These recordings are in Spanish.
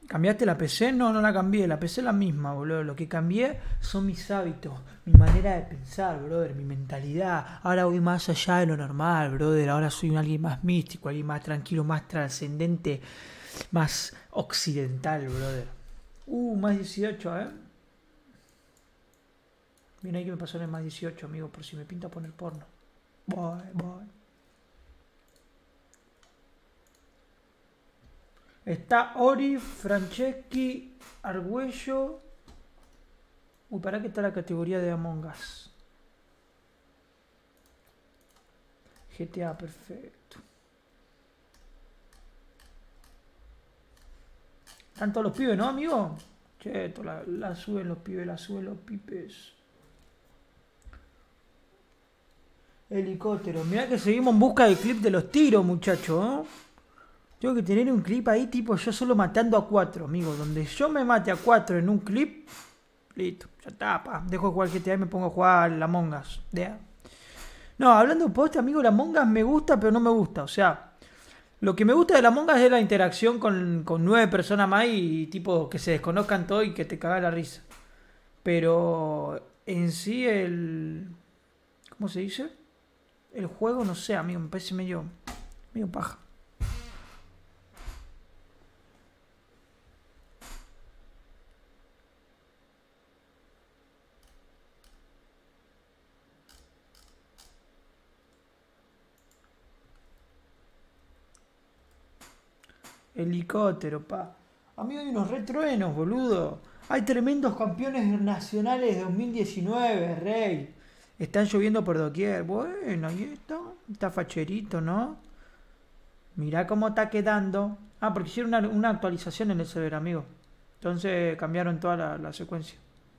¿Cambiaste la PC? No, no la cambié. La PC es la misma, boludo. Lo que cambié son mis hábitos, mi manera de pensar, brother, mi mentalidad. Ahora voy más allá de lo normal, brother. Ahora soy alguien más místico, alguien más tranquilo, más trascendente, más occidental, brother. Más 18, ¿eh? Viene ahí que me pasó en el más 18, amigo, por si me pinta poner porno. Voy, voy. Está Ori, Franceschi, Argüello. Uy, ¿para qué está la categoría de Among Us? GTA, perfecto. Están todos los pibes, ¿no, amigo? Cheto, la suben los pibes, la suben los pipes. Helicóptero. Mirá que seguimos en busca del clip de los tiros, muchachos, ¿eh? Tengo que tener un clip ahí tipo yo solo matando a 4, amigo. Donde yo me mate a 4 en un clip. Listo, ya está, pa. Dejo de jugar GTA y me pongo a jugar la Among Us. No, hablando de post, amigo, la Among Us me gusta, pero no me gusta. O sea, lo que me gusta de la Among Us es la interacción con 9 personas más y tipo que se desconozcan todo y que te caga la risa. Pero en sí ¿cómo se dice? El juego, no sé, amigo, me parece medio paja. Helicóptero, pa. Amigo, hay unos retruenos, boludo. Hay tremendos campeones nacionales de 2019, rey. Están lloviendo por doquier. Bueno, ahí está. Está facherito, ¿no? Mirá cómo está quedando. Ah, porque hicieron una actualización en el server, amigo. Entonces cambiaron toda la secuencia.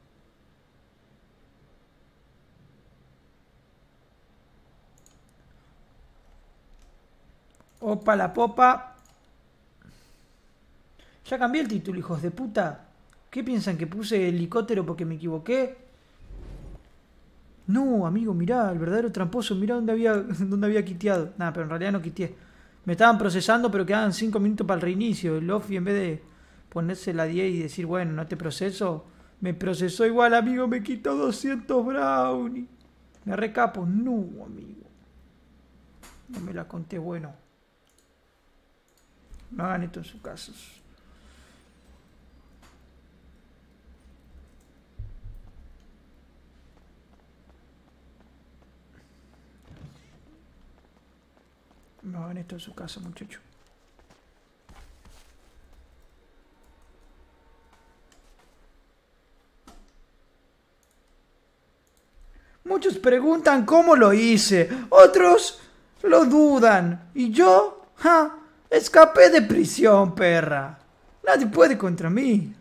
Opa, la popa. Ya cambié el título, hijos de puta. ¿Qué piensan? ¿Que puse helicóptero porque me equivoqué? No, amigo, mirá, el verdadero tramposo, mirá dónde había quiteado. Nada, pero en realidad no quiteé. Me estaban procesando, pero quedaban 5 minutos para el reinicio. El Lofi, en vez de ponerse la 10 y decir, bueno, no te proceso, me procesó igual, amigo, me quitó 200 brownie. Me recapo. No, amigo. No me la conté, bueno. No hagan esto en sus casos. No hagan esto en su casa, muchachos. Muchos preguntan cómo lo hice, otros lo dudan. Y yo, escapé de prisión, perra. Nadie puede contra mí.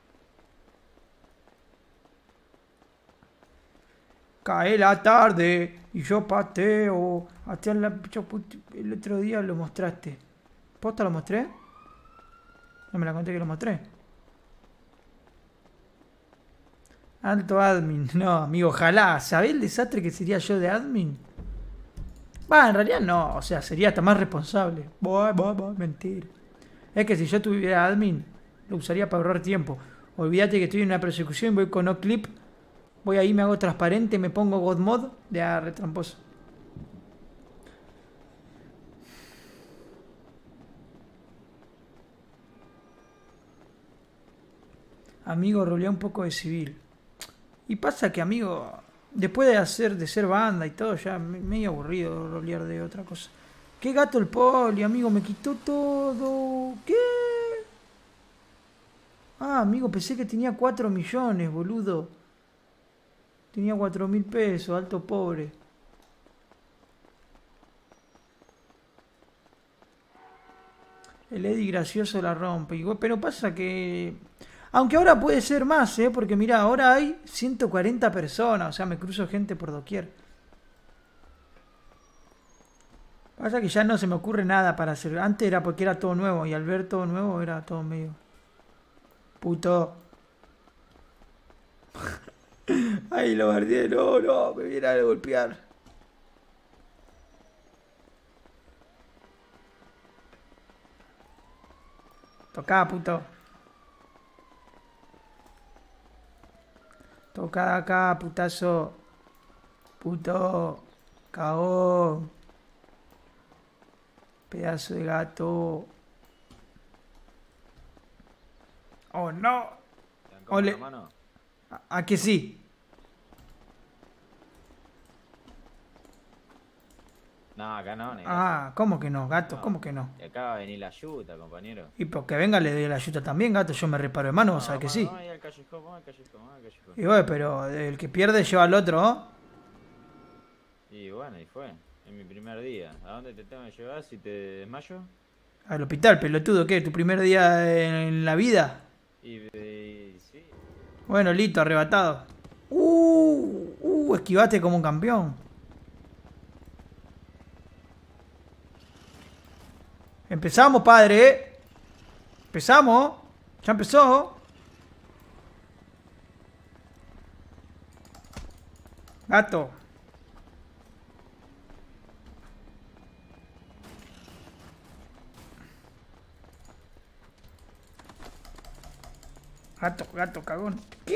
Cae la tarde y yo pateo. Hasta el otro día lo mostraste. ¿Posta lo mostré? No me la conté que lo mostré. Alto admin. No, amigo, ojalá. ¿Sabés el desastre que sería yo de admin? Va, en realidad no. O sea, sería hasta más responsable. Mentira. Es que si yo tuviera admin, lo usaría para ahorrar tiempo. Olvídate que estoy en una persecución, voy con no clip. Voy ahí, me hago transparente, me pongo God Mod de retramposo. Amigo, rolea un poco de civil. Y pasa que, amigo, después de ser banda y todo, ya medio aburrido rolear de otra cosa. ¿Qué gato el poli, amigo? Me quitó todo. ¿Qué? Ah, amigo, pensé que tenía 4 millones, boludo. Tenía 4.000 pesos, alto pobre. El Eddie gracioso la rompe. Pero pasa que... Aunque ahora puede ser más, ¿eh? Porque mira, ahora hay 140 personas. O sea, me cruzo gente por doquier. Pasa que ya no se me ocurre nada para hacer. Antes era porque era todo nuevo. Y al ver todo nuevo era todo medio... Puto. Ay, lo bardeé. No, no, me viene a golpear. Tocá, puto. Saca de acá, putazo. Puto. Cagón. Pedazo de gato. Oh, no. Ole. ¿A que sí? No, acá no, Ah, ¿cómo que no, gato? no. ¿Cómo que no? Y acá va a venir la ayuda, compañero. Y porque venga le doy la ayuda también, gato. Yo me reparo de mano, vos sabés que sí. Vamos al callejón, vamos al callejón, vamos al callejón. Y bueno, pero el que pierde lleva al otro, ¿no? Y bueno, y fue. Es mi primer día. ¿A dónde te tengo que llevar si te desmayo? Al hospital, pelotudo, ¿qué? ¿Tu primer día en la vida? Y sí. Bueno, listo, arrebatado. Esquivaste como un campeón. Empezamos, padre, ¿eh? Empezamos. Ya empezó. Gato. Gato, gato, cagón. ¿Qué?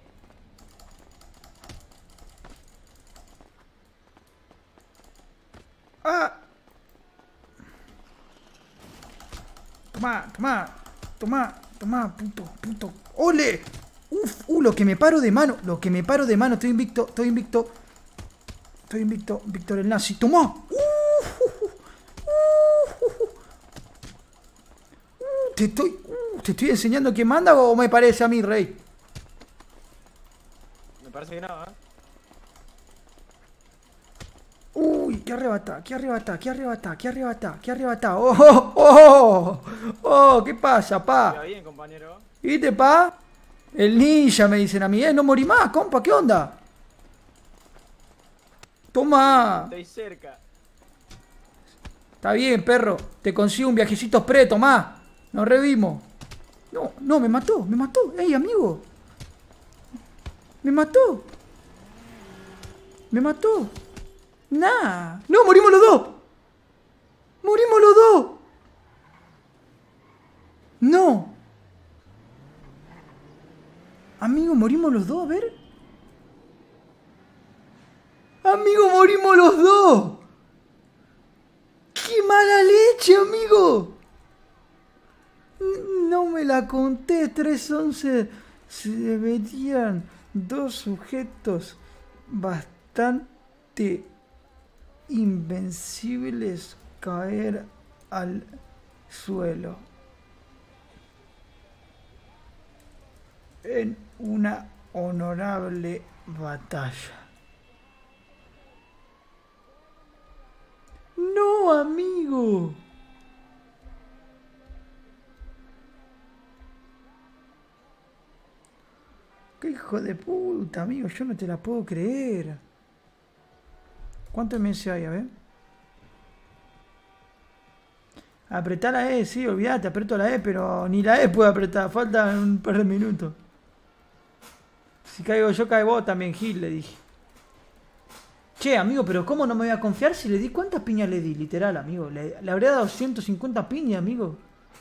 Ah. Toma, toma, toma, toma, puto, puto. ¡Ole! Uf, lo que me paro de mano. Lo que me paro de mano. Estoy invicto, estoy invicto. Estoy invicto, Víctor el Nazi. ¡Tomá! Te estoy enseñando quién manda o me parece a mí, rey. Me parece que no, ¿eh? Uy, qué arrebata, qué arrebata, qué arrebata, qué arrebata, qué arrebata. ¡Oh, oh, oh! ¡Oh! ¿Qué pasa, pa? Está bien, compañero. ¿Viste, pa? El ninja, me dicen a mí, no morí más, compa, ¿qué onda? Toma. Estoy cerca. Está bien, perro. Te consigo un viajecito express, tomá. Nos revimos. No, no, me mató, me mató. ¡Ey, amigo! Me mató. Me mató. Nah. No, morimos los dos. Morimos los dos. No. Amigo, morimos los dos, a ver. Amigo, morimos los dos. ¡Qué mala leche, amigo! No me la conté. 3-11. Se deberían dos sujetos bastante invencibles caer al suelo en una honorable batalla. No, amigo. Qué hijo de puta, amigo. Yo no te la puedo creer. ¿Cuánto MS hay? A ver. Apretá la E, sí, olvídate, aprieto la E, pero ni la E puedo apretar. Faltan un par de minutos. Si caigo yo, cae vos también, Gil, le dije. Che, amigo, pero ¿cómo no me voy a confiar si le di? ¿Cuántas piñas le di? Literal, amigo. Le habría dado 150 piñas, amigo.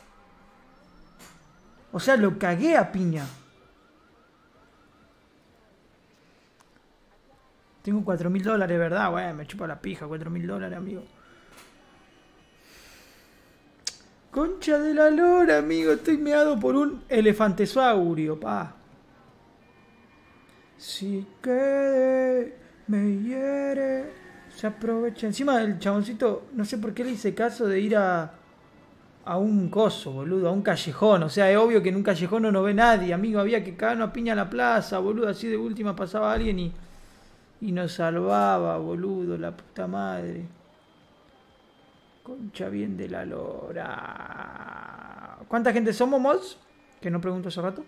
O sea, lo cagué a piña. Tengo 4.000 dólares, ¿verdad? Bueno, me chupa la pija, 4.000 dólares, amigo. Concha de la lora, amigo. Estoy meado por un elefantesaurio, pa. Si quede, me hiere. Se aprovecha. Encima el chaboncito, no sé por qué le hice caso de ir a un coso, boludo, a un callejón. O sea, es obvio que en un callejón no nos ve nadie, amigo. Había que caernos a piña a la plaza, boludo. Así de última pasaba alguien y nos salvaba, boludo, la puta madre. Concha bien de la lora. ¿Cuánta gente somos, mods? Que no pregunto hace rato.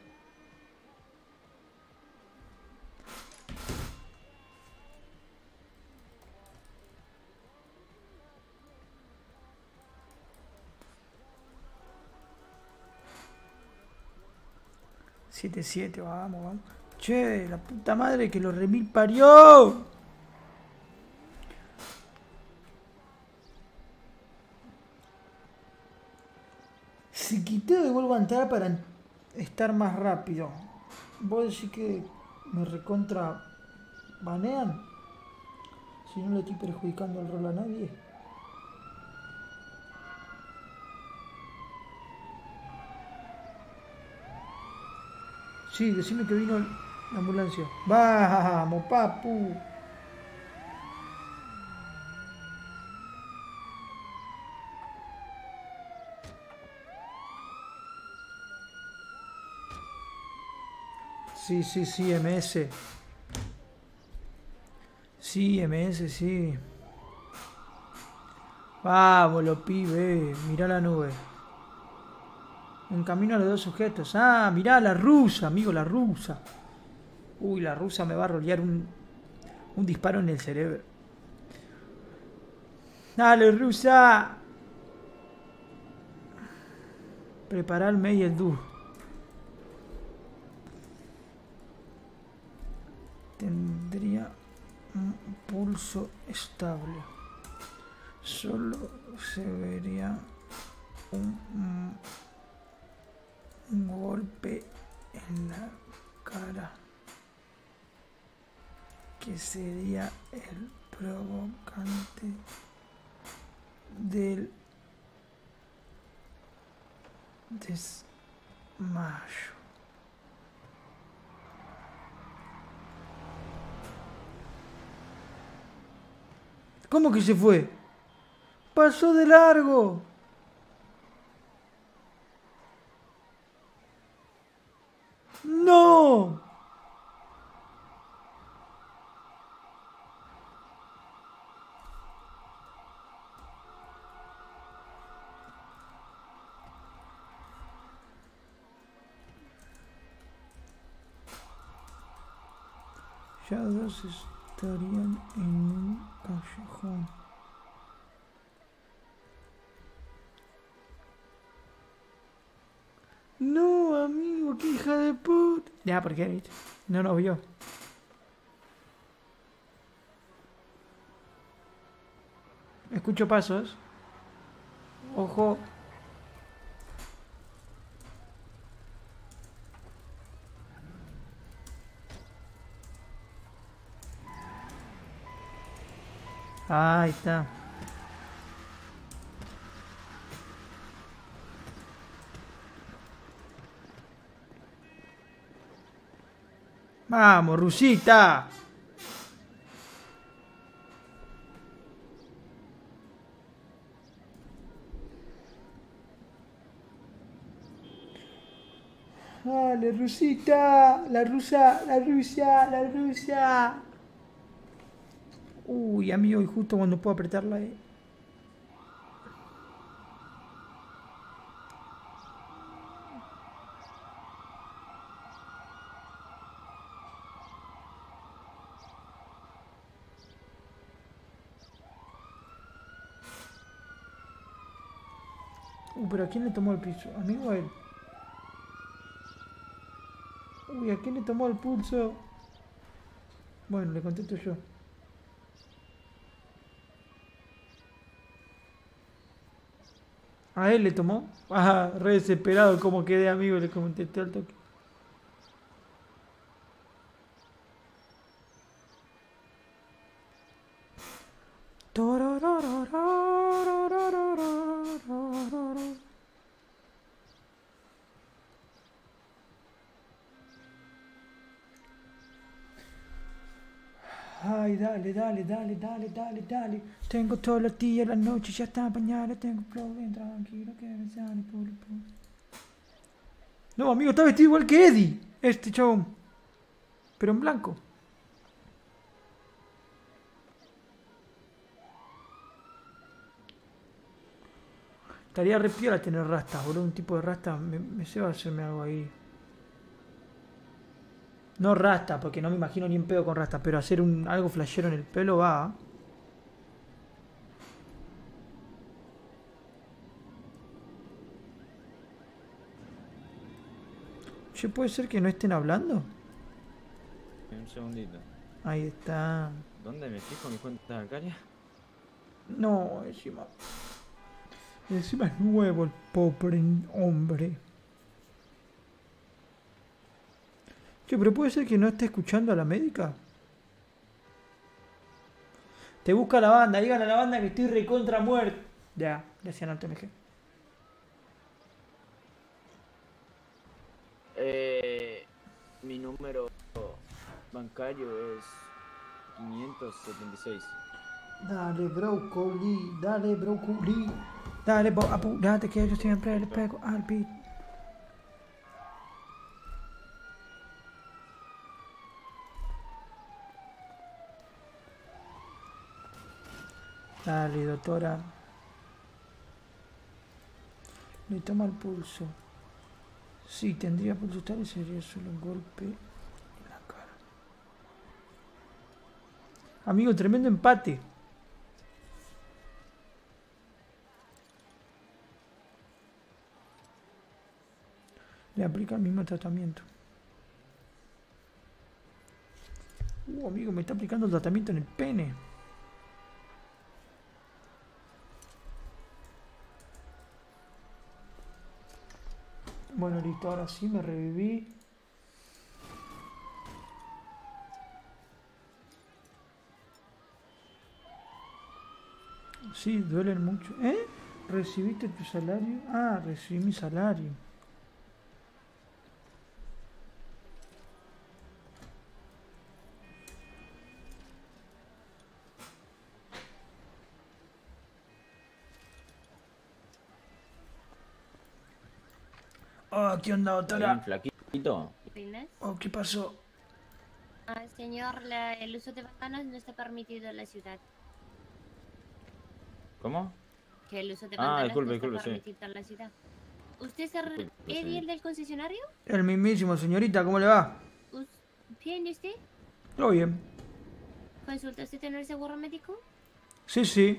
Siete, vamos, vamos. Che, la puta madre que lo remil parió. Si quité y vuelvo a entrar para estar más rápido. Vos decís que me recontra banean. Si no le estoy perjudicando el rol a nadie. Sí, decime que vino la ambulancia. Vamos, papu. Sí, sí, sí, MS. Sí, MS, sí. Vamos, los pibes. Mirá la nube. En camino a los dos sujetos. Ah, mirá la rusa, amigo, la rusa. Uy, la rusa me va a rolear un disparo en el cerebro. Dale, rusa. Prepara el MEI y el DU. Tendría un pulso estable. Solo se vería un golpe en la cara que sería el provocante del desmayo. ¿Cómo que se fue? Pasó de largo. ¡No! Ya dos estarían en un callejón. No, amigo, qué hija de puta. Ya, porque no nos vio. Escucho pasos. Ojo. Ahí está. Vamos, rusita. Dale, rusita. La rusa, la Rusia, la Rusia. Uy, amigo, y justo cuando puedo apretarla ahí. Pero ¿a quién le tomó el piso? ¿Amigo a él? Uy, ¿a quién le tomó el pulso? Bueno, le contesto yo. ¿A él le tomó? Ah, re desesperado como quedé, amigo, le contesté al toque. Ay, dale, dale, dale, dale, dale, dale. Tengo todos los días, las noches ya están bañadas, tengo flow bien tranquilo, que me sale por. No, amigo, está vestido igual que Eddie, este chabón. Pero en blanco. Estaría re piola tener rastas, boludo. Un tipo de rasta. Me se va a hacerme algo ahí. No rasta, porque no me imagino ni en pedo con rasta, pero hacer algo flashero en el pelo va. Che, ¿puede ser que no estén hablando? Un segundito. Ahí está. ¿Dónde me fijo mi cuenta bancaria? No, encima. Encima es nuevo el pobre hombre. Che, pero puede ser que no esté escuchando a la médica. Te busca la banda, digan a la banda que estoy recontra muerto. Ya, decían al TMG. Mi número bancario es 576. Dale, brócoli, dale, brócoli. Dale, apurate que yo siempre le pego al beat. Dale, doctora. Le toma el pulso. Sí, tendría pulso tal y sería solo un golpe en la cara. Amigo, tremendo empate. Le aplica el mismo tratamiento. Amigo, me está aplicando el tratamiento en el pene. Bueno, listo, ahora sí me reviví. Sí, duelen mucho. ¿Eh? ¿Recibiste tu salario? Ah, recibí mi salario. Oh, ¿qué onda, ¿Hay doctora? un flaquito? ¿Buenas? Oh, ¿qué pasó? Señor, el uso de bandanas no está permitido en la ciudad. ¿Cómo? Que el uso de Ah, bandanas disculpe, no está disculpe, sí. permitido en la ciudad. ¿Usted es Disculpe, Eddie, sí. el del concesionario? El mismísimo, señorita, ¿cómo le va? ¿Bien, y usted? Todo bien. ¿Consulta usted tener seguro médico? Sí, sí.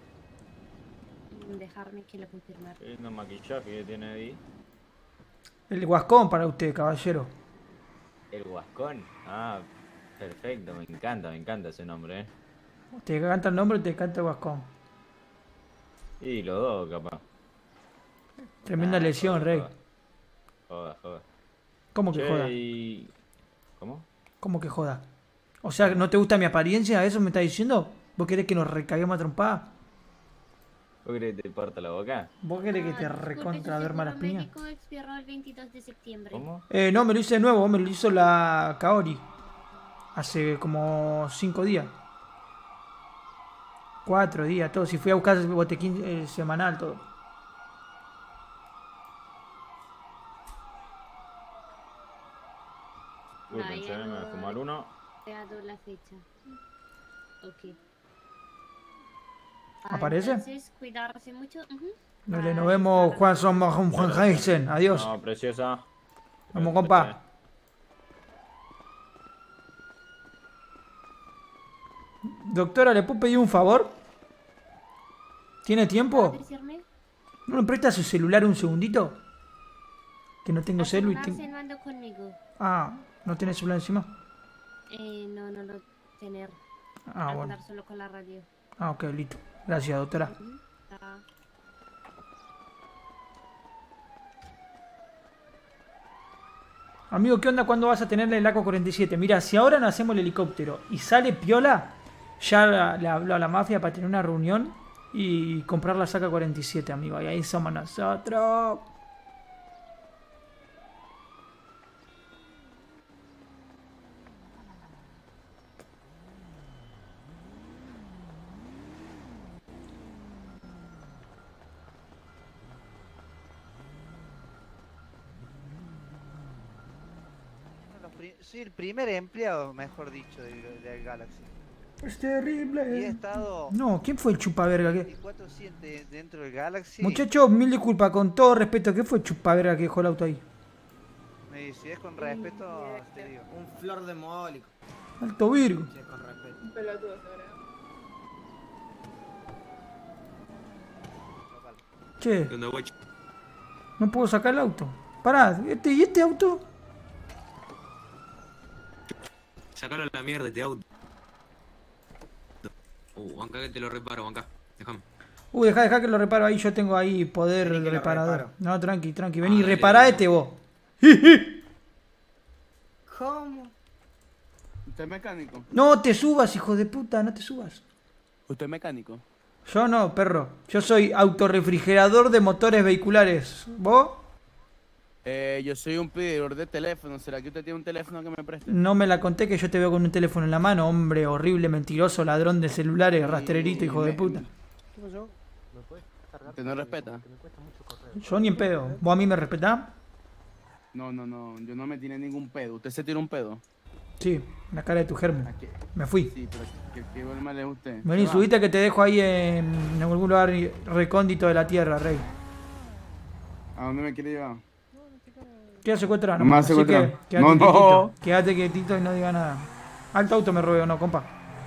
Dejarme que lo confirmar. ¿Qué lindo maquillaje que tiene ahí? El guascón para usted, caballero. El Guascón. Ah, perfecto, me encanta ese nombre, Te canta el nombre y te canta el guascón. Y los dos, capaz. Tremenda Nah, lesión, joda, Rey. Joda. ¿Cómo que Che, joda? ¿Cómo? ¿Cómo que joda? O sea, ¿no te gusta mi apariencia? ¿Eso me está diciendo? ¿Vos querés que nos recaguemos a trompada? ¿Vos querés que te parta la boca? ¿Vos querés que te Disculpe, recontra su duerma las seguro piñas? médico expiró el 22 de septiembre. ¿Cómo? No, me lo hice de nuevo, me lo hizo la Kaori. Hace como 5 días. 4 días, todo. Si fui a buscar el botequín semanal, todo. Disculpense, me voy a fumar uno. He dado la fecha. Ok. ¿Aparece? Entonces, cuidarse mucho. Dale, nos vemos, Juan, somos Juan Heisen. Adiós. No, preciosa. Vamos, compa. Doctora, ¿le puedo pedir un favor? ¿Tiene tiempo? ¿Puede decirme? ¿No me presta su celular un segundito? Que no tengo celu y Aseguranza tengo... no ando conmigo. Ah, ¿no tiene celular encima? No lo tener. Ah, bueno. Andar solo con la radio. Ah, ok, listo. Gracias, doctora. Ah. Amigo, ¿qué onda? ¿Cuándo vas a tener el ACO 47? Mira, si ahora no hacemos el helicóptero y sale piola, ya le hablo a la mafia para tener una reunión y comprar la SACA 47, amigo. Y ahí somos nosotros. Soy el primer empleado, mejor dicho, del Galaxy. Es Y he terrible. estado No, ¿quién fue el chupaverga que...? 24/7 dentro del Galaxy. Muchachos, mil disculpas, con todo respeto, ¿qué fue el chupaverga que dejó el auto ahí? Y si es con respeto, te digo. Un flor de mogólico. Alto Virgo. Sí, con respeto. Pelotudo, seguro. Local. Che, ¿Qué onda, guacho? no puedo sacar el auto. Pará, ¿y este auto? Sacalo a la mierda este auto. Banca que te lo reparo, banca. Déjame. Dejá que lo reparo ahí, yo tengo ahí poder Vení que lo reparador. reparo. No, tranqui, vení, Dale, repará dale. este vos. ¿Cómo? ¿Usted es mecánico? No te subas, hijo de puta, no te subas. ¿Usted es mecánico? Yo no, perro. Yo soy autorrefrigerador de motores vehiculares. ¿Vos? Yo soy un pedidor de teléfono. ¿Será que usted tiene un teléfono que me preste? No me la conté que yo te veo con un teléfono en la mano, hombre horrible, mentiroso, ladrón de celulares, rastrerito, hijo de puta. ¿Usted no respeta? Yo ni en pedo. ¿Vos a mí me respetás? No, yo no me tiene ningún pedo. ¿Usted se tira un pedo? Sí, la cara de tu germen. ¿A qué? Me fui. Sí, pero ¿qué mal es usted? Vení, Ah, subite que te dejo ahí en algún lugar recóndito de la tierra, rey. ¿A dónde me quiere llevar? Queda secuestrado, No me vas a Así que secuestrar. quédate No, quietito. no. Quédate quietito y no diga nada. Alto auto me robé o no, compa.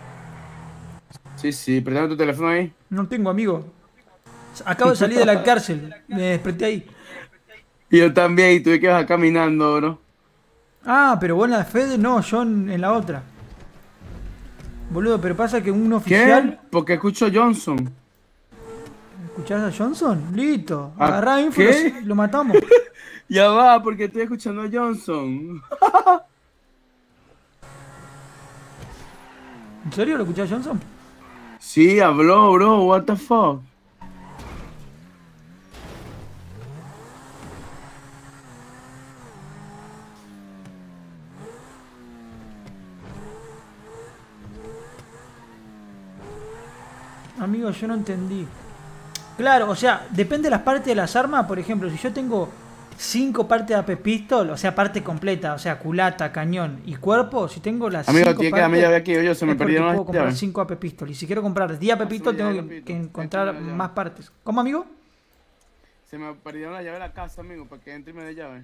Sí, préstame tu teléfono ahí. No tengo, amigo. Acabo de salir de la cárcel. Me desperté ahí. Y yo también, y tuve que bajar caminando, bro. Ah, pero vos en la Fede no, yo en la otra. Boludo, pero pasa que un oficial... ¿Qué? Porque escucho Johnson. ¿Escuchás a Johnson? Listo. ¿A Agarrá info qué? y lo matamos. Ya va, porque estoy escuchando a Johnson. ¿En serio lo escuchás a Johnson? Sí, habló, bro. What the fuck? Amigo, yo no entendí. Claro, o sea, depende de las partes de las armas. Por ejemplo, si yo tengo 5 partes de AP Pistol, o sea, parte completa, o sea, culata, cañón y cuerpo, si tengo las 5 Amigo, partes... tiene que darme llave aquí, yo se me es porque perdieron puedo las comprar llaves. 5 AP Pistol. Y si quiero comprar 10 AP Pistol, tengo llave, que repito. encontrar Échame la llave. más partes. ¿Cómo, amigo? Se me perdieron la llave de la casa, amigo, para que entre y me dé llave.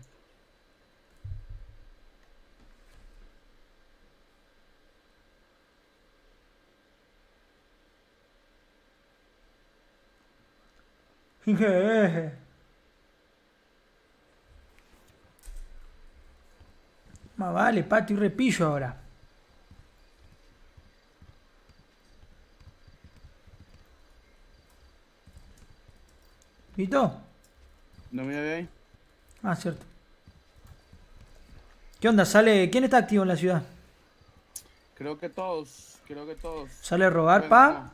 Más vale, patio y repillo ahora. ¿Listo? ¿No me llave ahí? Ah, cierto. ¿Qué onda? ¿Sale? ¿Quién está activo en la ciudad? Creo que todos. ¿Sale a robar, Bueno, pa?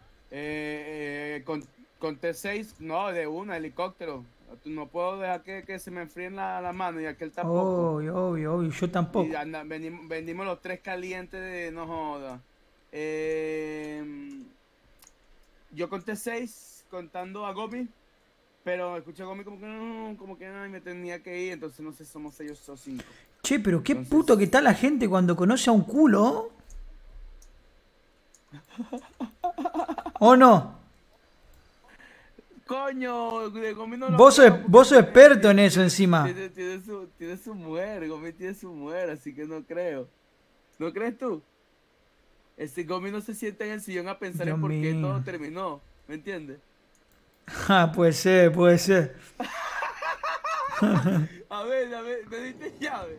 con T6, no, de una, helicóptero. No puedo dejar que se me enfríen la mano y aquel tampoco. Obvio, yo tampoco. Y vendimos los 3 calientes de no joda. Yo conté 6 contando a Gomi, pero escuché a Gomi como que no, y me tenía que ir, entonces no sé si somos 6 o 5. Che, pero qué Entonces- puto que está la gente cuando conoce a un culo. ¿O no? Coño, de Gomi no lo Vos creo, sos porque experto en eso encima. Tiene su mujer, Gomi tiene su mujer, así que no creo. ¿No crees tú? Ese Gomi no se sienta en el sillón a pensar Dios en por qué mío. todo terminó, ¿me entiendes? Ah, puede ser. A ver, ¿me diste llave?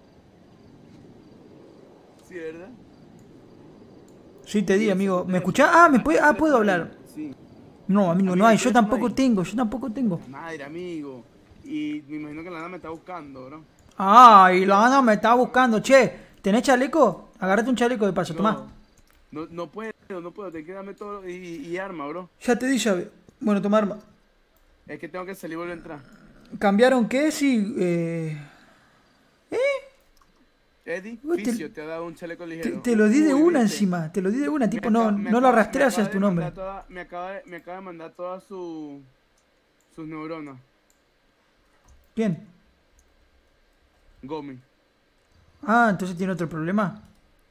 Sí, ¿verdad? Sí, te di, Sí, amigo. eso ¿Me te- escuchás? Ah, puedo hablar. Sí. No, amigo, no Amigo, hay. ¿tú Yo eres tampoco ahí? tengo. Madre, amigo. Y me imagino que Lana me está buscando, bro. Ay, la Ana me está buscando. Che, ¿tenés chaleco? Agárrate un chaleco de paso, tomá. No puedo, tengo que darme todo y arma, bro. Ya te di llave. Bueno, toma arma. Es que tengo que salir y volver a entrar. ¿Cambiaron qué? Sí, Eddie, Uy, Fisio, te ha dado un chaleco ligero. te lo di de Uy, una ¿viste? encima. Te lo di de una, tipo, Me no, acaba- me no lo acaba- rastreas me hacia acaba tu de nombre. mandar me acaba de mandar todas sus neuronas. Bien. Gomi. Ah, entonces tiene otro problema.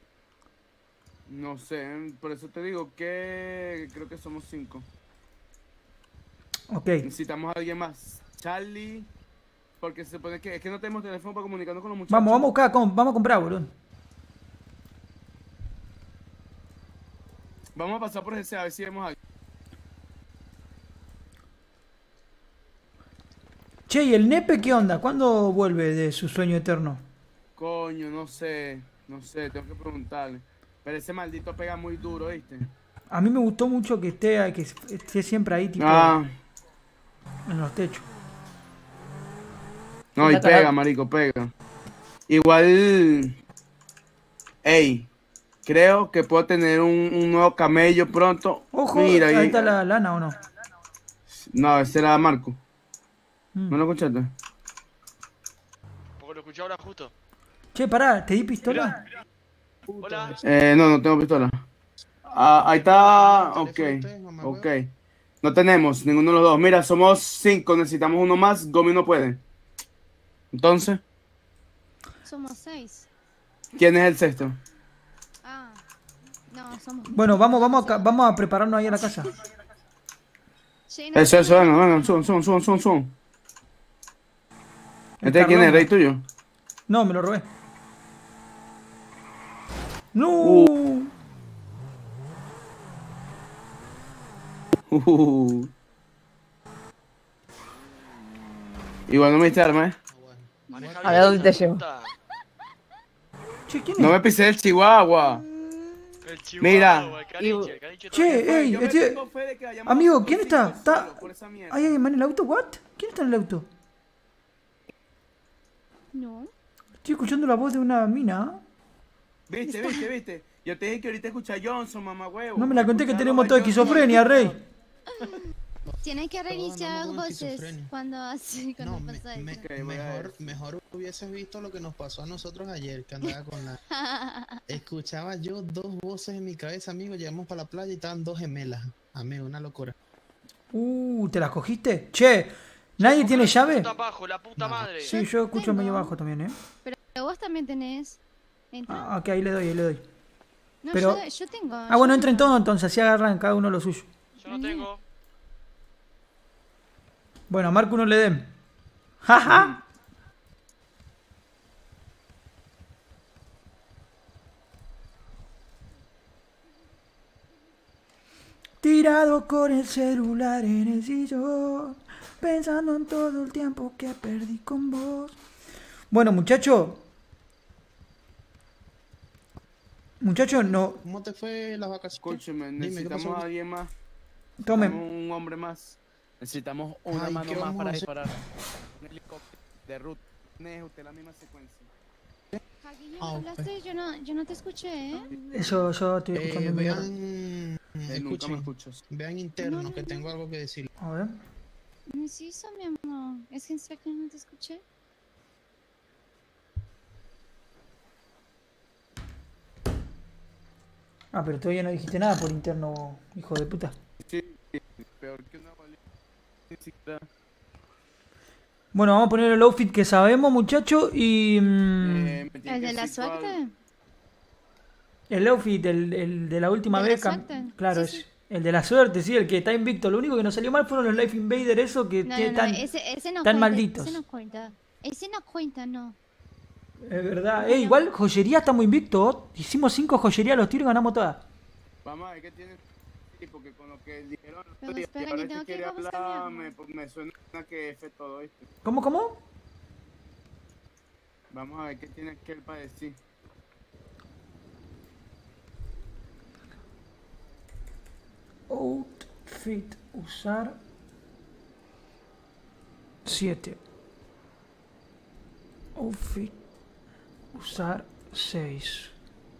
No sé, por eso te digo que creo que somos 5. Ok. Necesitamos a alguien más. Charlie, porque se supone que es que no tenemos teléfono para comunicarnos con los muchachos. Vamos a buscar, vamos a comprar, boludo. Vamos a pasar por ese a ver si vemos a alguien. Che, ¿y el nepe qué onda? ¿Cuándo vuelve de su sueño eterno? Coño, no sé, tengo que preguntarle. Pero ese maldito pega muy duro, ¿viste? A mí me gustó mucho que esté siempre ahí, tipo, en los techos. No, y pega, marico, pega. Igual, ey, creo que puedo tener un nuevo camello pronto. Ojo, Mira, ahí está la lana o no. No, ese era Marco. Mm. ¿No lo escuchaste? Porque lo escuché ahora justo. Che, pará, ¿te di pistola? Hola. No tengo pistola. Ahí está, ok, ok. No tenemos ninguno de los dos. Mira, somos 5, necesitamos uno más. Gomi no puede. Entonces, Somos 6. ¿quién es el sexto? Ah, no, somos. Bueno, vamos a prepararnos ahí en la casa. Sí, no, Eso, venga, suban. ¿Este quién es, rey tuyo? No, me lo robé. ¡No! Igual no me diste arma, Maneja A ver dónde te esa llevo. puta. Che, ¿quién No es? me pisé el chihuahua. El chihuahua, Mira. el caniche, el caniche Che, todavía- ey, Yo me este- tengo fe de que vayamos Amigo, nosotros ¿quién está? cinco ¿Está? solos por esa mierda. ¿Hay alguien más en el auto? ¿What? ¿Quién está en el auto? No. Estoy escuchando la voz de una mina. ¿Viste? Yo te dije que ahorita escucha a Johnson, mamá huevo. No me la conté que Escuchalo tenemos a toda Johnson esquizofrenia, ahorita. rey. Tienes que reiniciar andamos con voces esquizofrenia. cuando así, cuando pasa eso. Ok, voy a ver. Mejor hubieses visto lo que nos pasó a nosotros ayer, que andaba con la... Escuchaba yo 2 voces en mi cabeza, amigo, llegamos para la playa y estaban 2 gemelas. Amigo, una locura. ¿Te las cogiste? Che, ¿nadie tiene llave? Puta bajo, la puta madre. Sí, yo escucho medio bajo también, ¿eh? Pero vos también tenés. Entra. Ah, ok, ahí le doy. No, pero- yo tengo. Ah, bueno, entren todos entonces, así agarran cada uno lo suyo. Yo no tengo. Bueno, a Marco no le den. ¡Jaja! Tirado con el celular en el sillón, pensando en todo el tiempo que perdí con vos. Bueno, muchachos, no. ¿Cómo te fue las vacaciones? Escúchame, Dime, ¿qué necesitamos pasó? a alguien más. Tomen. Necesitamos un hombre más. Necesitamos una Ay, mano ¿qué más vamos para a hacer? disparar. Un helicóptero de Ruth. Tienes usted la misma secuencia. Jaquillo, Ah, ok. hablaste, yo no te escuché, ¿eh? Eso yo estoy escuchando mi mierda. Vean, Nunca me escuchen, escuchas. vean interno No, que no, tengo algo que decir. A ver. No sí, eso, mi amor. Es que en serio que no te escuché. Ah, pero todavía no dijiste nada por interno, hijo de puta. Sí, peor que una bala. Ni siquiera. Bueno, vamos a poner el outfit que sabemos, muchachos, y... Me tiene ¿El que de la decir cuál. suerte? el outfit, el de la última ¿De la vez. suerte? Claro, Sí, es sí. el de la suerte, sí, el que está invicto. Lo único que nos salió mal fueron los Life Invader, eso que No, están... ese no tan cuenta, malditos. Ese no cuenta. Ese no cuenta, no. Es verdad. Igual joyería estamos invictos. Hicimos 5 joyerías a los tiros y ganamos todas. Vamos a ver qué tiene. Sí, porque con lo que dijeron el Pero otro día, espera, que que parece tengo que ir quiere a buscar hablar, mi amor. me suena que F todo esto. ¿Cómo? Vamos a ver qué tiene aquel para decir. Outfit, usar 7. Outfit, usar 6.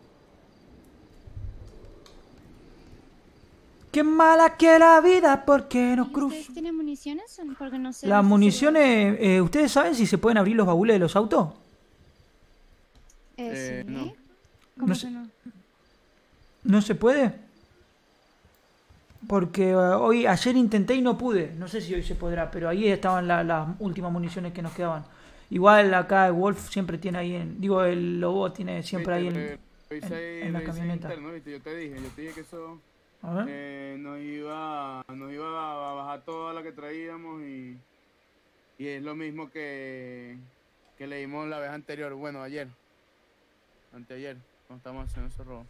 Qué mala que la vida porque nos ¿Y cruza. ¿Ustedes tienen municiones? Porque no sé. Las no sé si- municiones, ¿ustedes saben si se pueden abrir los baúles de los autos? Sí. No. ¿Cómo No que sé. no? ¿No se puede? Porque ayer intenté y no pude. No sé si hoy se podrá, pero ahí estaban las últimas municiones que nos quedaban. Igual acá el Wolf siempre tiene ahí el Lobo tiene siempre ahí en la camioneta. Interno, ¿viste? Yo te dije que eso A ver. nos iba a bajar toda la que traíamos y es lo mismo que leímos la vez anterior, bueno, anteayer, cuando estábamos haciendo ese robo.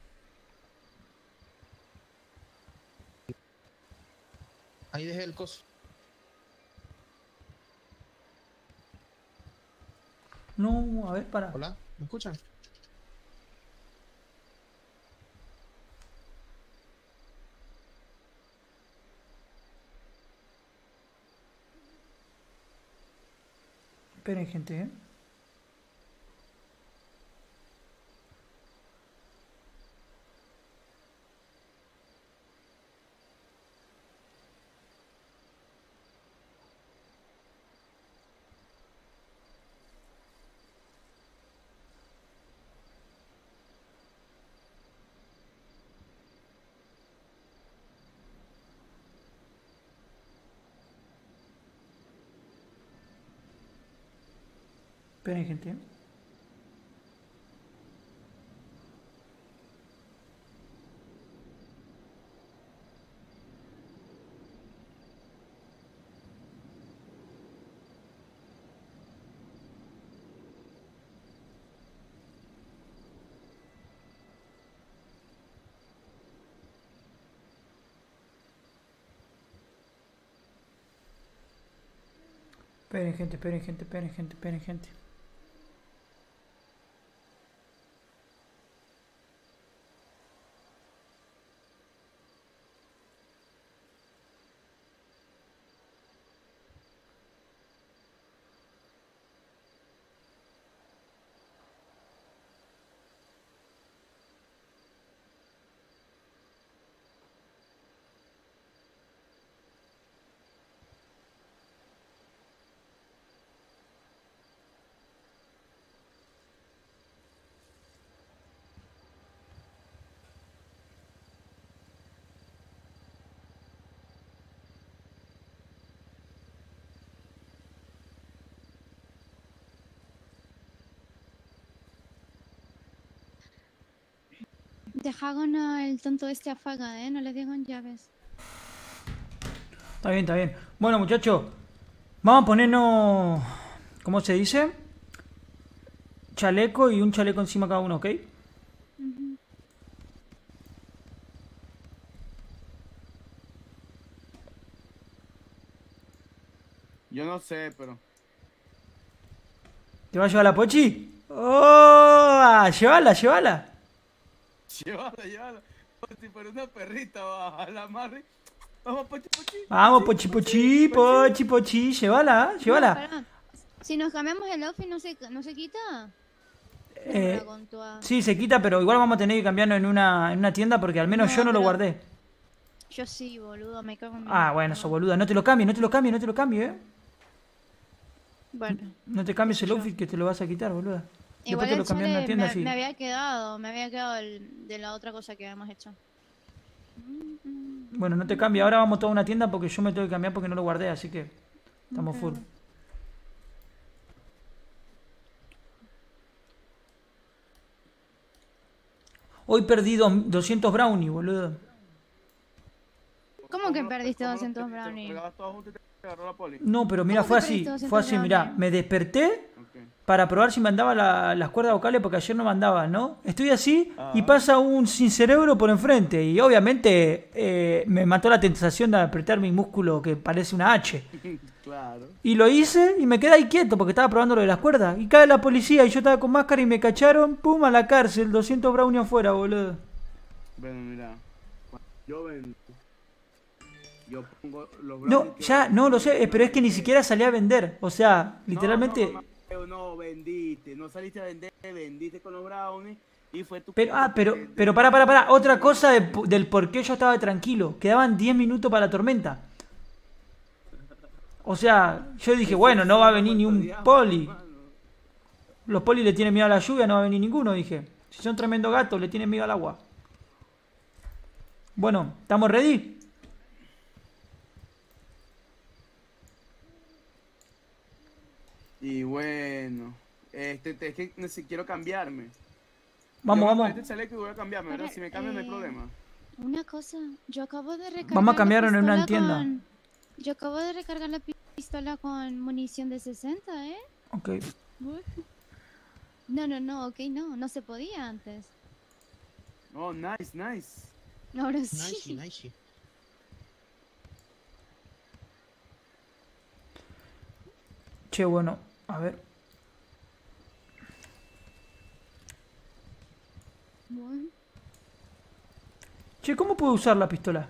Ahí dejé el coso. No, a ver, para. Hola, ¿me escuchan? Esperen, gente, Esperen, gente. Esperen, gente, esperen, gente, esperen, gente, esperen, gente. Deja con el tonto este afaga, no le digan llaves. Está bien, está bien. Bueno, muchachos, vamos a ponernos, ¿cómo se dice? Chaleco y un chaleco encima cada uno, ¿ok? Ujú. Yo no sé, pero... ¿Te va a llevar la Pochi? ¡Oh! ¡Llévala, llévala! Llévala, llévala. Si fuera una perrita, va a la madre. Vamos, Pochi, Pochi. Vamos, Pochi, Pochi, Pochi, Pochi, llévala, llévala. No, espera. Si nos cambiamos el outfit, ¿no se quita? Eh, sí, se quita, pero igual vamos a tener que cambiarnos en una tienda porque al menos No, yo no lo pero- guardé. Yo sí, boludo, me cago en mi... Ah, bueno, eso boluda. No te lo cambies, no te lo cambies, no te lo cambies, Bueno, No te cambies el outfit que te lo vas a quitar, boluda. igual Después te el lo cambias en una chale tienda así. me había quedado de la otra cosa que habíamos hecho. Bueno, no te cambies. Ahora vamos toda una tienda porque yo me tengo que cambiar porque no lo guardé, así que estamos Ok. full. Hoy perdí 200 brownie, boludo. ¿Cómo que perdiste 200 brownies? Pegabas todas juntas y te agarró la poli. No, pero mira, ¿Cómo fue que así. perdiste Fue 200 así, mirá. brownies? Me desperté Ok. para probar si me andaba las cuerdas vocales porque ayer no me andaba, ¿no? Estoy así y pasa un sin cerebro por enfrente y obviamente me mató la tentación de apretar mi músculo que parece una H. Claro. Y lo hice y me quedé ahí quieto porque estaba probando lo de las cuerdas. Y cae la policía y yo estaba con máscara y me cacharon, pum, a la cárcel, 200 brownies afuera, boludo. Bueno, mira. Cuando yo vendo, yo pongo los No, brownies que ya, venden. no lo sé, pero es que ni siquiera salí a vender. O sea, literalmente... No, mamá, no, vendiste. No saliste a vender, vendiste con los brownies y fue tu... Pero para. Otra cosa del por qué yo estaba tranquilo. Quedaban 10 minutos para la tormenta. O sea, yo dije, bueno, no va a venir ni un poli. Los polis le tienen miedo a la lluvia, no va a venir ninguno, dije. Si son tremendo gatos, le tienen miedo al agua. Bueno, ¿estamos ready? Y bueno, es que quiero cambiarme. Vamos, Yo vamos. Este chaleco y voy a cambiarme, ¿verdad? Si me cambio no hay problema. Una cosa, yo acabo de recargar Vamos a la cambiarlo en una pistola tienda. Yo acabo de recargar la pistola con munición de 60, ¿eh? Ok. No, ok, no se podía antes. Oh, nice, nice. Ahora Nice, sí. nice. Che, bueno, a ver. Bueno, Che, ¿cómo puedo usar la pistola?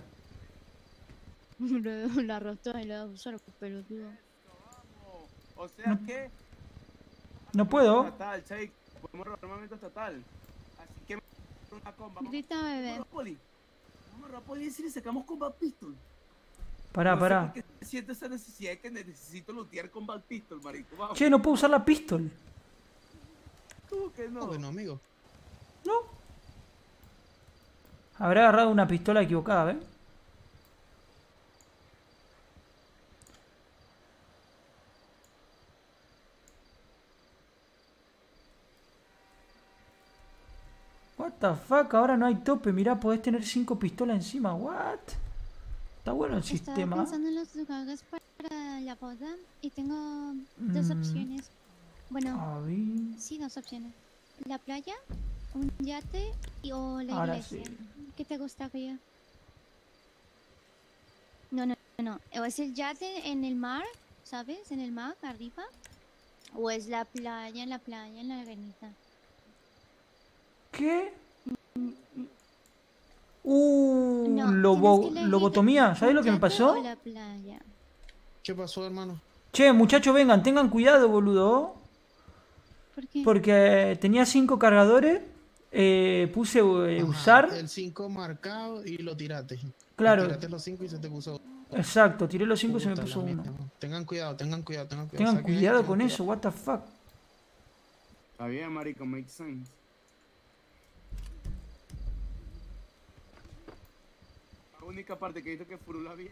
la arrastró y la va a usar, pelotudo. O sea que... No puedo. Estatal, Shake. Podemos robar armamento estatal. Así que... Una comba. Grita, bebé. Vamos a Poli. Vamos a Poli y si le sacamos combat pistol. Pará, No sé pará. por qué siento esa necesidad de que necesito lootear combat pistol, marico. Vamos. Che, no puedo usar la pistol. ¿Cómo que no? Bueno, amigo. No. Habrá agarrado una pistola equivocada, ¿ves? What the fuck, ahora no hay tope. Mirá, podés tener 5 pistolas encima. What? Está bueno el Estaba sistema. pensando en los lugares para la boda y tengo dos opciones. Bueno, A ver. sí, dos opciones. La playa, un yate o la Ahora iglesia. sí. ¿Qué te gustaría? No. O es el yate en el mar, ¿sabes? En el mar, arriba. O es la playa, en la arenita. ¿Qué? No, tienes que elegir lobotomía. ¿Sabes lo que me yate pasó? o la playa. ¿Qué pasó, hermano? Che, muchachos, vengan, tengan cuidado, boludo. ¿Por qué? Porque tenía 5 cargadores. Puse Ajá, usar. El 5 marcado y lo tiraste. Claro. Tiraste los 5 y se te puso. Exacto, tiré los 5 y se me Puta, puso la uno. mierda. Tengan cuidado. Tengan Saquen ahí, cuidado tengan con cuidado. eso, what the fuck. Está bien, marico, makes sense. La única parte que he visto que Furula bien.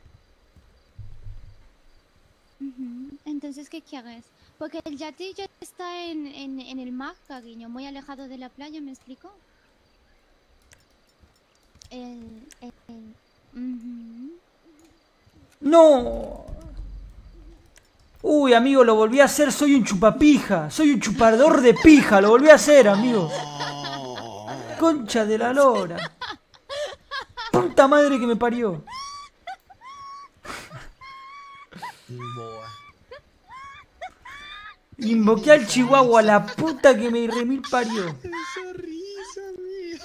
Entonces, ¿qué quieres? Porque el yate ya está en el mar, cariño, muy alejado de la playa, ¿me explico? Ujú. ¡No! Uy, amigo, lo volví a hacer, soy un chupapija. Soy un chupador de pija, lo volví a hacer, amigo. Concha de la lora. Puta madre que me parió. Boa. Invoqué al chihuahua, la puta que me remil parió. Esa risa, mía.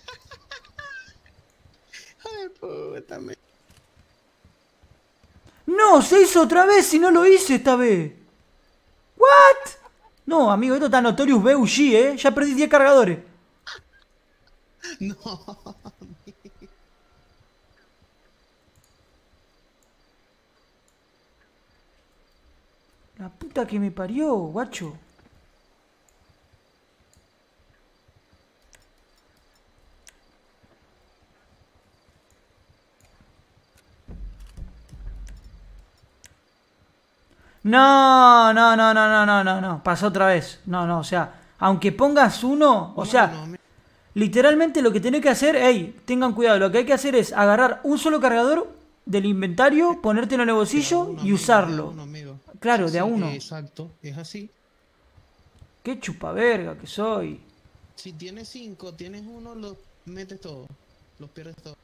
Ay, puta, me... No, se hizo otra vez y no lo hice esta vez. ¿What? No, amigo, esto está Notorious BUG, ya perdí 10 cargadores. No. La puta que me parió, guacho. No. Pasó otra vez. No, o sea, aunque pongas uno, o sea, literalmente lo que tenés que hacer, ey, tengan cuidado, lo que hay que hacer es agarrar un solo cargador del inventario, ponértelo en el bolsillo y usarlo. Claro, de a uno. Exacto, es así. Qué chupaverga que soy. Si tienes 5, tienes uno, los metes todos. Los pierdes todos.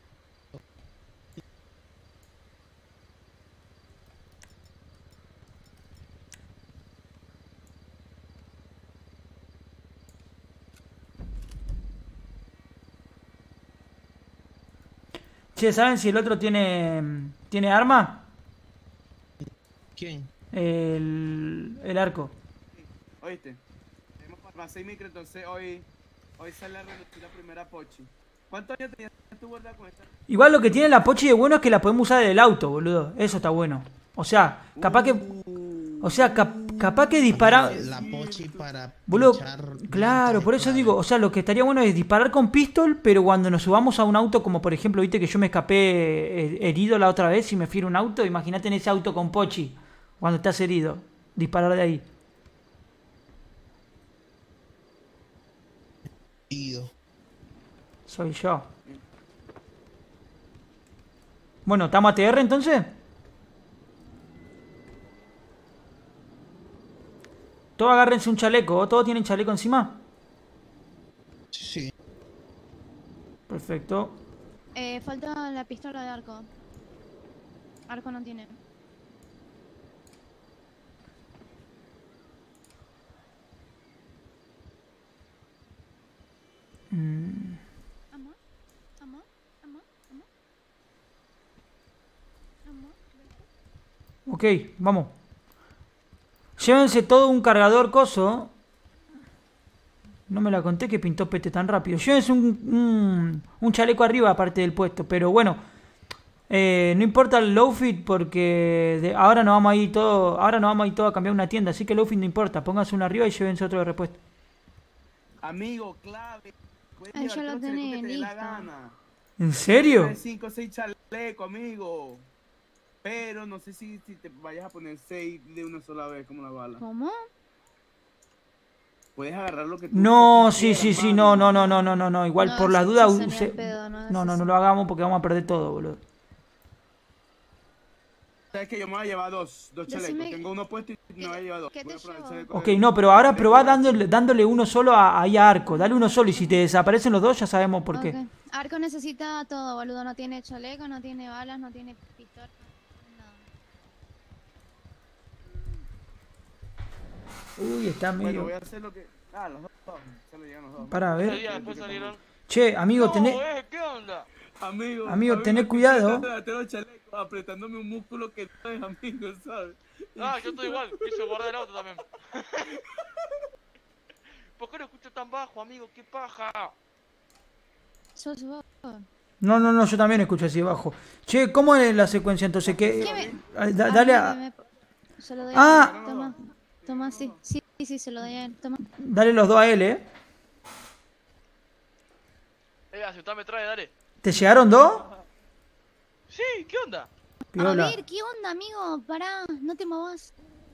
Che, ¿saben si el otro tiene arma? ¿Quién? El arco. Oíste, tenemos para 6 micro, entonces hoy sale a relucir la primera Pochi. ¿Cuántos años tenías tú, verdad, con esta? Igual lo que tiene la Pochi de bueno es que la podemos usar del auto, boludo. Eso está bueno. O sea, capaz que... O sea, capaz que disparar... La Pochi para Boludo, pinchar claro, por eso digo, o sea, lo que estaría bueno es disparar con pistol, pero cuando nos subamos a un auto, como por ejemplo, viste que yo me escapé herido la otra vez y me fui a un auto, imagínate en ese auto con Pochi, cuando estás herido, disparar de ahí. Ido. Soy yo. Bueno, ¿estamos a TR entonces? Todos agárrense un chaleco, ¿todos tienen chaleco encima? Sí. Perfecto. Falta la pistola de arco. Arco no tiene. Amor. Ok, vamos. Llévense todo un cargador coso. No me la conté que pintó pete tan rápido. Llévense un chaleco arriba aparte del puesto. Pero bueno, no importa el low fit porque ahora nos vamos a ir todo. Ahora nos vamos a ir todo a cambiar una tienda. Así que el low fit no importa. Pónganse uno arriba y llévense otro de repuesto. Amigo, clave. Puedes Ay, yo llevarte lo los chalecos que tenía te dé la listo. gana. ¿En serio? 5 o 6 chalecos, amigo. Pero no sé si te vayas a poner 6 de una sola vez como la bala. ¿Cómo? puedes agarrar lo que tú No, quieras, sí, mano. no. Igual No, por las sí, dudas. sí, ni al pedo, No lo hagamos porque vamos a perder todo, boludo. Sabes que yo me voy a llevar dos chalecos. Decime- Tengo uno puesto y me voy a llevar dos. ¿Qué Voy a te probar el llevo? chaleco Ok, de- no, pero ahora de- probá dándole uno solo ahí a Arco. Dale uno solo y si te desaparecen los dos ya sabemos por qué. Ok. Arco necesita todo, boludo. No tiene chaleco, no tiene balas, no tiene pistola. Nada. Uy, está Bueno, medio... voy a hacer lo que... los dos. Se lo llevan los dos. Para Ese ver. día después salieron. Che, amigo, No, tenés... ¿qué onda? Amigo, tené cuidado. Tengo chaleco, apretándome un músculo que no es amigo, ¿sabes? Ah, yo estoy igual. Quise guardar el auto también. ¿Por qué lo escucho tan bajo, amigo? ¡Qué paja! Sos vos. No, yo también escucho así abajo. Che, ¿cómo es la secuencia entonces? ¿Qué Dale a... Se lo doy Ah. a él. Toma, sí, se lo doy a él. Toma. Dale los dos a él, ¿eh? Aceptame, trae, dale. ¿Te llegaron dos? Sí, ¿qué onda? Piola. A ver, ¿qué onda, amigo? Pará, no te movas.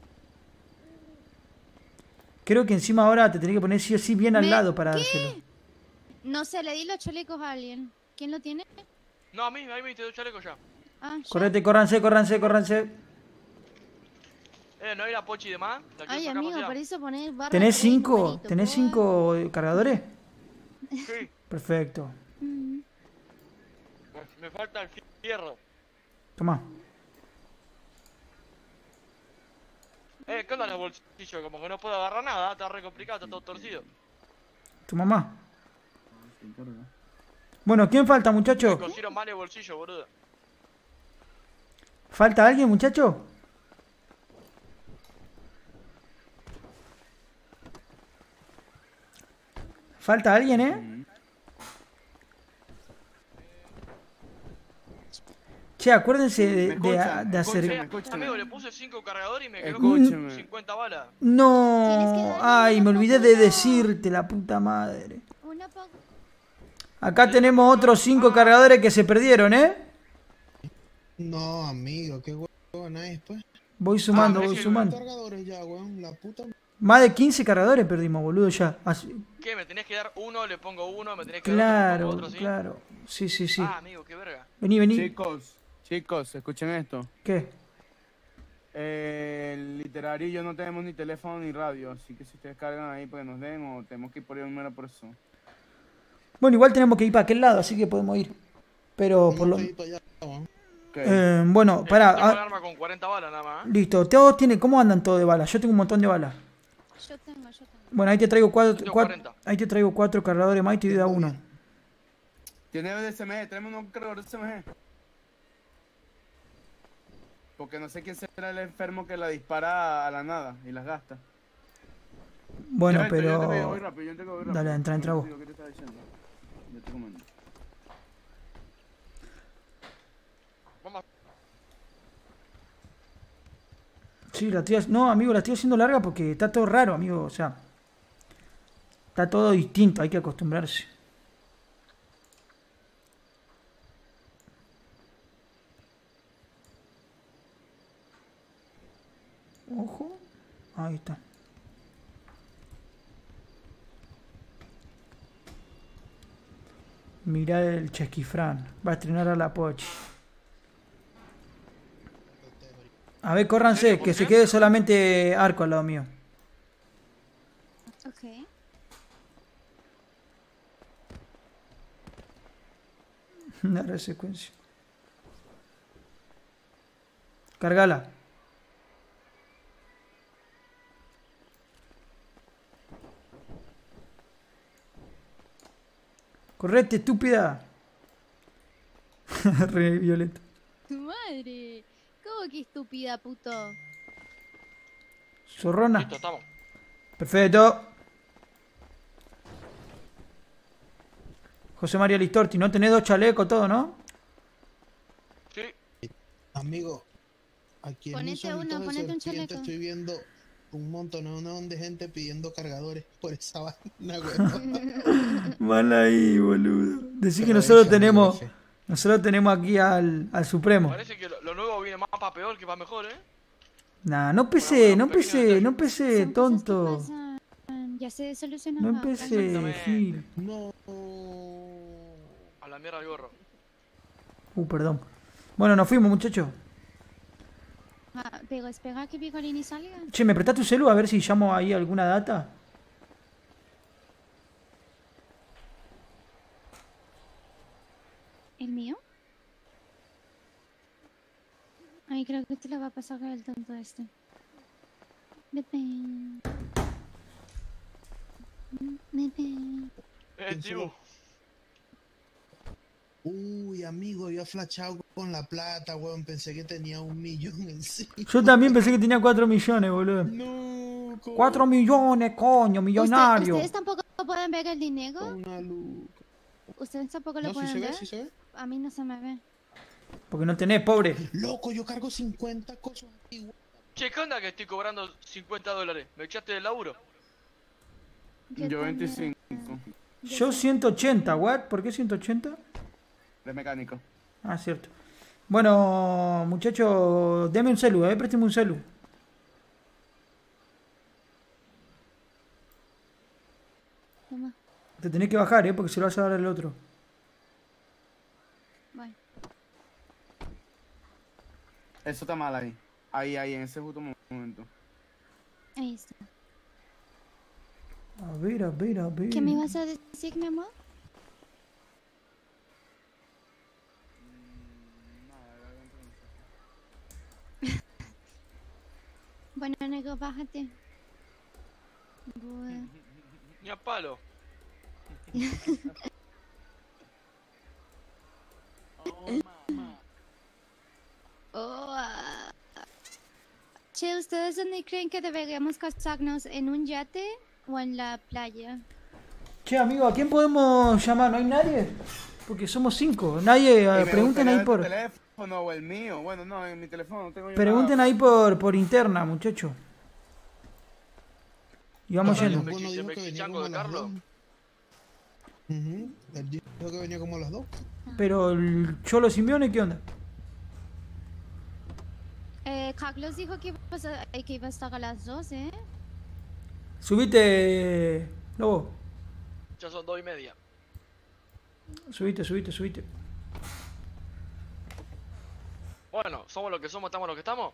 Creo que encima ahora te tenés que poner sí o sí bien al lado para dárselo. No sé, le di los chalecos a alguien. ¿Quién lo tiene? No, a mí me diste dos chalecos ya. Ah, ya. Correte, córranse. ¿No hay la pochi de más? ¿La Ay, quiero sacar amigo, para allá? para eso poner barra. ¿Tenés tres, cinco? numerito, ¿Tenés por 5 cargadores? Sí, Perfecto. Mm. me falta el fierro. Toma. ¿Qué onda los bolsillos? Como que no puedo agarrar nada, está re complicado, está todo torcido. Tu mamá. Bueno, ¿quién falta, Me muchacho? cosieron mal el bolsillo, boludo. ¿Falta alguien, muchacho? ¿Falta alguien, eh? Che, acuérdense de hacer... Amigo, le puse 5 cargadores y me quedó Escúchame. con 50 balas. No, ay, me olvidé de decirte, la puta madre. Una poco. Acá tenemos otros 5 cargadores que se perdieron, ¿eh? No, amigo, qué huevo es, pues. Voy sumando, pero voy es que- sumando. Cargadores ya, weón, la puta. Más de 15 cargadores perdimos, boludo, ya. ¿Qué? ¿Me tenés que dar uno? Le pongo uno, me tenés que dar otro, le pongo otro, ¿sí? Claro. Sí. Ah, amigo, qué verga. Vení. Chicos, escuchen esto. ¿Qué? El literario y yo no tenemos ni teléfono ni radio, así que si ustedes cargan ahí para que nos den o tenemos que ir por ahí un mero por eso. Bueno, igual tenemos que ir para aquel lado, así que podemos ir. Pero por lo... bueno, Tengo pará. un arma con 40 balas nada más. Listo. Todos tienen... ¿Cómo andan todos de balas? Yo tengo un montón de balas. Yo tengo. Bueno, ahí te traigo Yo tengo 4... Ahí te traigo 4 cargadores más y te da uno. Tiene de SMG, tenemos un cargador de SMG. Porque no sé quién será el enfermo que la dispara a la nada y las gasta. Bueno, Yo pero... entro, yo voy rápido. Dale, entra vos. ¿Qué te estaba diciendo? Yo te comando. Vamos. Sí, no, amigo, la estoy haciendo larga porque está todo raro, amigo. O sea, está todo distinto, hay que acostumbrarse. Ojo. Ahí está. Mirá el Chesquifrán. Va a estrenar a la Pochi. A ver, córranse, que se quede solamente Arco al lado mío. Ok. Una resecuencia. Cargala. Correte, estúpida. Re violento. Tu madre. ¿Cómo que estúpida, puto? Zorrona. Listo, estamos. Perfecto. José María Listorti, ¿no tenés 2 chalecos, todo, no? Sí. Amigo, aquí en mis Ponete uno, hábitos de ponete un serpiente chaleco. estoy viendo un montón de gente pidiendo cargadores por esa vaina, weón. Mal ahí, boludo. Decí que Pero nosotros ese, amigo, tenemos... ese. Nosotros tenemos aquí al Supremo. Parece que lo nuevo viene más para peor que para mejor, ¿eh? Nah, no pese, Bueno, pequeño detalle. tonto. Pasan. Ya se solucionó. No ahora. empecé, Exactamente. Gil. No. A la mierda el gorro. Perdón. Bueno, nos fuimos, muchachos. Ah, pero espera que Picolini salga. Che, ¿me prestás tu celu a ver si llamo ahí alguna data? ¿El mío? Ay, creo que te lo va a pasar el tonto este. Depende. Tío. Uy, amigo, yo he flashado con la plata, weón. Pensé que tenía 1 millón en sí. Yo también pensé que tenía 4 millones, boludo. No, 4 millones, coño, millonario. ¿Ustedes tampoco pueden ver el dinero? Una luz. ¿Ustedes tampoco lo No, sí pueden se ver? ve, sí se ve. A mí no se me ve. Porque no tenés, pobre. Loco, yo cargo 50 cosas aquí, weón. Che, ¿qué onda que estoy cobrando $50? ¿Me echaste del laburo? Yo también. 25. Yo 180, ¿what? ¿Por qué 180? De mecánico. Ah, cierto. Bueno, muchachos, deme un celu, présteme un celu. Toma. Te tenés que bajar, porque se lo vas a dar al otro. Bueno. Eso está mal ahí. Ahí, en ese justo momento. Ahí está. A ver, a ver, a ver. ¿Qué me vas a decir, mi amor? Bueno, negro, bájate. Bueno. Ni a palo. Oh, Che, ¿ustedes dónde creen que deberíamos casarnos? ¿En un yate o en la playa? Che, amigo, ¿a quién podemos llamar? ¿No hay nadie? Porque somos 5. Nadie, Y me pregunten ahí gustaría por... tu teléfono o el mío. Bueno, no, en mi teléfono no tengo yo Pregunten nada. ahí por interna, muchachos. Y vamos Ajá, yendo. el Bueno, dijo que venía Chango como de a las Carlos. 2. Él dijo que venía como a las 2. Pero el Cholo Simeone, ¿qué onda? Carlos dijo que iba a estar a las 12, ¿eh? Subite, Lobo. Ya son 2:30. Subite. Bueno, somos lo que somos, estamos lo que estamos.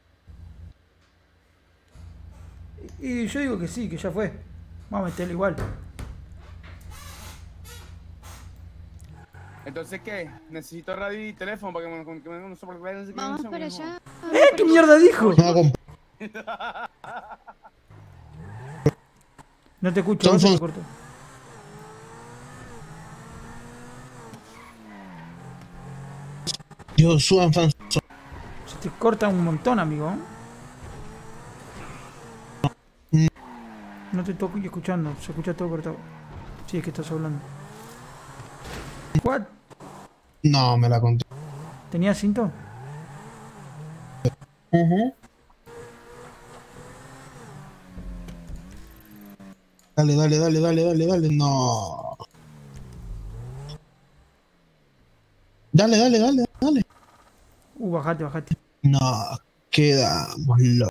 Y yo digo que sí, que ya fue. Vamos a meterle igual. Entonces, ¿qué? Necesito radio y teléfono para que me no sé por qué. Vamos para allá. ¿Qué mierda dijo? No te escucho, no te corto. Yo suban fan. Se te corta un montón, amigo. No te estoy escuchando, se escucha todo cortado. Sí, es que estás hablando. ¿What? No, me la conté. ¿Tenías cinto? Dale, no. Dale. Bajate. No, quedamos locos.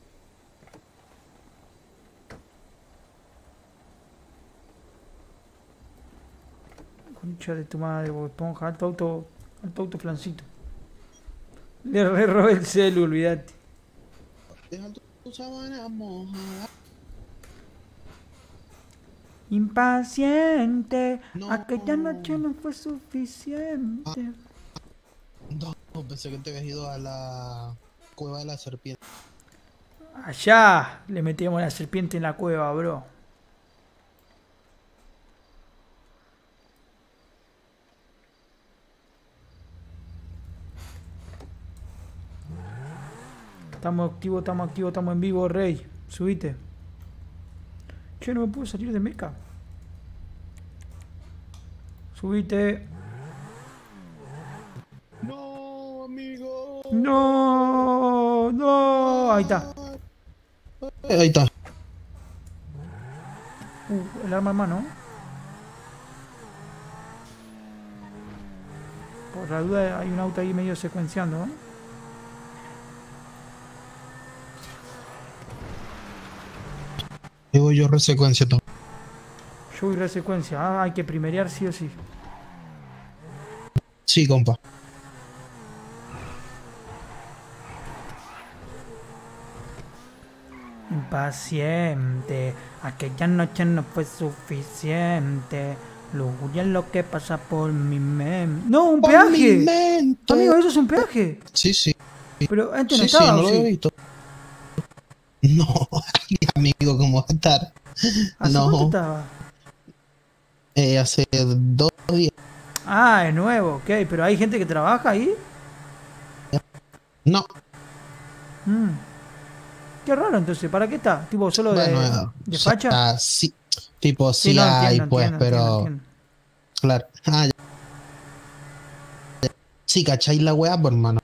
Concha de tu madre, Bob Esponja, alto auto flancito. Le robé el celu, olvídate. Deja tu sábana mojada. Impaciente, No. aquella noche no fue suficiente. No, pensé que te habías ido a la cueva de la serpiente. Allá le metíamos la serpiente en la cueva, bro. Estamos activos, estamos en vivo, rey. Subite. Che, no me puedo salir de meca. Subite. No, amigo. No. Ahí está. Ahí está. El arma en mano. Por la duda hay un auto ahí medio secuenciando, ¿no? Digo yo resecuencia todo. Yo voy resecuencia. Ah, hay que primerear sí o sí. Sí, compa. Impaciente, aquella noche no fue suficiente. Lujuria es lo que pasa por mi mente. ¡No, un Por peaje! mi mente. Amigo, eso es un peaje. Sí, sí. Pero antes no Sí, sí, estaba, no ¿o lo sí? había visto. No, ay, amigo, ¿cómo va a estar? ¿Hace cuánto No, estaba? hace 2 días. Ah, es nuevo, ok. Pero hay gente que trabaja ahí. No, Mm. Qué raro entonces, ¿para qué está? ¿Tipo solo bueno, de o sea, facha? sí, tipo Sí, sí no, hay, entiendo, pues, entiendo, pero entiendo. claro. Ah, ya. Sí, ¿cachai la weá, pues, hermano?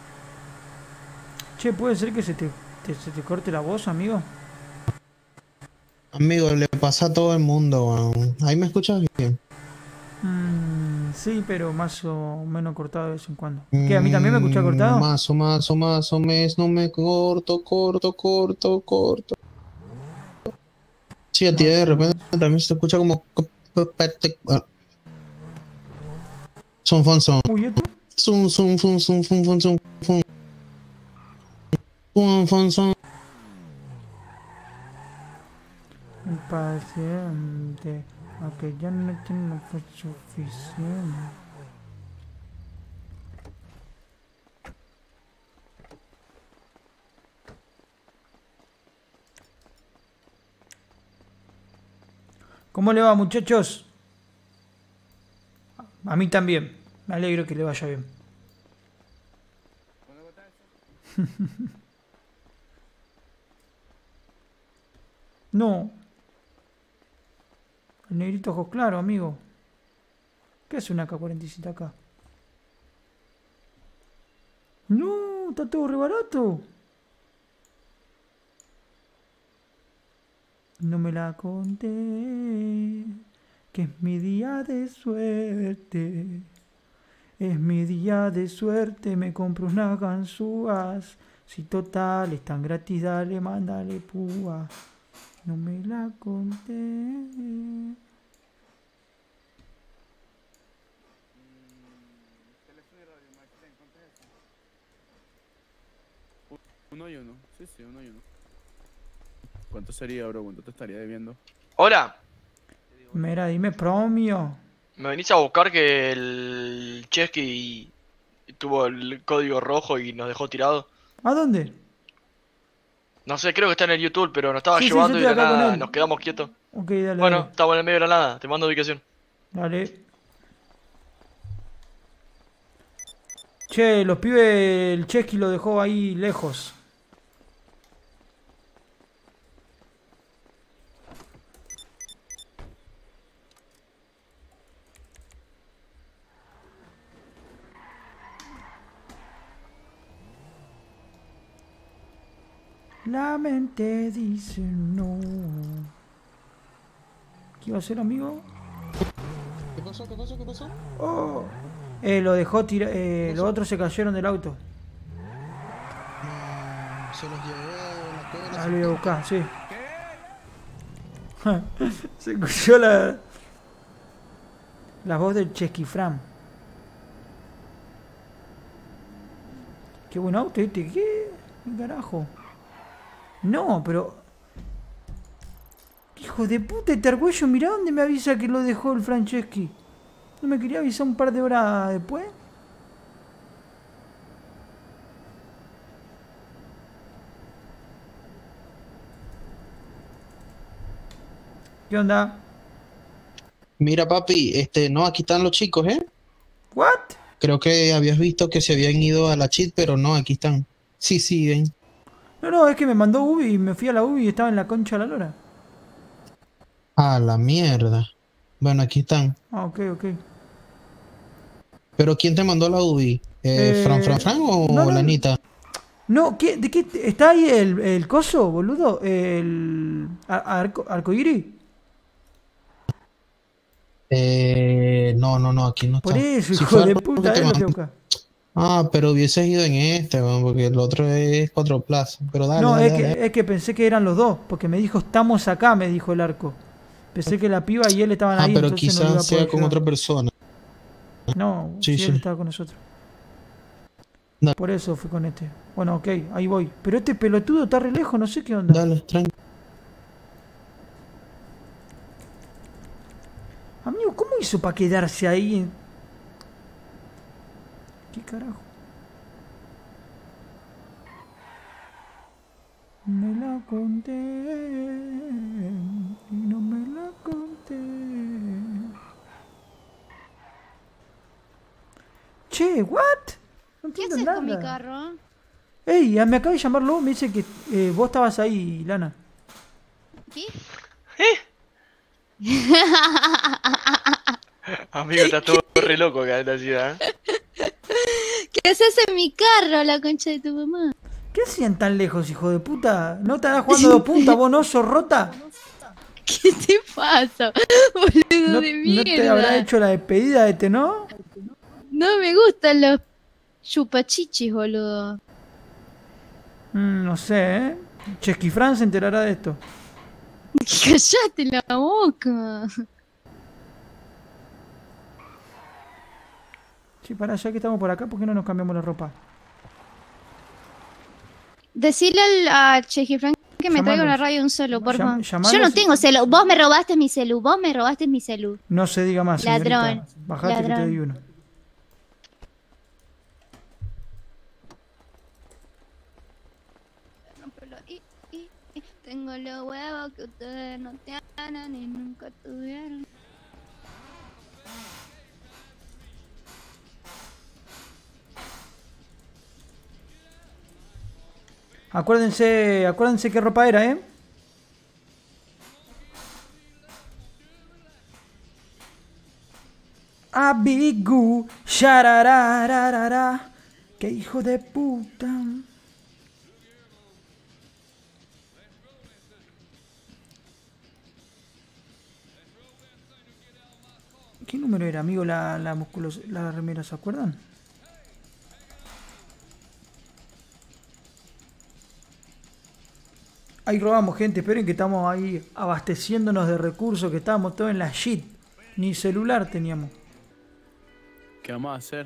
Che, ¿puede ser que se te corte la voz, amigo? Amigo, le pasa a todo el mundo, weón. Ahí me escuchas bien. Sí, pero más o menos cortado de vez en cuando. ¿Qué? ¿A mí también me escucha cortado? Más o mes, no me corto. Sí, a ti de repente también se escucha como... Son fun son. Uy, ¿esto? Fun fun son. Impaciente, aquella noche no fue suficiente. ¿Cómo le va, muchachos? A mí también. Me alegro que le vaya bien. No. El negrito ojos claro, amigo. ¿Qué hace una K-47 acá? No, está todo re barato. No me la conté, que es mi día de suerte. Es mi día de suerte, me compro unas ganzúas. Si total es tan gratis, dale, mándale púa. No me la conté. Uno y uno. Sí, sí, uno y uno. ¿Cuánto sería, bro? ¿Cuánto te estaría debiendo? Hola, Mira, dime promio. me venís a buscar que el Chesky tuvo el código rojo y nos dejó tirado. ¿A dónde? No sé, creo que está en el YouTube, pero nos estaba Sí, sí, yo llevando y estoy de la acá con nada él. nos quedamos quietos. Ok, dale, Bueno, dale. estamos en el medio de la nada, te mando ubicación. Dale. Che, los pibes, el Chesky lo dejó ahí lejos. La mente dice no. ¿Qué iba a hacer, amigo? ¿Qué pasó? Oh. Lo dejó tirar. Los otros se cayeron del auto. No, se los llevó la cueva de la Ah, lo voy a buscar, sí. Se escuchó la voz del Chesky Fram. Qué buen auto este, ¿qué? ¿Qué carajo? No, pero... Hijo de puta, este argüello, mirá dónde me avisa que lo dejó el Franceschi. ¿No me quería avisar un par de horas después? ¿Qué onda? Mira, papi, no, aquí están los chicos, ¿eh? ¿What? Creo que habías visto que se habían ido a la cheat, pero no, aquí están. Sí, ven. No, es que me mandó Ubi y me fui a la Ubi y estaba en la concha de la lora. A la mierda. Bueno, aquí están. Ah, ok. ¿Pero quién te mandó la UBI? ¿Fran o no, la Anita? No, ¿de qué? ¿Está ahí el coso, boludo? ¿El arcoíris? No, aquí no está. Por eso, Si hijo fue de algo puta, que te lo que mandó- busca. Ah, pero hubieses ido en este, weón, porque el otro es 4 plazas. Pero dale, No, dale, es dale. que, es que pensé que eran los dos, porque me dijo, estamos acá, me dijo el arco. Pensé que la piba y él estaban Ah, ahí, pero entonces no lo iba quizás a poder sea con ayudar. otra persona. No, Sí, si él sí. estaba con nosotros. Dale. Por eso fui con este. Bueno, ok, ahí voy. Pero este pelotudo está re lejos, no sé qué onda. Dale, tranqui. Amigo, ¿cómo hizo para quedarse ahí? ¿Qué carajo? Me la conté y no me la conté. Che, ¿what? No ¿Qué entiendo haces con mi nada. carro? Ey, me acaba de llamar Lobo, me dice que vos estabas ahí, Lana. ¿Qué? Amigo, está todo re loco acá en la ciudad. ¿Qué haces en mi carro, la concha de tu mamá? ¿Qué hacían tan lejos, hijo de puta? ¿No estarás jugando 2 puntas, vos no sos rota? ¿Qué te pasa? Boludo ¿No, de no te habrá mierda. hecho la despedida este, no? No me gustan los chupachichis, boludo. No sé, ¿eh? Chesquifrán se enterará de esto. Callate la boca. Sí, pará, ya que estamos por acá, ¿por qué no nos cambiamos la ropa? Decile a Chejifran que me traiga una Llamalos. radio un celu, por favor. Yo llamalos. no tengo celu. Vos me robaste mi celu. Vos me robaste mi celu. No se diga más, Ladrón. señorita. Bajate que te Ladrón. doy uno. Tengo los huevos que ustedes no tienen y nunca tuvieron. Acuérdense qué ropa era, ¿eh? Abigu, shararararara. Qué hijo de puta. ¿Qué número era, amigo, la remera, ¿se acuerdan? Ahí robamos, gente, esperen que estamos ahí abasteciéndonos de recursos, que estábamos todos en la shit. Ni celular teníamos. ¿Qué vamos a hacer?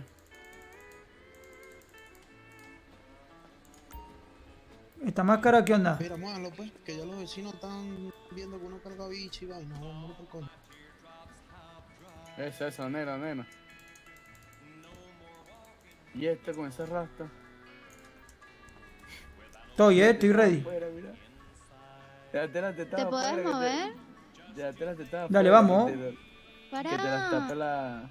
¿Esta máscara qué onda? Mira, muévanlo pues, que ya los vecinos están viendo que uno carga bicho y vaina. No, por coño. Esa, nena. Y este con esa rasta. Estoy ready. Afuera, mira. Déjate las tetas ¿Te podés afuera, que mover? Déjate las tetas Dale, afuera, vamos. Que te las Pará. tape la...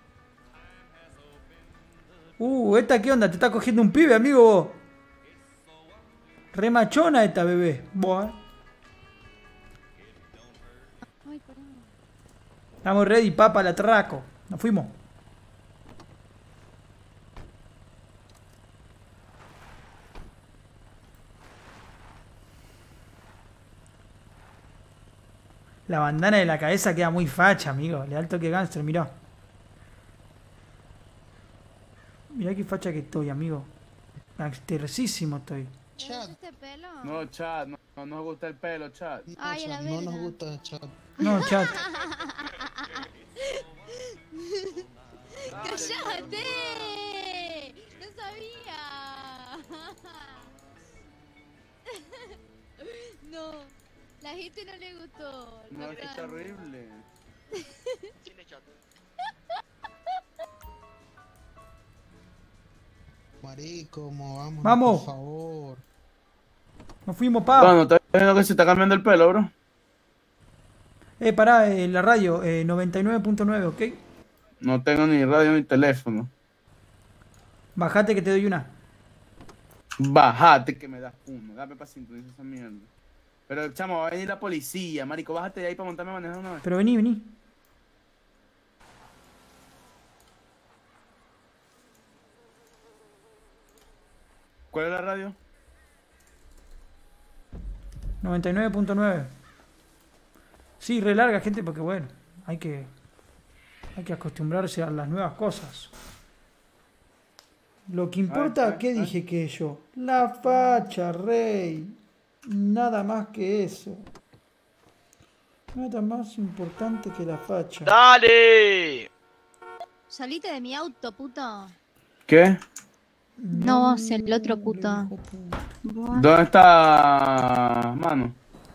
¿Esta qué onda? ¿Te está cogiendo un pibe, amigo vos? Re machona esta bebé. Buah. Ay, pará. Estamos ready, papa, la atraco. Nos fuimos. La bandana de la cabeza queda muy facha, amigo. Le alto que gangster, mirá. Mirá qué facha que estoy, amigo. Gangstercísimo estoy. ¿Es este pelo? No, chat, no nos gusta el pelo, chat. Ay, a la No nos verga. gusta, chat. No, chat. ¡Cállate! ¡No sabía! No, la gente no le gustó. No, es que está horrible. Marico, movamos. Vamos. Por favor. Nos fuimos, pa. Bueno, ¿estás viendo que se está cambiando el pelo, bro? Pará, la radio, 99.9, ¿ok? No tengo ni radio ni teléfono. Bajate que te doy una. Bájate que me das uno. Dame para sintonizar esa mierda. Pero, chamo, va a venir la policía, marico. Bájate de ahí para montarme a manejar una vez. Pero vení. ¿Cuál es la radio? 99.9. Sí, re larga, gente, porque bueno, hay que acostumbrarse a las nuevas cosas. Lo que importa, ¿qué dije que yo? La facha, rey. Nada más que eso. Nada más importante que la facha. ¡Dale! Salite de mi auto, puto. ¿Qué? No, es el otro puto. Buah. ¿Dónde está mano?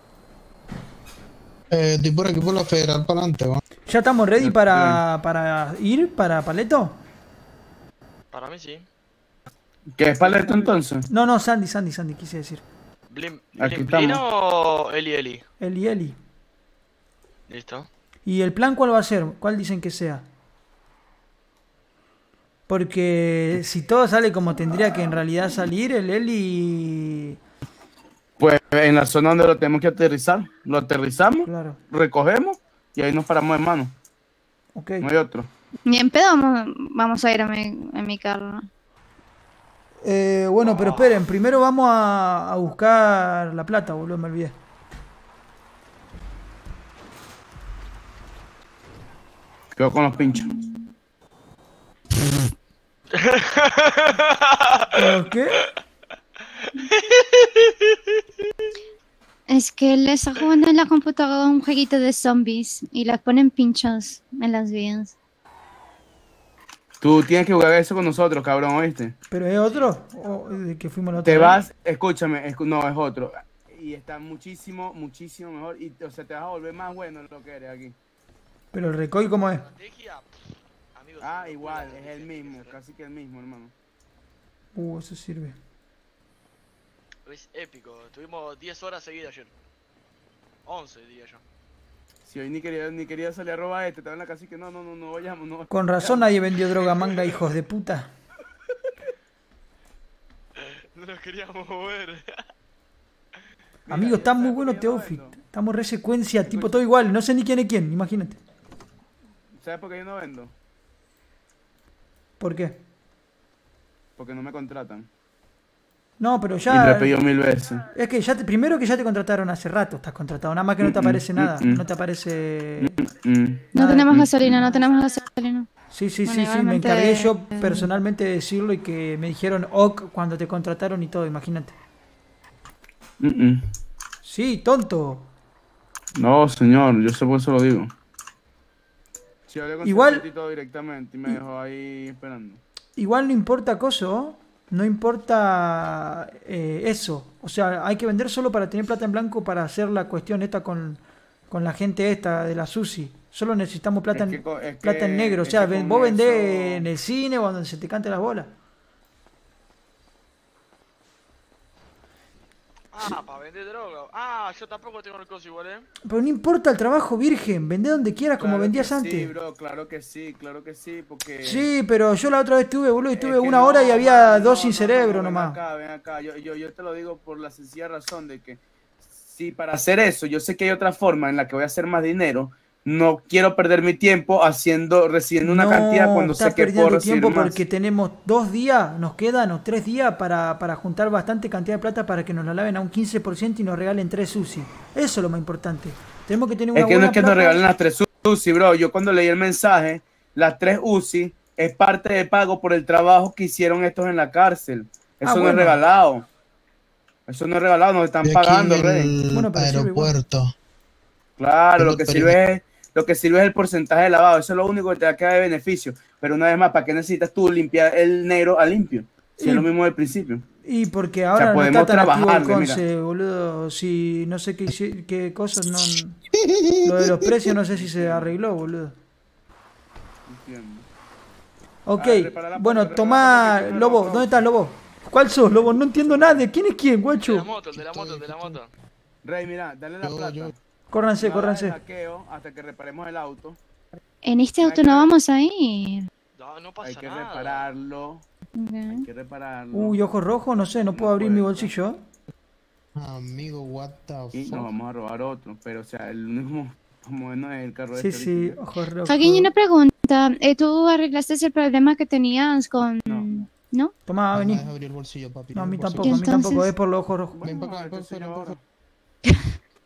Estoy por aquí por la federal para adelante, ¿va? ¿Ya estamos ready para ir para Paleto? Para mí sí. ¿Qué es Paleto entonces? No, no, Sandy, quise decir. Aquí ¿Blin estamos. o Eli? Eli. Listo. ¿Y el plan cuál va a ser? ¿Cuál dicen que sea? Porque si todo sale como tendría que en realidad salir, el Eli... Pues en la zona donde lo tenemos que aterrizar. Lo aterrizamos, Claro, recogemos y ahí nos paramos en mano. ok. No hay otro. Ni en pedo vamos a ir en mi carro. Bueno, pero esperen, primero vamos a buscar la plata, boludo, me olvidé. Quedo con los pinchos. ¿Pero qué? Es que él está jugando en la computadora un jueguito de zombies y le ponen pinchos en las vías. Tú tienes que jugar eso con nosotros, cabrón, ¿oíste? ¿Pero es otro? ¿O de que fuimos la otra Te vez? vas, escúchame, no, es otro. Y está muchísimo mejor. Y, o sea, te vas a volver más bueno en lo que eres aquí. ¿Pero el recoil cómo es? Ah, igual, es el mismo, casi que el mismo, hermano. Eso sirve. Es épico. Tuvimos 10 horas seguidas ayer. 11 diría yo. Si hoy ni quería salir a robar estaba en la casa y que no vayamos, no. Con razón nadie vendió droga manga, hijos de puta. No nos queríamos mover. Amigo, está muy bueno este outfit. Estamos re secuencia, tipo todo igual. No sé ni quién es quién, imagínate. ¿Sabes por qué yo no vendo? ¿Por qué? Porque no me contratan. No, pero Y ya... lo he pedido 1000 veces. Es que ya primero que ya te contrataron hace rato, estás contratado. Nada más que no te aparece nada. No te aparece... No nada. tenemos gasolina, no tenemos gasolina. Sí, Bueno, me igualmente, encargué yo personalmente de decirlo y que me dijeron ok cuando te contrataron y todo, imagínate. Sí, tonto. No, señor, yo sé por eso lo digo. Si hablé con Igual- Security todo directamente y me dejó ahí esperando. Igual no importa coso, no importa eso. O sea, hay que vender solo para tener plata en blanco para hacer la cuestión esta con la gente esta de la SUSI. Solo necesitamos plata, plata en negro. O sea, vos vendés en el cine o donde se te cante las bolas. Ah, para vender droga. Ah, yo tampoco tengo el coso igual, Pero no importa el trabajo, virgen. Vendé donde quieras como vendías Sí, antes. bro, claro que sí, porque... Sí, pero yo la otra vez estuve, boludo, y estuve Es que una hora y había dos sin no, cerebro ven nomás. Ven acá. Yo te lo digo por la sencilla razón de que si para hacer eso, yo sé que hay otra forma en la que voy a hacer más dinero, no quiero perder mi tiempo recibiendo una cantidad cuando sé estás que puedo perdiendo recibir tiempo más. porque tenemos 2 días, nos quedan, o 3 días para juntar bastante cantidad de plata para que nos la laven a un 15% y nos regalen 3 sushi. Eso es lo más importante. Tenemos que tener una Es que no buena es que nos plata. regalen las 3 UCI, bro. Yo cuando leí el mensaje, las 3 UCI es parte de pago por el trabajo que hicieron estos en la cárcel. Eso no bueno. es regalado. Eso no es regalado, nos están Estoy aquí pagando, en rey. el Bueno, pero sirve igual. aeropuerto. Claro, lo Pero- que sirve es el porcentaje de lavado. Eso es lo único que te da que dar de beneficio. Pero una vez más, ¿para qué necesitas tú limpiar el negro a limpio? Si es lo mismo del principio. Y porque ahora no podemos está tan activo el trabajarle, Conce, boludo. Si no sé qué cosas, no. Lo de los precios no sé si se arregló, boludo. Entiendo. Ok, repara la bueno, puerta, tomá, repara la puerta, que Lobo, no, ¿dónde estás, Lobo? ¿Cuál sos, Lobo? No entiendo nada. ¿Quién es quién, De la guacho? moto, el de la moto, el de la moto. Rey, mira, dale la plata. Córranse, Nada de córranse. hackeo hasta que reparemos el auto. En este auto no vamos a ir. No, no Hay pasa que nada. repararlo. Ok. Hay que repararlo. Uy, ojo rojo, no sé, no puedo abrir mi bolsillo. Amigo, what the Y fuck. nos vamos a robar otro. Pero, o sea, el único bueno es el carro Sí, este sí, ahorita. ojo rojo. Joaquín, una pregunta. ¿Tú arreglaste el problema que tenías con...? ¿No? Tomá, vení. Deja abrir el bolsillo, papi. No, a mí Abre el tampoco, bolsillo. es por los ojos rojos. Ven para acá, Bueno, espera, entonces espera,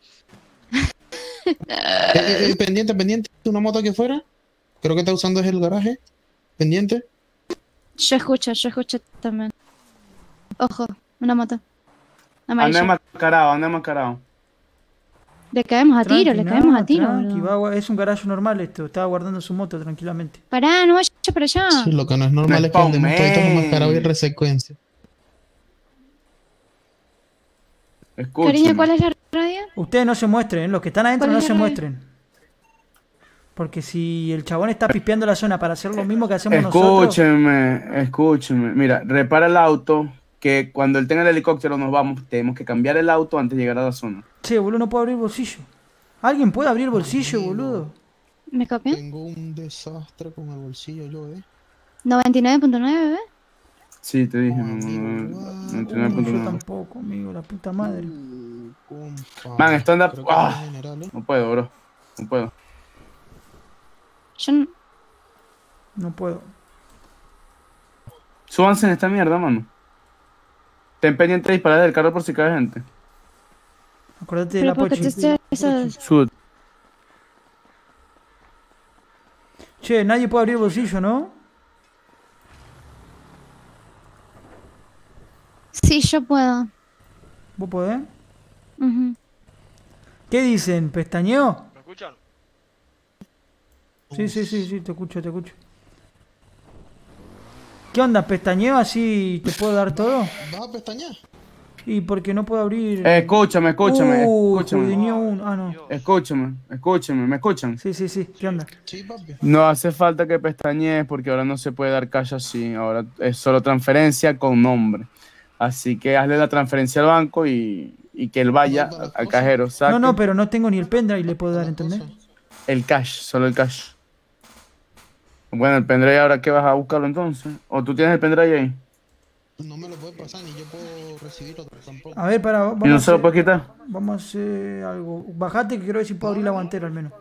yo espera. ahora- Pendiente. ¿Una moto aquí afuera? Creo que está usando es el garaje. Pendiente. Yo escucho también. Ojo, una moto. Anda Amarilla. enmascarado. Le caemos a tiro, Tranqui, le caemos no, a tiro, tranqui, boludo. es un garaje normal esto. Estaba guardando su moto tranquilamente. Pará, no vayas para allá. Sí, lo que no es normal es que andemos todos enmascarados y resecuencia. Cariño, ¿cuál es la radio? Ustedes no se muestren, los que están adentro ¿Cuál no es se la radio? muestren. Porque si el chabón está pispeando la zona para hacer lo mismo que hacemos nosotros. Escúcheme. Mira, repara el auto, que cuando él tenga el helicóptero nos vamos, tenemos que cambiar el auto antes de llegar a la zona. Che, boludo, no puedo abrir bolsillo. ¿Alguien puede abrir bolsillo, boludo? ¿Me copié? Tengo un desastre con el bolsillo yo, 99.9, bebé. Sí, te dije, Yo tampoco, amigo, la puta madre. Man, esto anda... Creo que ¡Ah! es general, ¿eh? No puedo, bro. No puedo. Yo no... No puedo. Súbanse en esta mierda, mano. Ten pendiente de disparar del carro por si cae gente. Acuérdate de Pero la porque pochi. te esos... Sud. Che, nadie puede abrir bolsillo, ¿no? Sí, yo puedo. ¿Vos podés? Ujú. ¿Qué dicen? ¿Pestañeo? ¿Me escuchan? Sí, te escucho. ¿Qué onda? ¿Pestañeo así te puedo dar todo? ¿Vas a pestañear? Y porque no puedo abrir... Escúchame. Judineó uno. Ah, no. Escúchame, ¿me escuchan? Sí, ¿qué onda? Sí, papi. No hace falta que pestañees porque ahora no se puede dar cash así. Ahora es solo transferencia con nombre. Así que hazle la transferencia al banco y que él vaya al cajero. Saque No, pero no tengo ni el pendrive y le puedo dar, ¿entendés? el cash, solo el cash. Bueno, el pendrive, ¿ahora qué vas a buscarlo entonces? ¿O tú tienes el pendrive ahí? No me lo puede pasar ni yo puedo recibirlo tampoco. A ver, para... ¿Y no se lo puedes quitar? Vamos a hacer algo. Bajate que quiero ver si puedo abrir la guantera al menos.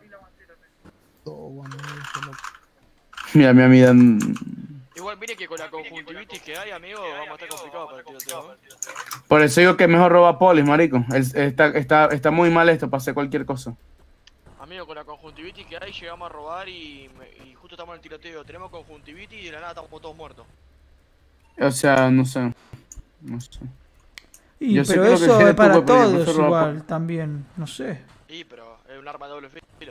Mira, mi amiga... Igual mire que con la conjuntivitis que hay, amigo, vamos a estar complicados para el tiroteo. Por eso digo que mejor roba polis, marico. Está muy mal esto para hacer cualquier cosa. Amigo, con la conjuntivitis que hay, llegamos a robar y justo estamos en el tiroteo. Tenemos conjuntivitis y de la nada estamos todos muertos. O sea, no sé. Y, Yo sé pero que lo que eso quiere es para tú, pero yo todos prefiero robar igual también, no sé. Sí, pero es un arma de doble filo.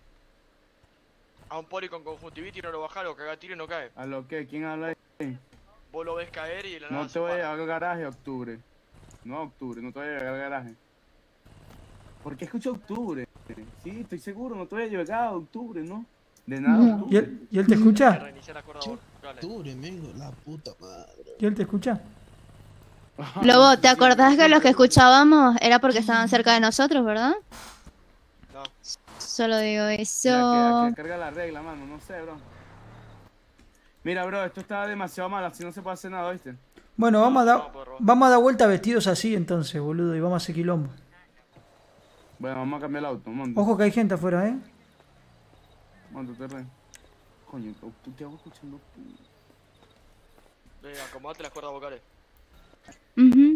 A un poli con conjuntivitis no lo baja, lo caga tiro y no cae. ¿A lo que? ¿Quién habla ahí? Vos lo ves caer y de la nada No se te voy a para. llevar al garaje octubre. No octubre, no te voy a llevar al garaje. ¿Por qué escucho octubre? Sí, estoy seguro, no te voy a llevar a octubre, ¿no? De nada, octubre. ¿Y él te escucha? Reiniciar la cuerda vocal. Octubre, amigo, la puta madre. ¿Y él te escucha? Lobo, ¿te acordás que los que escuchábamos era porque estaban cerca de nosotros, verdad? No. Solo digo Mira, eso. que carga la regla, mano, no sé, bro. Mira, bro, esto está demasiado mal, así no se puede hacer nada, ¿viste? Bueno, vamos a dar vuelta vestidos así entonces, boludo, y vamos a hacer quilombo. Bueno, vamos a cambiar el auto, monta. Ojo que hay gente afuera, ¿eh? Montate, re. Coño, tú te hago escuchando octubre. Venga, acomodate las cuerdas vocales. Ujú.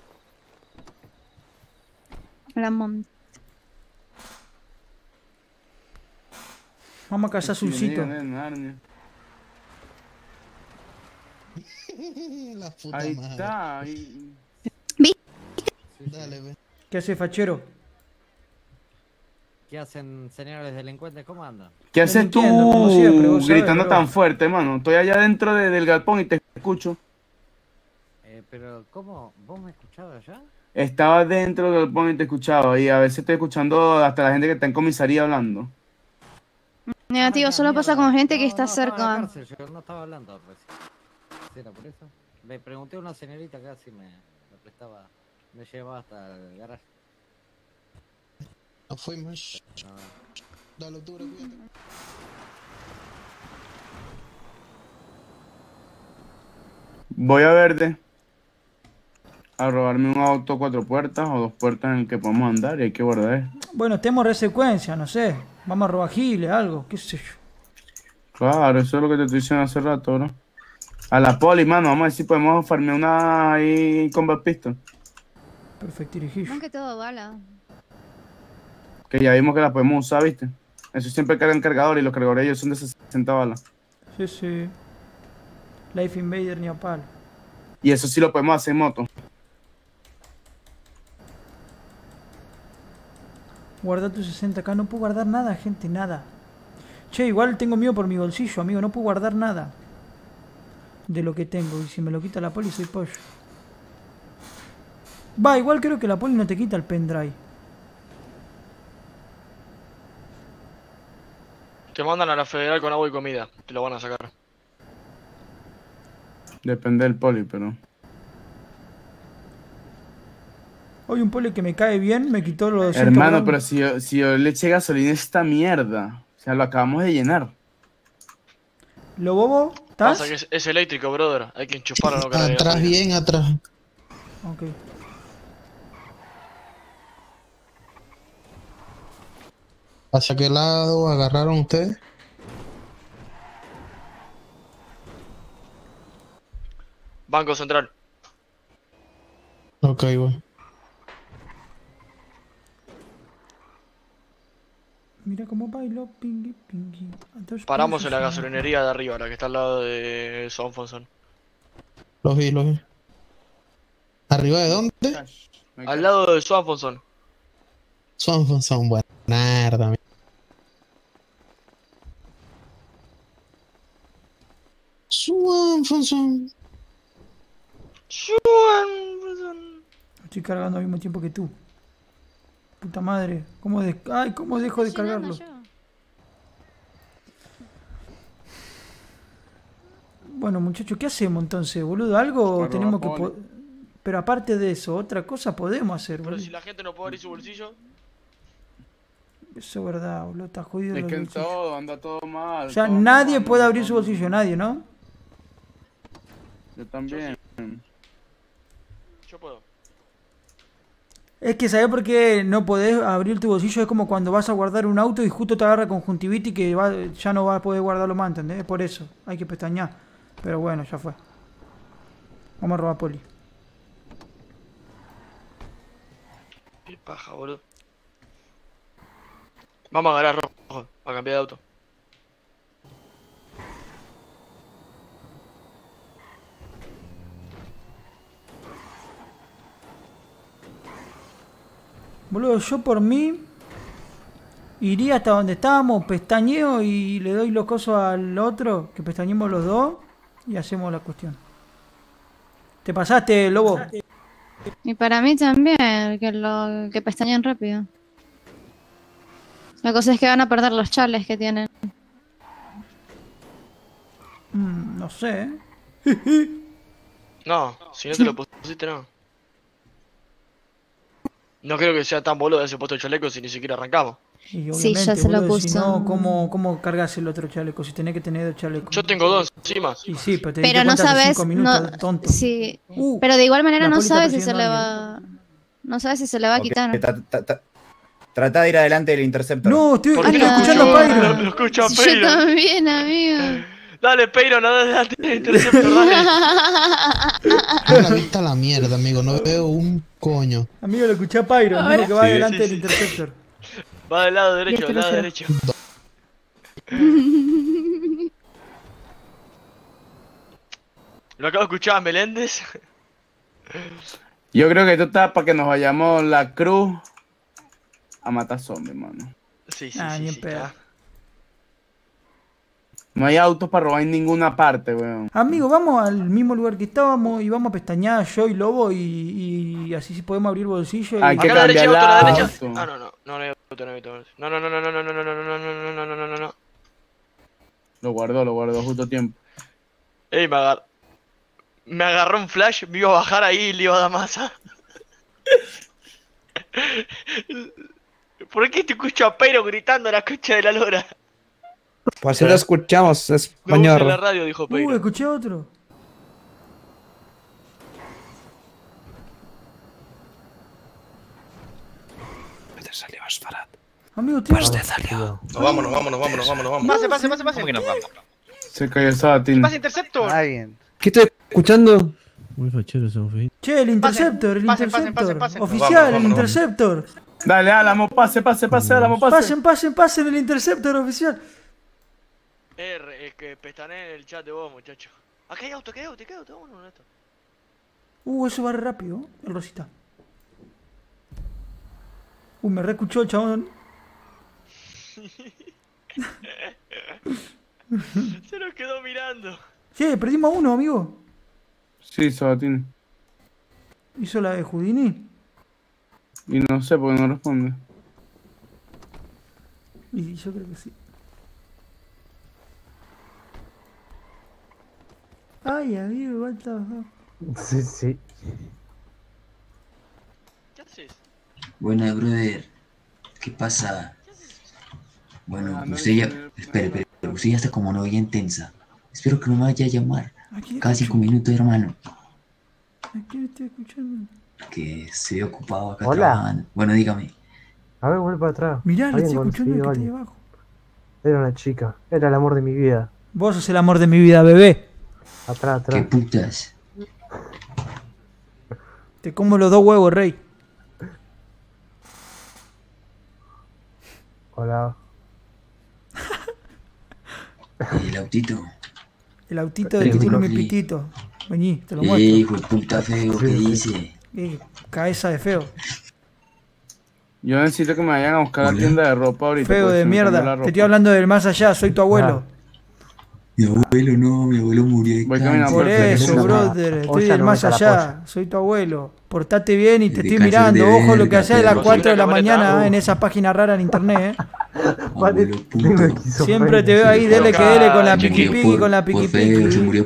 La mom. Vamos a cazar Sulcito. La puta Ahí madre. está, ahí. Dale, ve. ¿Qué hace, fachero? ¿Qué hacen, señores delincuentes? ¿Cómo andan? ¿Qué haces tú entiendo, como siempre, vos sabés, gritando bro. tan fuerte, mano? Estoy allá dentro del galpón y te escucho. Pero, ¿cómo? ¿Vos me escuchabas allá? Estaba dentro del galpón y te escuchaba. Y a veces estoy escuchando hasta la gente que está en comisaría hablando. Negativo, solo pasa con gente que está Estaba en la cerca. cárcel, yo no estaba hablando recién. ¿Era por eso? Le pregunté a una señorita acá si me prestaba, me llevaba hasta el garaje. No fuimos. No. Dale, octubre, cuídate. Voy a verte a robarme un auto 4 puertas o 2 puertas en el que podamos andar y hay que guardar. Bueno, tenemos resecuencia, no sé. Vamos a robar giles, algo, qué sé yo. Claro, eso es lo que te estoy diciendo hace rato, bro. A la poli, mano, vamos a ver si podemos farmear una ahí combat pistol. Perfecto, dirigillo. Aunque todo bala. Que ya vimos que la podemos usar, ¿viste? Eso siempre cargan cargador y los cargadores ellos son de 60 balas. Sí. Life Invader ni a palo. Y eso sí lo podemos hacer en moto. Guarda tus 60k. No puedo guardar nada, gente, nada. Che, igual tengo miedo por mi bolsillo, amigo. No puedo guardar nada de lo que tengo. Y si me lo quita la poli, soy pollo. Va, igual creo que la poli no te quita el pendrive. Te mandan a la federal con agua y comida. Te lo van a sacar. Depende del poli, pero... Hoy un poli que me cae bien me quitó los 200 Hermano, gramos. pero si yo le eché gasolina a esta mierda. O sea, lo acabamos de llenar. ¿Lo bobo? ¿Estás? Pasa que es eléctrico, brother. Hay que enchufarlo, no cargar. Atrás, bien atrás. Ok. ¿Hacia qué lado agarraron ustedes? Banco Central. Ok, bueno. Mira cómo bailo, pingui, pingui. Paramos en la gasolinería de arriba, la que está al lado de Sonfonson. Los vi, los vi. ¿Arriba de dónde? Al lado de Swanfonson. Son buenarda, amigo. Swanfonson. Estoy cargando al mismo tiempo que tú. Puta madre. Ay, ¿cómo dejo de cargarlo? Bueno, muchachos, ¿qué hacemos entonces, boludo? Algo Para tenemos que... robar Pero aparte de eso, otra cosa podemos hacer, Pero boludo. si la gente no puede abrir su bolsillo. Eso es verdad, boludo. Está jodido. Es los que en bolsillos. todo, anda todo mal. O sea, todo nadie mal, puede anda abrir todo su bolsillo, nadie, ¿no? Yo también. Yo puedo. Es que, ¿sabés por qué no podés abrir tu bolsillo? Es como cuando vas a guardar un auto y justo te agarra conjuntivitis que ya no vas a poder guardarlo más, ¿entendés? Es por eso, hay que pestañear. Pero bueno, ya fue. Vamos a robar poli. Qué paja, boludo. Vamos a agarrar rojo, a cambiar de auto. Boludo, yo por mí iría hasta donde estábamos, pestañeo y le doy los cosos al otro, que pestañemos los dos y hacemos la cuestión. ¿Te pasaste, lobo? Y para mí también, que pestañen rápido. La cosa es que van a perder los chales que tienen. No sé, ¿eh? No, si no te lo pusiste, no. No creo que sea tan boludo de ese puesto el chaleco si ni siquiera arrancamos. Y Sí, ya se lo boludo, si puso. no, ¿cómo cargas el otro chaleco? Si tenés que tener dos chalecos. Yo tengo dos encima. Y sí, pero te Pero diste no cuenta hace sabes, 5 minutos, no, tonto. sí, pero de igual manera la no poli está sabes si se persiguiendo le a va, no sabes si se le va a quitar. Trata de ir adelante del Interceptor. No, estoy ¿Por qué escuchando a Pyro. Lo escucho a Yo Peiro. también, amigo. Dale, Peiro, no adelante del Interceptor, dale. La vista a la mierda, amigo. No veo un coño. Amigo, lo escuché a Pyro, el mismo que va Sí, adelante sí, del sí. Interceptor. Va del lado derecho, Y del este lado lucero. derecho. ¿Lo acabo de escuchar a Meléndez? Yo creo que esto está para que nos vayamos la cruz a matar zombies, mano. Sí, sí, Ah, sí. ni en sí, pedo. está. No hay autos para robar en ninguna parte, weón. Amigo, vamos al mismo lugar que estábamos y vamos a pestañear yo y Lobo y así sí podemos abrir bolsillo. Y... Hay que Acá a la derecha, cambiar auto, a la el derecha. auto. Ah, no hay auto, no hay auto. No, no, no, no, no, no, no, no, no, no, no, no, no, no, no, no. Lo guardó justo a tiempo. Ey, me agarró un flash, me iba a bajar ahí y le iba a dar masa. ¿Por qué te escucho a Peiro gritando a la concha de la lora? Pues si lo escuchamos, es No use la mañor. radio, dijo Peiro. escuché otro. Amigo, tío. Vámonos. Pase. ¿Cómo que nos vamos? Se cayó el Sabatín. Pase Interceptor. Ah, bien. ¿Qué estoy escuchando? Che, el Interceptor, el Pasen. Interceptor. Pasen. Oficial, el Vámonos. Interceptor. Dale, Álamo, pase, Álamo, pase. Pasen el Interceptor oficial. Es que pestané en el chat de vos, muchacho. Acá hay auto, vámonos en esto. Eso va re rápido, el Rosita. Me reescuchó el chabón. Se nos quedó mirando. Sí, perdimos a uno, amigo. Sí, Sabatini. ¿Hizo la de Houdini? Y no sé porque no responde. Y yo creo que sí. Ay, amigo, what the fuck. Sí, sí. ¿Qué haces? Buena, brother. ¿Qué pasa? Bueno, usted ya... Espere, usted ya está como novia intensa. Espero que no me vaya a llamar. Cada 5 minutos, hermano. ¿A quién estoy escuchando? Que estoy ocupado acá Hola. trabajando. Bueno, dígame. A ver, vuelve para atrás. Mirá, lo Alguien estoy escuchando el que consiguió está ahí algo. abajo. Era una chica. Era el amor de mi vida. Vos sos el amor de mi vida, bebé. Atrás, ¿Qué atrás. putas? Te como los 2 huevos, rey. Hola. ¿Y el autito? El autito del que tiene mi pitito. Vení, te lo muestro. Hijo de puta feo, ¿qué dice? Cabeza de feo. Yo necesito que me vayan a buscar a la tienda de ropa ahorita. Feo porque de se me cambió la mierda. ropa. Te estoy hablando del más allá, soy tu abuelo. Mi abuelo no, mi abuelo murió de Voy cáncer. caminando Por por el eso, teléfono. brother. Estoy del más allá, soy tu abuelo. Portate bien y te De estoy cáncer mirando. de Ojo lo que verga, haces a las perro. 4 de la Camioneta, mañana en esa página rara en internet, Abuelo puto. Siempre te veo ahí, dele que dele con la Se piqui murió piqui, con la por piqui feo, se piqui. murió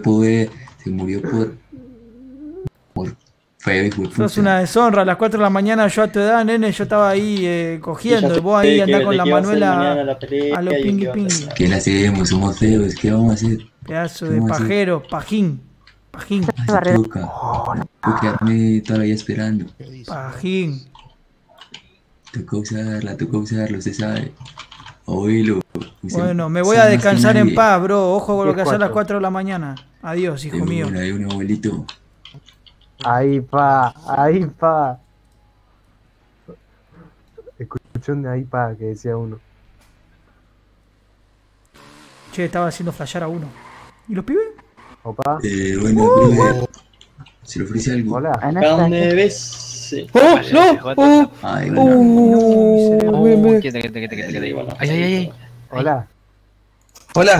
por feo, hijo de puta. Sos una deshonra, a las 4 de la mañana yo a tu edad, nene, yo estaba ahí cogiendo y vos ahí andás con la Manuela a los pingui pingui. ¿Qué le hacemos? Somos feos, ¿qué vamos a hacer? Pedazo de pajero, pajín, pajín, Así toca. Tengo que quedarme toda la vida esperando. pajín. Toca usarlo, usted sabe. Abuelo. usted Bueno, me voy sabe a más que descansar en nadie. paz, bro. Ojo con lo que haces a las 4? 4 de la mañana. Adiós, hijo mío. De un abuelito. Ahí, pa. Ahí, pa. Escuché un ahí, pa, que decía uno. Che, estaba haciendo flashear a uno. ¿Y los pibes? Opa. Bueno, brother. ¿Se le ofrece algo? Hola. Acá donde ves. ¡Oh, no! Ay, bueno. Quédate ahí, bueno. Ay. Hola. Hola.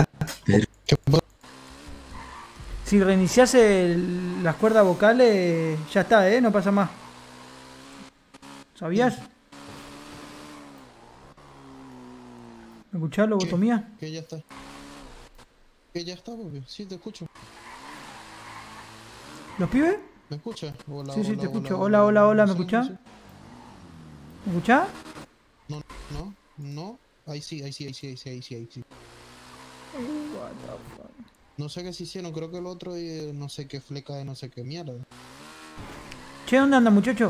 Si reiniciás las cuerdas vocales, ya está, no pasa más. ¿Sabías? ¿Me escuchás, lobotomía? Que ya está. Que ya está, papi. Sí, te escucho. ¿Los pibes? ¿Me escuchas? Hola, Sí, hola, te escucho. hola, Hola, ¿me sí, escuchás? sí. ¿Me escuchás? No. Ahí sí. No sé qué se hicieron, creo que el otro, no sé qué fleca de no sé qué mierda. Che, ¿dónde anda, muchacho?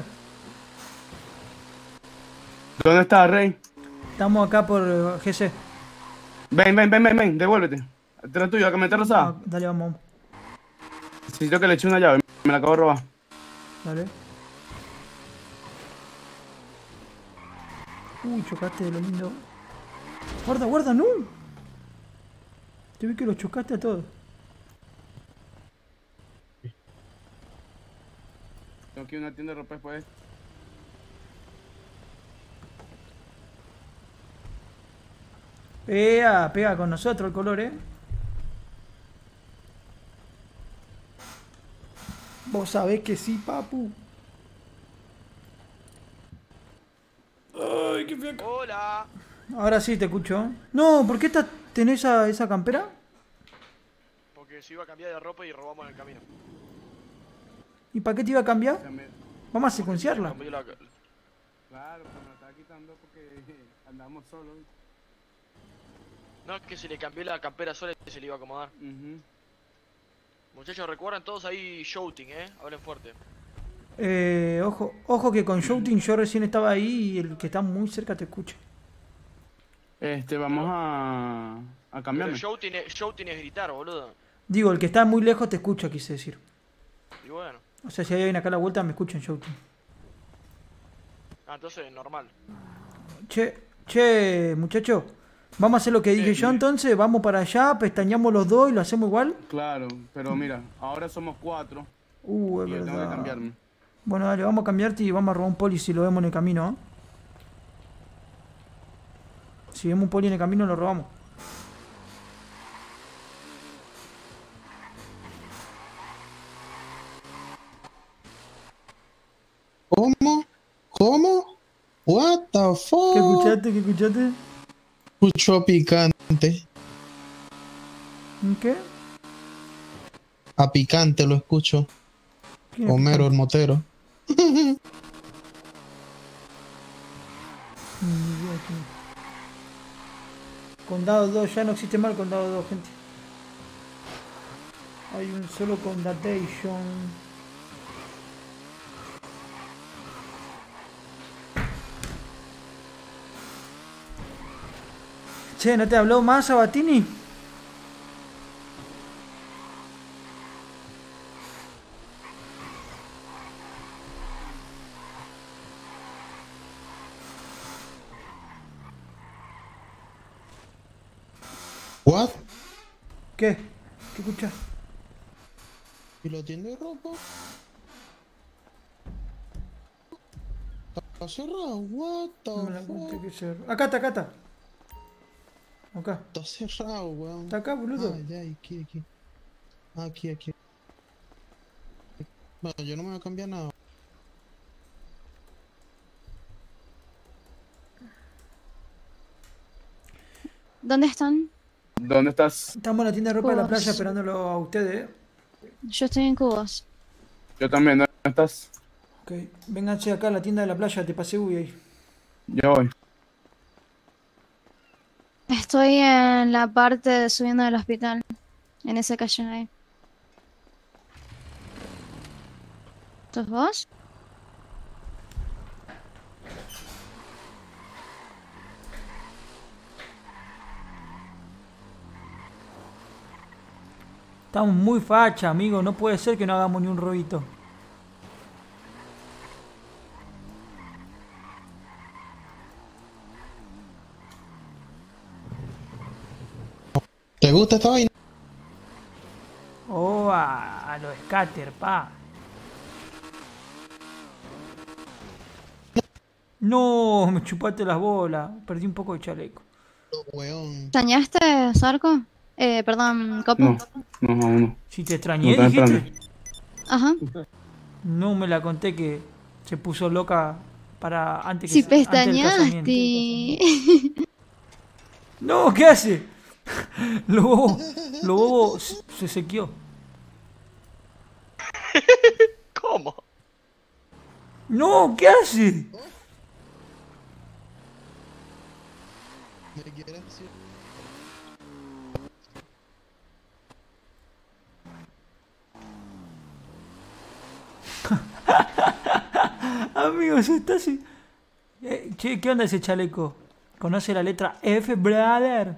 ¿Dónde está, Rey? Estamos acá por GC. Ven, devuélvete. Atrás tuyo, que me está rosada. Dale, vamos. Necesito que le eche una llave, me la acabo de robar. Dale. Uy, chocaste de lo lindo. Guarda, no. Te vi que lo chocaste a todos. Tengo que ir a una tienda de ropa después. Pega con nosotros el color, Vos sabés que sí, papu. Ay, qué fea. Hola. Ahora sí te escucho. No, ¿por qué tenés esa campera? Porque se iba a cambiar de ropa y robamos en el camino. ¿Y para qué te iba a cambiar? Vamos a secuenciarla. Cambió la- Claro, pero me la estaba quitando porque andamos solos. No, es que se le cambió la campera sola y se le iba a acomodar. Muchachos, recuerden todos ahí shouting, hablen fuerte. Ojo que con shouting yo recién estaba ahí y el que está muy cerca te escucha. Vamos a Pero cambiarme. shouting es gritar, boludo. Digo, el que está muy lejos te escucha, quise decir. Y bueno. O sea, si hay alguien acá a la vuelta me escucha en shouting. Ah, entonces normal. Che, muchacho. Vamos a hacer lo que dije yo entonces, vamos para allá, pestañamos los dos y lo hacemos igual. Claro, pero mira, ahora somos 4. Es y yo tengo que verdad. cambiarme. Bueno, dale, vamos a cambiarte y vamos a robar un poli si lo vemos en el camino, ¿eh? Si vemos un poli en el camino, lo robamos. ¿Cómo? ¿Cómo? What the fuck? ¿Qué escuchaste? ¿Qué escuchaste? Escucho picante. ¿Qué? A picante lo escucho. ¿Quién es Homero, el picante? motero. Ni idea quién. Condado 2, ya no existe más el condado 2, gente. Hay un solo condation. Che, ¿no te habló más Sabatini? What? ¿Qué? ¿Qué escuchas? ¿Y la tienda de ropa? ¿Está cerrado? What the No me la conté fuck? que cerró. Acá está, acá está. Acá. Está cerrado, weón. Está acá, boludo. Ah, ya, aquí. Aquí. Bueno, yo no me voy a cambiar nada. ¿Dónde están? ¿Dónde estás? Estamos en la tienda de ropa de la Cubos. playa esperándolo a ustedes, Yo estoy en Cubos. Yo también, ¿dónde estás? Ok, vénganse acá a la tienda de la playa, te pasé Uy ahí. Ya voy. Estoy en la parte de subiendo del hospital. En esa calle ahí. ¿Sos vos? Estamos muy facha, amigo, no puede ser que no hagamos ni un robito. ¿Te gusta esta vaina? Oh, a los scatter, pa. No, me chupaste las bolas. Perdí un poco de chaleco. Weón. ¿Extrañaste, Zarco? Perdón, Copo. No, aún no. Si te extrañé, No, está dijiste. Ajá. No me la conté que se puso loca para antes Si que antes del casamiento. pestañaste. No, ¿qué hace? Lo bobo se sequeó. ¿Cómo? No, ¿qué hace? ¿Me quieres decir? Amigos, está así. Che, ¿qué onda ese chaleco? ¿Conoce la letra F, brother?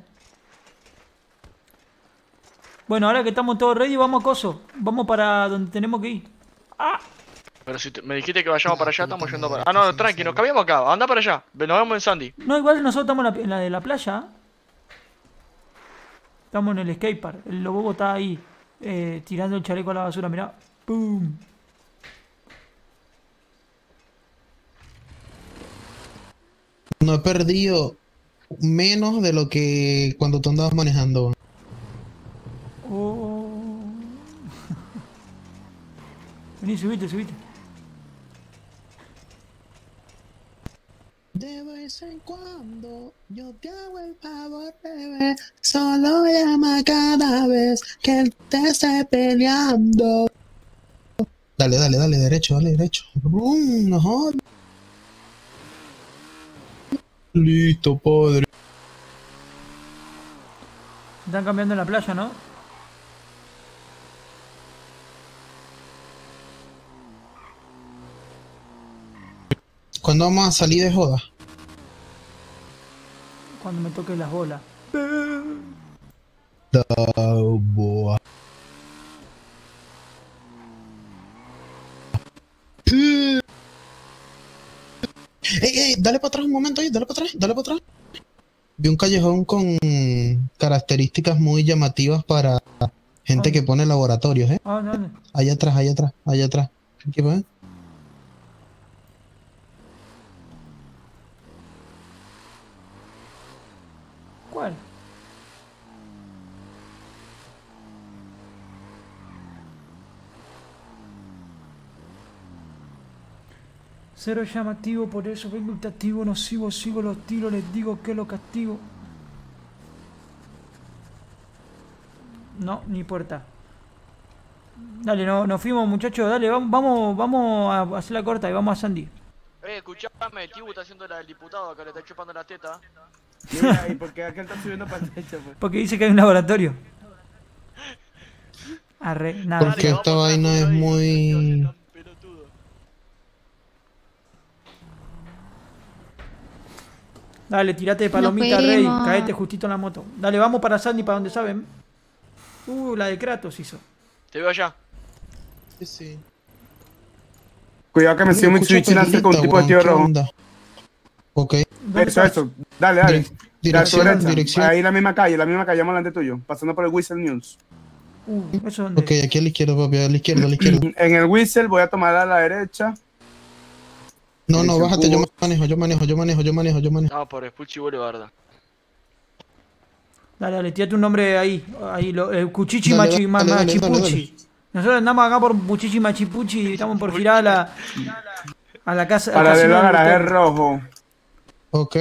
Bueno, ahora que estamos todos ready, vamos a Coso. Vamos para donde tenemos que ir. ¡Ah! Pero si me dijiste que vayamos para allá, estamos yendo para... Ah, no, tranqui, nos cambiamos acá. Anda para allá. Nos vemos en Sandy. No, igual nosotros estamos en la de la playa. Estamos en el skatepark. El lobo está ahí tirando el chaleco a la basura. Mirá. ¡Pum! No he perdido menos de lo que cuando tú andabas manejando. Oh. Vení, subite. De vez en cuando yo te hago el favor, bebé. Solo llama cada vez que él te esté peleando. Dale, derecho. No jodas. Listo, padre. Están cambiando en la playa, ¿no? ¿Cuándo vamos a salir de joda? Cuando me toque las bolas. Boa. Ey, dale para atrás un momento ahí, dale para atrás. Vi un callejón con características muy llamativas para gente que pone laboratorios, ¿eh? Ah, ¿dónde? Allá atrás, allá atrás, allá atrás. ¿Qué pasa? ¿Cuál? Cero llamativo, por eso vengo activo, nocivo, sigo los tiros, les digo que lo castigo. No, ni puerta. Dale, no, nos fuimos muchachos, dale, vamos a hacer la corta y vamos a Sandy. Escuchame, Tibu está haciendo la del diputado que le está chupando la teta. Mira, ¿y por qué aquel está subiendo para el techo, pues? Porque dice que hay un laboratorio. Arre, nada. Porque esta vaina es muy... Dale, tirate de palomita, Rey, fuimos. caete justito en la moto. Dale, vamos para Sandy, para donde saben. La de Kratos hizo. Te veo allá. Sí, sí. Cuidado que me sigue Mitsubishi Lancer con un tipo de tío rojo. Ok. Eso. Dale, dale. Dirección, A tu derecha. dirección. Ahí la misma calle, más adelante tuyo. Pasando por el Whistle News. ¿Eso dónde? Ok, aquí a la izquierda, papi, a la izquierda, a la izquierda. En el Whistle voy a tomar a la derecha. No, no, Dirección bájate, yo Cubo. manejo. No, por Spucci Boulevard. Dale, tírate un nombre ahí. Ahí, el Cuchichi Dale, dale, Machipuchi. Nosotros andamos acá por Cuchichi Machipuchi y estamos por girar a la casa. Para al el casino del garaje hotel. rojo. Ok.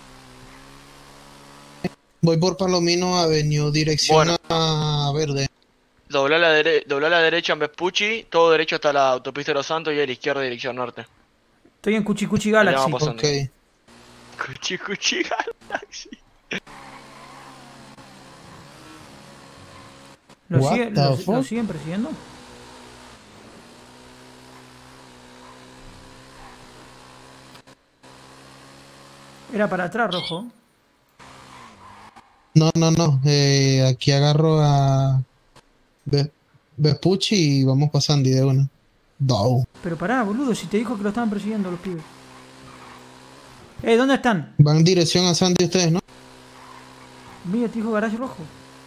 Voy por Palomino Avenue, dirección Bueno. a Verde. Dobla a la derecha en Vespucci, todo derecho hasta la autopista de los Santos y a la izquierda dirección norte. Estoy en Cuchicuchi Ahí Galaxy. vamos pasando. Ok. Cuchi Galaxy. ¿Lo What siguen, the lo fuck? siguen persiguiendo? Era para atrás, rojo. No. Aquí agarro a Vespucci y vamos para Sandy de una. Dow. Pero pará, boludo, si te dijo que lo estaban persiguiendo los pibes. ¿Dónde están? Van en dirección a Sandy ustedes, ¿no? Mira, te dijo garaje rojo.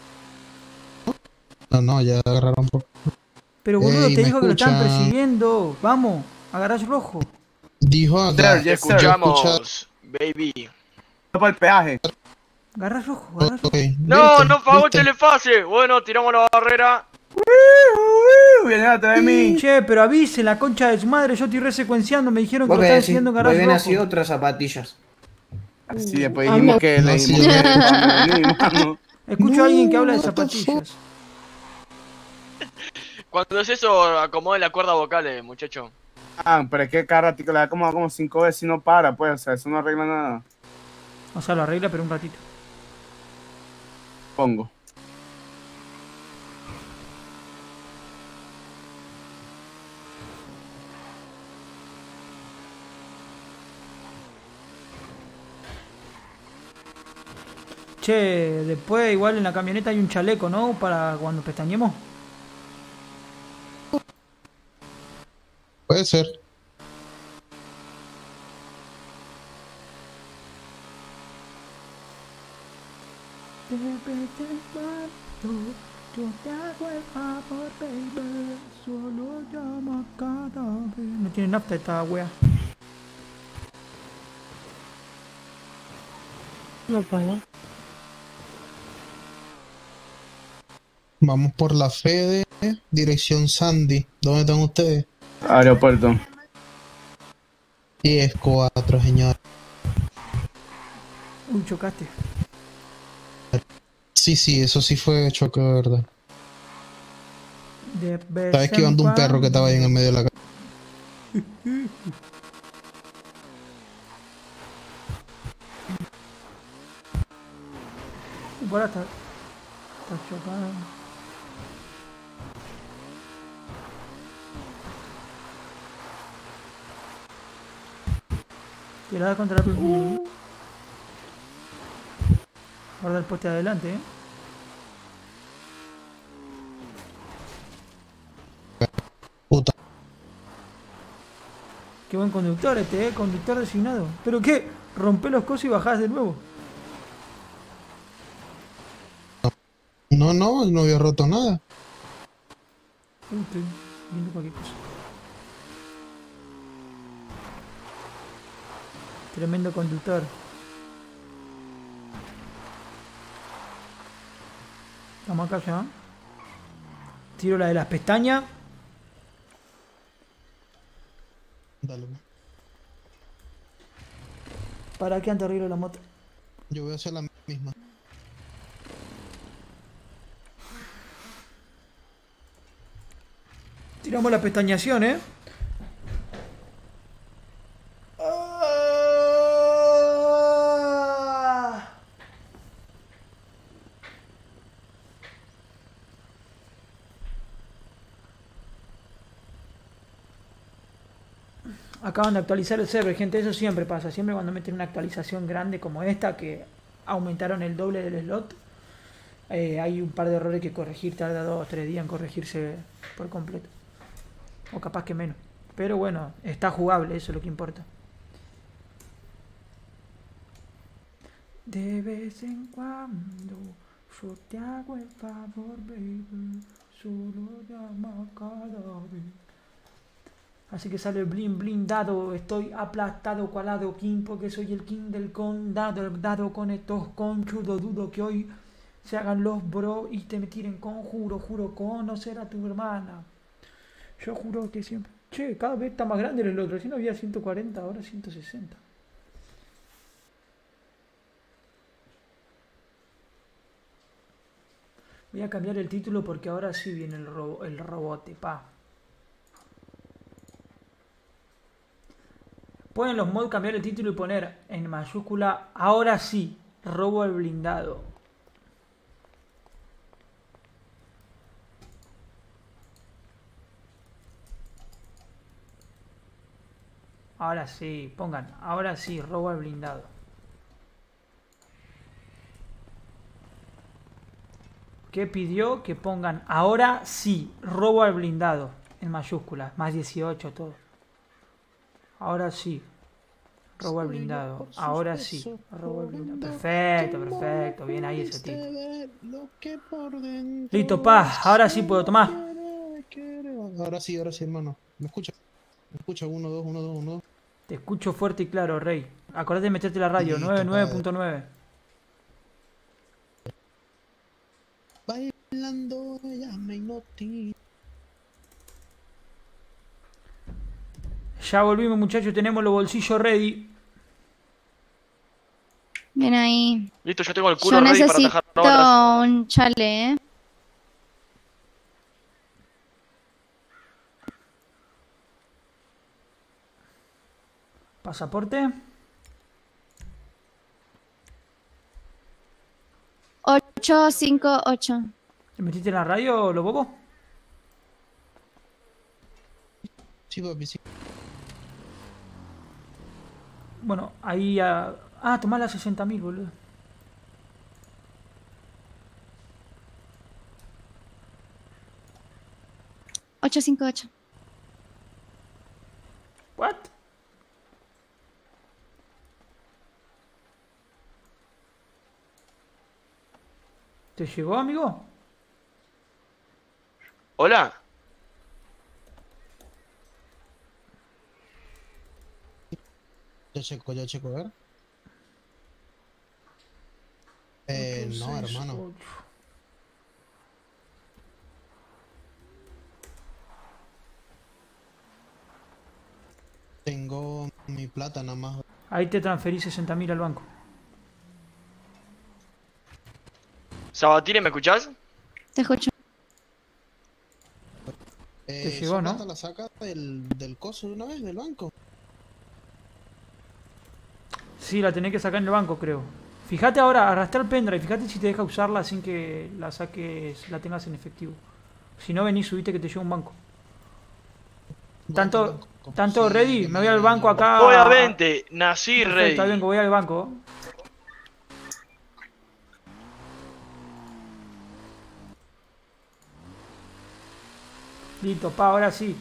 No, ya agarraron por... Pero boludo, Ey, te ¿me dijo que lo estaban escuchan? persiguiendo. Vamos, a garaje rojo. Dijo acá. Sir, yes, Te sir. escuchamos, baby. Para el peaje. Garaje rojo, garaje rojo. Ok, No, ¿viste? no pagó el ¿Viste? telefase. Bueno, tiramos la barrera. Viene atrás de mí. Che, pero avise la concha de su madre, yo estoy resecuenciando, me dijeron que lo estaban siguiendo en Muy garaje bien, rojo. así otras zapatillas. Sí, después dijimos que le dijimos que mano. Escucho a alguien que habla de zapatillas. Cuando es eso, acomode la cuerda vocal, muchacho. Ah, pero es que cada ratico le da como 5 veces y no para, pues, o sea, eso no arregla nada. O sea, lo arregla, pero un ratito. Pongo. Che, después igual en la camioneta hay un chaleco, ¿no? Para cuando pestañemos. Puede ser. Yo te hago el favor, baby. Solo llama cada vez. No tiene nafta esta wea. No puedo. Vamos por la Fede, dirección Sandy. ¿Dónde están ustedes? Aeropuerto. 10-4, señor. Uy, chocaste. Sí, eso sí fue choque, de verdad. De vez Estaba esquivando en un perro que estaba ahí en el medio de la calle. Ahora está chocado. Tirada contra la Guarda el poste adelante, Puta. Qué buen conductor conductor designado. ¿Pero qué? Rompé los cosos y bajás de nuevo. No, no había roto nada. Estoy viendo cualquier cosa. Tremendo conductor. Vamos acá ya. Tiro la de las pestañas. Dale. ¿Para qué anda arriba la moto? Yo voy a hacer la misma. Tiramos la pestañación, ¿eh? Acaban de actualizar el server, gente, eso siempre pasa, siempre cuando meten una actualización grande como esta, que aumentaron el doble del slot, hay un par de errores que corregir, tarda 2 o 3 días en corregirse por completo, o capaz que menos, pero bueno, está jugable, eso es lo que importa. De vez en cuando yo te hago el favor, baby, solo llama cada vez. Así que sale blindado, estoy aplastado cual adoquín porque soy el king del condado, el dado con estos conchudos, dudo que hoy se hagan los bro y te me tiren conjuro, juro conocer a tu hermana. Yo juro que siempre... Che, cada vez está más grande el otro, si no había 140, ahora 160. Voy a cambiar el título porque ahora sí viene el robote, pa. Pueden los mods cambiar el título y poner en mayúscula, ahora sí, robo al blindado. Ahora sí, pongan, ahora sí, robo al blindado. ¿Qué pidió? Que pongan, ahora sí, robo al blindado, en mayúsculas, más 18, todo. Ahora sí, robo al blindado. Ahora sí, robo al blindado. Perfecto, perfecto. Bien ahí ese tipo. Listo, pa. Ahora sí puedo tomar. Ahora sí, hermano. ¿Me escucha? ¿Me escucha? 1, 2, 1, 2, 1, 2. Te escucho fuerte y claro, Rey. Acordate de meterte la radio, 99.9. Bailando, ya me noté. Ya volvimos, muchachos, tenemos los bolsillos ready. Ven ahí. Listo, yo tengo el culo Yo ready para necesito atajar balas. un chale, Pasaporte. 858. ¿Te metiste en la radio, lo bobo? Sí, papi, sí. Bueno, ahí ya... Ah, tomá las 60.000, boludo. $858. What? ¿Te llegó, amigo? Hola. Ya checo, a ver. No, hermano. Tengo mi plata nada más. Ahí te transferí 60.000 al banco. Sabatini, ¿me escuchás? Te escucho. Te llegó, ¿no? ¿Esa plata la saca del coso de una vez, del banco? Sí, la tenés que sacar en el banco, creo. Fíjate ahora, arrastra el pendrive, fíjate si te deja usarla sin que la saques, la tengas en efectivo. Si no, venís, subiste que te lleva un banco. Tanto ready, me voy al banco acá. Obviamente, nací ready. Perfecto, vengo, voy al banco. Listo, pa, ahora sí.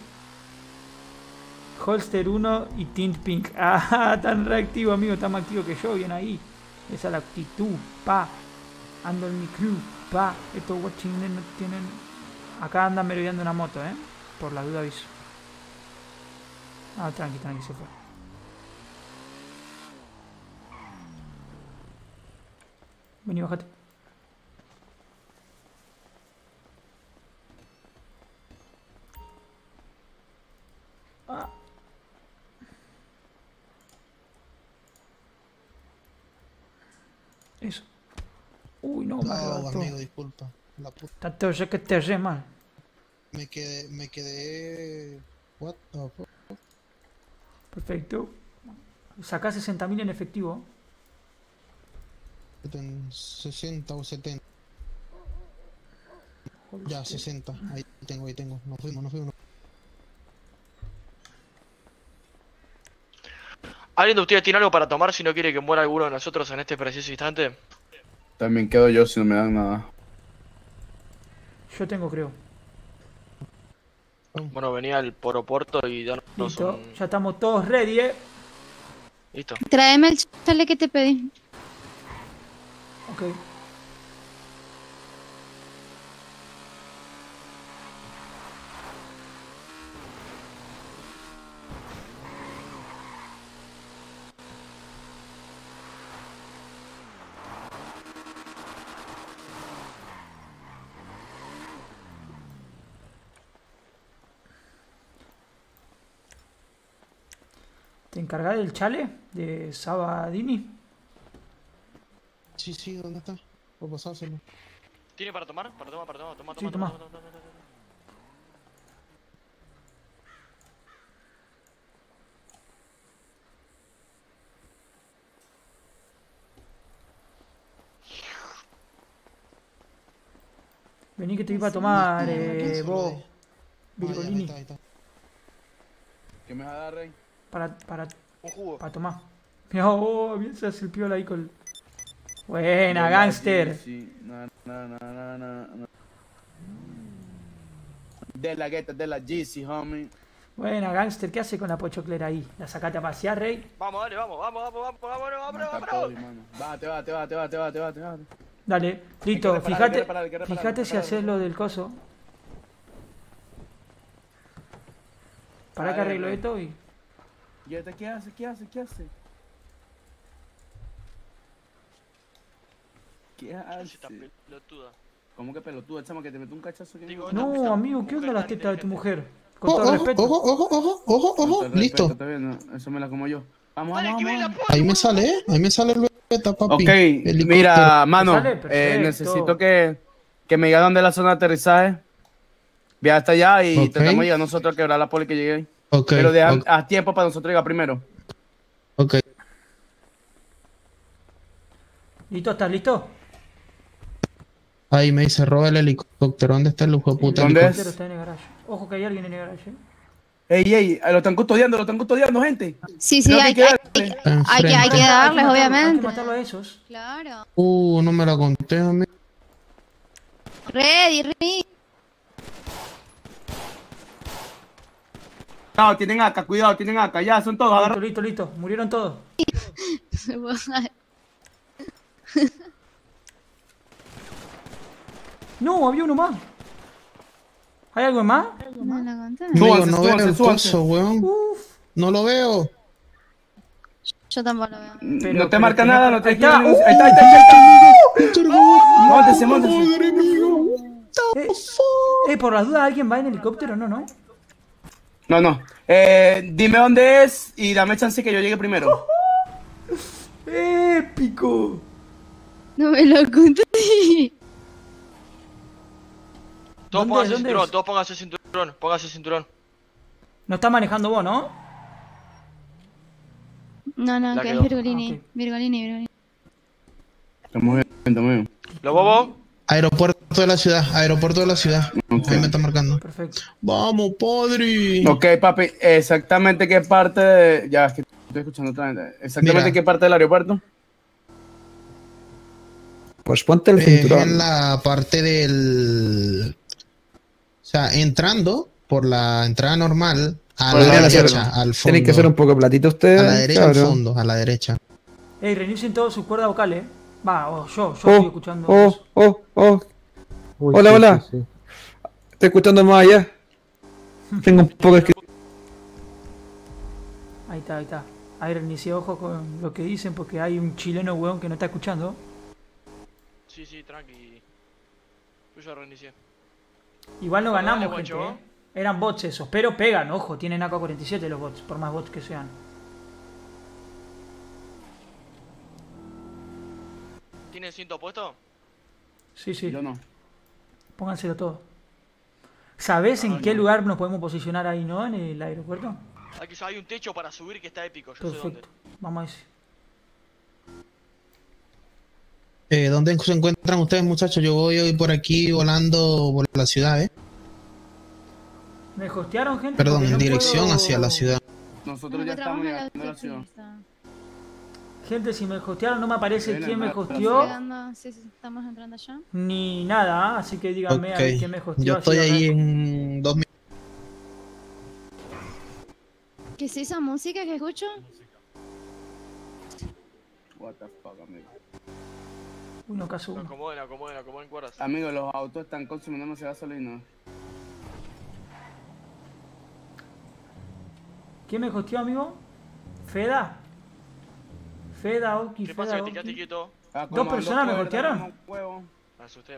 Holster 1 y Tint Pink. Ah, tan reactivo, amigo, tan más activo que yo, bien ahí. Esa es la actitud, pa. Ando en mi crew. Pa, estos guachines no tienen... Acá andan merodeando una moto, por la duda aviso. Ah, tranqui, se fue. Vení, bájate. Ah. Eso. Uy, no, me arrebató. amigo, disculpa. La puta. Tanto sé que te re mal. Me quedé... What the fuck? Perfecto. Sacá 60.000 en efectivo. En 60 o 70. Ya, 60. Ahí tengo. Nos fuimos. ¿Alguien de ustedes tiene algo para tomar si no quiere que muera alguno de nosotros en este preciso instante? También quedo yo si no me dan nada. Yo tengo, creo. Bueno, venía el poroporto y danos Listo, un... ya estamos todos ready, Listo. Tráeme el chale que te pedí. Ok. ¿Te encargás del chale de Sabadini? Sí, ¿dónde está? Voy a pasárselo. ¿Tiene para tomar? Toma. Sí, toma. Vení que te iba a tomar, vos, Virgolini. Ahí está. ¿Qué me vas a dar, Rey? Para un jugo. Para tomar. Mira, bien se hace el piola ahí con... Buena, gangster. Sí. No. De la gueta, de la GC, homie. Buena, gangster, ¿qué hace con la pochoclera ahí? ¿La sacaste a pasear, Rey? Vamos, dale, vamos. Bate. Dale, listo, Hay que reparar, fíjate si haces lo del coso. Para que arreglo esto y... ¿Y este qué hace? ¿Qué hace? ¿Cómo que pelotuda, chama, que te mete un cachazo? No, amigo, ¿qué onda las tetas de tu mujer? Con todo respeto. Ojo. Listo. Eso me la como yo. Vamos. Ahí me sale el beta, papi. Ok, mira, mano, necesito que me diga dónde es la zona de aterrizaje. Ve hasta allá y intentamos llegar nosotros a quebrar la poli que llegue ahí. Pero haz tiempo para nosotros llegar primero. Ok. ¿Listo? ¿Estás listo? Ahí me dice, roba el helicóptero. ¿Dónde está el lujo de puta? ¿Dónde es? Está en el garage. Ojo que hay alguien en el garage. Ey, lo están custodiando, gente. Sí, hay que darles, obviamente. Hay que matarlo a esos. Claro. No me la conté a mí. Ready. No, tienen acá, cuidado, ya, son todos. Listo, murieron todos. No, había uno más. ¿Hay algo más? No la conté. No veo el coso, weón. No lo veo. Yo tampoco lo veo. No te marca nada, no te... Ahí está. Móntese. Por las dudas, ¿alguien va en helicóptero? No. No. Dime dónde es y dame chance que yo llegue primero. ¡Épico! No me lo conté. Todos pónganse cinturón. No está manejando vos, ¿no? No, que es Virgolini. Virgolini. Estamos bien. ¿Lo bobo? Aeropuerto de la ciudad. Okay. Ahí me está marcando. Perfecto. Vamos, padre. Ok, papi, exactamente qué parte de... Ya, es que estoy escuchando otra vez. Exactamente qué parte del aeropuerto. Pues ponte el cinturón. En la parte del... O sea, entrando por la entrada normal a la derecha, al fondo. Tienen que ser un poco platito ustedes. A la derecha, al fondo, a la derecha. Reinicien todas sus cuerdas vocales. Va, yo estoy escuchando. Uy, Hola, sí, hola. sí, sí. Estoy escuchando más allá. Tengo un poco de Ahí está, ahí está. Ahí reinicié, ojo con lo que dicen porque hay un chileno huevón que no está escuchando. Sí, sí, tranqui. Yo ya reinicié. Igual no Bueno, ganamos, dale, gente, guacho. Eran bots esos, pero pegan, ojo, tienen AK-47 los bots, por más bots que sean. ¿Tiene el cinto puesto? Sí, sí. Yo no. Pónganselo todo. ¿Sabés en qué lugar nos podemos posicionar ahí, no? En el aeropuerto. Aquí hay un techo para subir que está épico, yo sé dónde. Perfecto. Vamos a ese. ¿Dónde se encuentran ustedes, muchachos? Yo voy hoy por aquí volando por la ciudad, ¿eh? ¿Me hostearon, gente? Perdón, Porque en no dirección puedo- hacia la ciudad. Nosotros ya estamos llegando a la ciudad. Gente, si me hostearon no me aparece Ven, quién me hermano. hosteó Llegando, sí, sí, estamos entrando allá. ni nada, así que díganme a ver Ok, quién me hosteó. yo así estoy a ver. ahí en 2 minutos. ¿Qué es esa música que escucho? What the fuck, amigo. Uno caso uno. Acomoden cuerdas. Amigo, los autos están consumiendo demasiada gasolina. ¿Quién me hosteó, amigo? ¿Feda? ¿Feda, Oki, ¿Qué pasa? Feda, Que te quedaste Oki? quieto. ¿Dos personas me hostearon? Me asusté.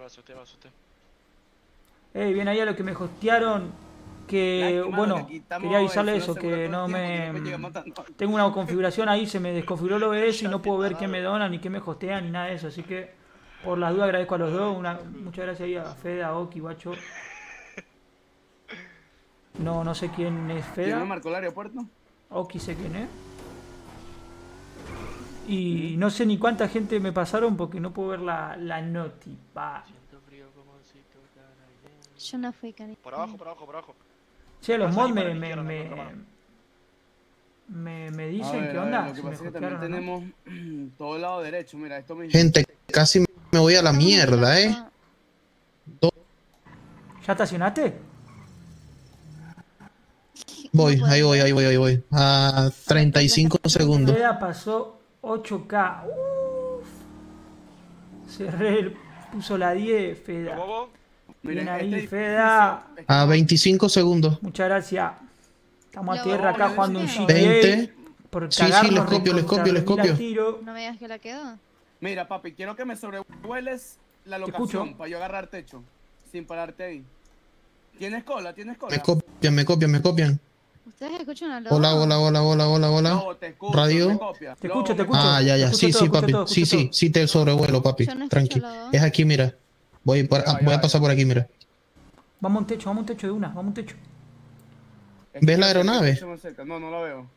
Bien ahí a lo que me hostearon. Que, Tranqui, mano, bueno, que aquí estamos quería avisarle diciendo eso, seguro que todo no el tiempo, me... que después llegamos tanto. Tengo una configuración ahí, se me desconfiguró el OBS y no puedo ver qué me donan, ni qué me hostean, ni nada de eso. Así que, por las dudas, agradezco a los dos. Muchas gracias ahí a Feda, a Oki, guacho. No sé quién es ¿Quién me Feda. marcó el aeropuerto? Oki sé quién es. Y no sé ni cuánta gente me pasaron porque no puedo ver la noti. Pa. Yo no fui, cariño. Por abajo. Che, los Vas a mods animar me, a la me, izquierda, me, con la otra A me dicen ver, qué a ver, onda. Lo que Si me pasa es que hostearon también o no. tenemos todo el lado derecho. Mira, esto mismo. Gente, casi me voy a la mierda, ¿eh? ¿Ya estacionaste? Voy, ahí voy. A 35 segundos. Feda pasó 8K. Uf. Cerré, puso la 10, Feda. Bien ahí, Feda. A 25 segundos. Muchas gracias. Estamos a Lo- tierra acá lo jugando un viste. GTA. 20. Por Sí, les copio. No me digas que la quedó. Mira, papi, quiero que me sobrevueles la escucho. locación para yo agarrar techo. Sin pararte ahí. ¿Tienes cola? Me copian. ¿Ustedes escuchan a Lobo? Hola. No, te escucho, Radio. me copia. Te escucho. Ah, ya. Te escucho Sí, todo, escucho papi. todo, escucho todo. Sí, te sobrevuelo, papi. Yo no escucho Tranqui. la voz. Es aquí, mira. Voy a pasar por aquí, mira. Vamos a un techo de una, vamos a un techo. ¿Ves la aeronave? No la veo.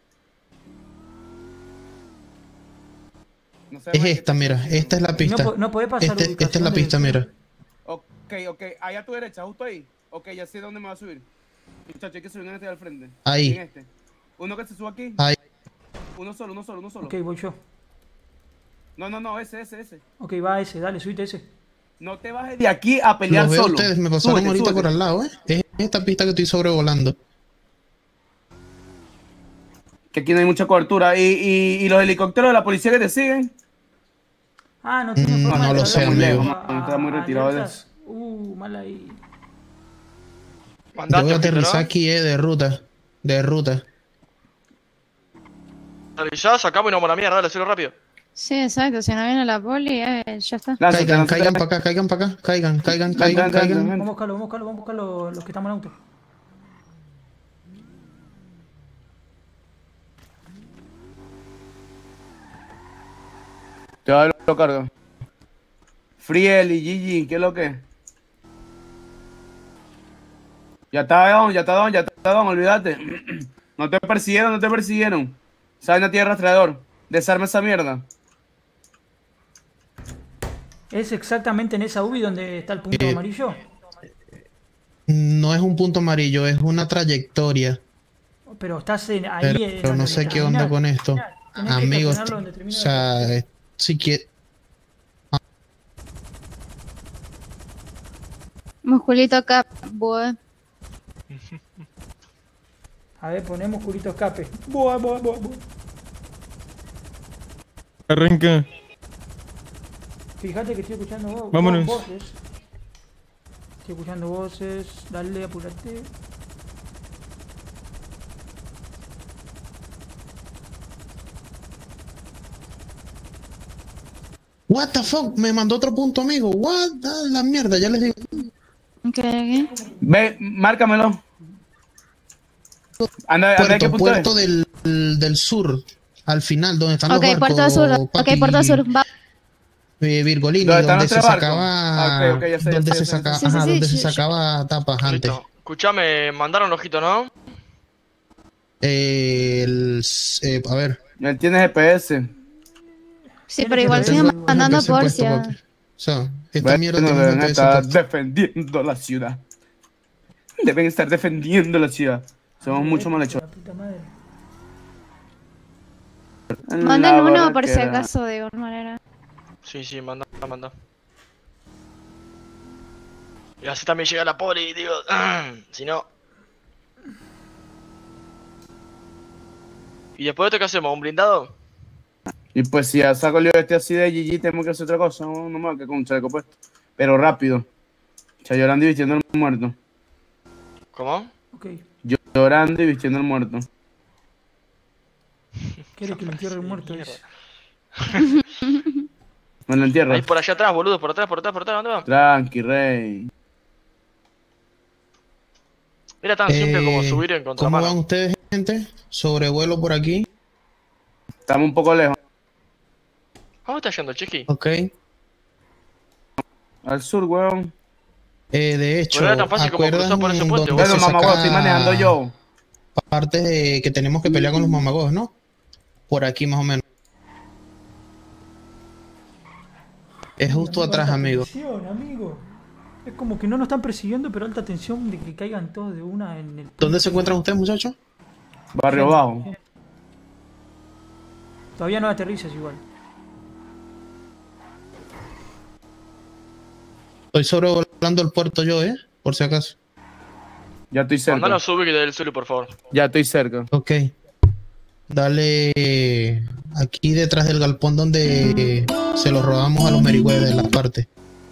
No sé, Es Mike, esta, mira. Esta es la pista. No podés pasar Esta es la pista, mira. Ok, ahí a tu derecha, justo ahí. Ok, ya sé dónde me va a subir. Muchacho, hay que subir en este de al frente. Ahí. En este. Uno que se suba aquí. Ahí. Uno solo. Ok, voy yo. No, ese. Ok, va ese, dale, subite ese. No te bajes de aquí a pelear Los veo a solo. ustedes, me pasaron Súbete, ahorita súbete. por al lado, ¿eh? Es esta pista que estoy sobrevolando. Que aquí no hay mucha cobertura. ¿Y los helicópteros de la policía que te siguen? Ah, no tiene forma no de lo sé, traerlo amigo. a- Está muy a retirado de alertas. Mal ahí. Yo voy a aterrizar aquí, de ruta. Ya sacamos y nos vamos a la mierda, dale, hacerlo rápido. Sí, exacto. Si no viene la poli, ya está. Caigan para acá. Caigan. Vamos a buscarlo, los que estamos en auto. Te va a dar lo cargo. Friel y Gigi, ¿qué es lo que? Ya está down, olvídate. No te persiguieron. Saben a tierra rastreador. Desarma esa mierda. ¿Es exactamente en esa UBI donde está el punto amarillo? No es un punto amarillo, es una trayectoria. Pero estás ahí. Pero no sé qué onda con esto. Tenés que Amigos, estacionarlo donde o termina sea, si quiere... Musculito acá, boy. A ver, ponemos culito escape. Arranca. Fíjate que estoy escuchando Vámonos. voces. Estoy escuchando voces. Dale, apúrate. What the fuck, me mandó otro punto, amigo. What la mierda, ya les digo. ¿Qué? Ve, márcamelo. Anda, ¿qué punto Puerto es? del sur, al final, donde están los Ok, barcos. Puerto Sur. Ok, papi, Puerto Sur. Va. Virgolini, ¿Dónde están donde los se tres barcos? sacaba, Ah, ok, ya sé, donde ya se sé. sacaba, Sí, sí, ajá, sí, donde sí, se sacaba tapas antes. Listo. Escuchame, mandaron ojito, ¿no? A ver. Él tiene GPS. Sí, pero igual sigue mandando GPS puesto, Porcia. papi. O sea, esta mierda tiene un Deben GPS estar puesto. defendiendo la ciudad. Deben estar defendiendo la ciudad. Somos mucho malhechores. Manden uno por si acaso, de alguna manera. Sí, manda. Y así también llega la poli, digo. Si no. ¿Y después de esto qué hacemos? ¿Un blindado? Y pues si ya saco el lío así de GG, tenemos que hacer otra cosa. No me voy a quedar con un chaleco puesto. Pero rápido. Llorando y vistiendo al muerto. ¿Cómo? Ok. Llorando y vistiendo al muerto. ¿Quiere que lo entierre el muerto? Me lo entierro. Ahí por allá atrás, boludo, por atrás, ¿dónde va? Tranqui, rey. Era tan simple como subir en ¿Cómo contramano. van ustedes, gente? Sobrevuelo por aquí. Estamos un poco lejos. ¿Cómo está yendo, Chiqui? Ok. Al sur, weón. De hecho, Pero era tan fácil como cruzar por ese puente, donde Bueno, se mamagüey, saca estoy manejando yo. partes de que tenemos que pelear con los mamagos, ¿no? Por aquí más o menos. Es justo atrás, Alta amigo. tensión, amigo. Es como que no nos están persiguiendo, pero alta tensión de que caigan todos de una en el... ¿Dónde se encuentran ustedes, muchachos? Barrio Bajo. Todavía no aterrizas igual. Estoy sobrevolando el puerto yo, por si acaso. Ya estoy cerca. Mandanos Subic del Zulu, por favor. Ya estoy cerca. Ok. Dale aquí detrás del galpón donde se los robamos a los merigüeves de las partes.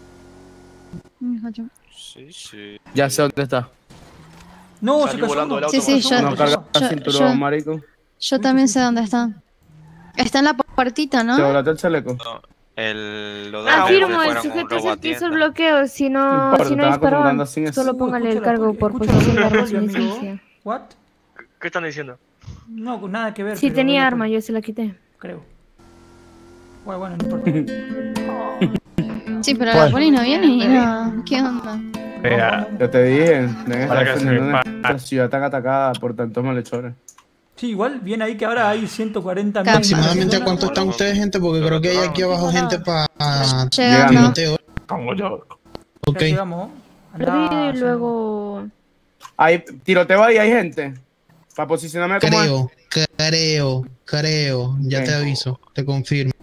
Sí. Ya sé dónde está. No, Salí volando del auto. Sí, sí, No carga el cinturón, marico. Yo también sé dónde está. Está en la puertita, ¿Te ¿no? volaste el chaleco? Afirmo, el sujeto es el que hizo el bloqueo. Si no disparó, solo póngale el cargo por posesión de armas sin licencia. ¿What? ¿Qué están diciendo? No, nada que ver. Si pero tenía no arma, yo se la quité. creo. Bueno, no importa. Sí, pero la poli no viene y no. ¿Qué onda? Ya te dije, deben Para estar que se defendiendo me una ciudad tan atacada por tantos malhechores. Sí, igual viene ahí que ahora hay 140 ¿Aproximadamente a cuánto están ustedes, gente? Porque creo que hay aquí abajo gente para Llegando. tiroteo. Ok. Ya llegamos. Y luego. Hay tiroteo ahí, hay gente. Para posicionarme como Creo. Ya te aviso, te confirmo.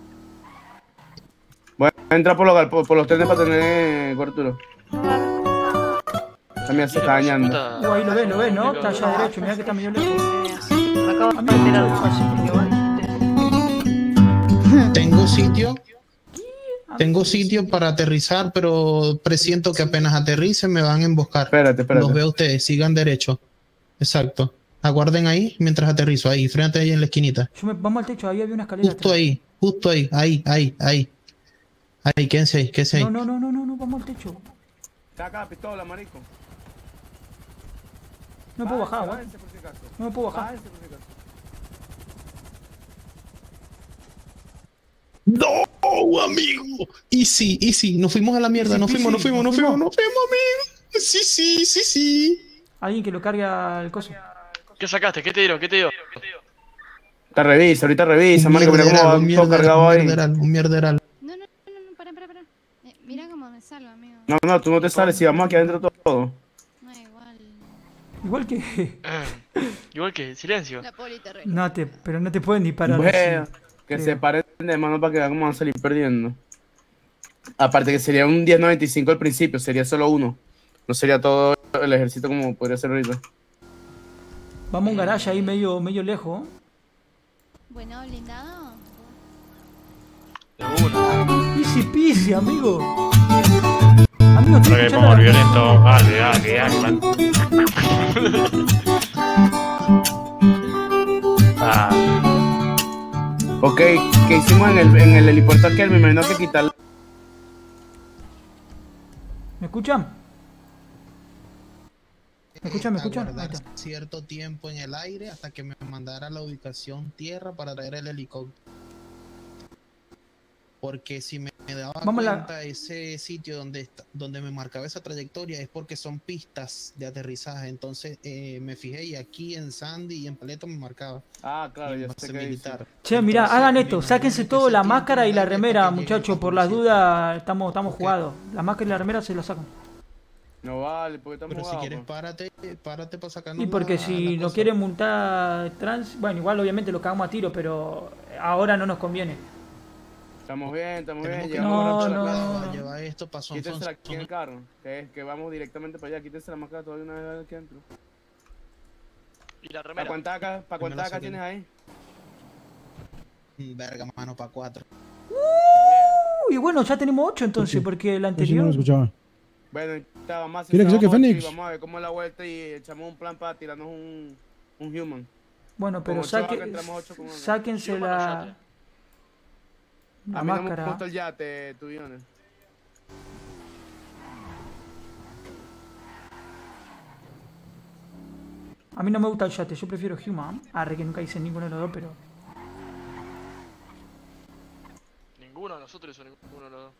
Voy a entrar por los trenes para tener cobertura. También se está dañando. Ahí lo ves, ¿no? Está allá derecho, mira que está medio lejos. Acabo de tirar. Tengo sitio para aterrizar, pero presiento que apenas aterricen me van a emboscar. Espérate. Los veo a ustedes, sigan derecho. Exacto. Aguarden ahí mientras aterrizo, ahí, frente ahí en la esquinita. Vamos al techo, ahí había una escalera. Justo ahí, ahí. Ahí, quédense ahí. No, vamos al techo. Está acá la pistola, marico. No me puedo bajar, ¿vale? No me puedo bajar. No, amigo. Easy. Nos fuimos a la mierda. Nos fuimos, amigo. Sí. Alguien que lo cargue al coso. ¿Qué sacaste? ¿Qué te dieron? Ahorita revisa, marico. Mira cómo va todo cargado ahí. Un mierderal. No, para. Mira cómo me salgo, amigo. No, tú no te sales. Si vamos aquí adentro todo. No, igual. Igual que silencio. La poli terreno. Pero no te pueden ni parar. Bueno, así. que se paren de mano para que vean cómo van a salir perdiendo. Aparte que sería un 10-95 al principio, sería solo uno. No sería todo el ejército como podría ser ahorita. Vamos a un garage ahí medio lejos. Bueno, blindado. Easy peasy, amigo. Amigo, estoy Creo que escuchando pongo el la... violento. Dale, dale, dale. Ah. Ok, ¿qué hicimos en el helipuerto aquel? Me imagino que quitarle. ¿Me escuchan? ¿Me escuchan? ¿Me escuchan? Ahí Aguardar está. cierto tiempo en el aire hasta que me mandara la ubicación tierra para traer el helicóptero. Porque si me daba cuenta ese sitio donde me marcaba esa trayectoria es porque son pistas de aterrizaje. Entonces me fijé y aquí en Sandy y en Paleto me marcaba. Ah, claro, en ya base sé que militar. Che, mirá, Entonces, hagan me esto, imagino sáquense que todo, ese la tiempo máscara en y el la aire remera, hasta que llegue muchachos, la por las policía. dudas estamos jugados. La máscara y la remera se la sacan. No vale, porque estamos Pero si jugados, quieres, pues. párate para sacarnos Y porque la si nos cosa. quieren multar trans, bueno, igual obviamente lo cagamos a tiro, pero ahora no nos conviene. Estamos bien, Tenemos que llegamos no llevar esto para Son Quítense aquí en el carro, que vamos directamente para allá. Quítense la máscara todavía una vez aquí adentro. ¿Y la remera? ¿Para cuántas acá tienes ahí? Verga, mano, para 4. Y bueno, ya tenemos 8 entonces, porque la anterior... Bueno, estaba más. Mira que sé que Fénix. Vamos a ver cómo es la vuelta y echamos un plan para tirarnos un human. Bueno, pero sáquense la A mí no me máscara. gusta el yate, tu guiones. A mí no me gusta el yate, yo prefiero Human. Arre, que nunca hice ninguno de los dos, pero... Ninguno de nosotros hizo ninguno de los dos.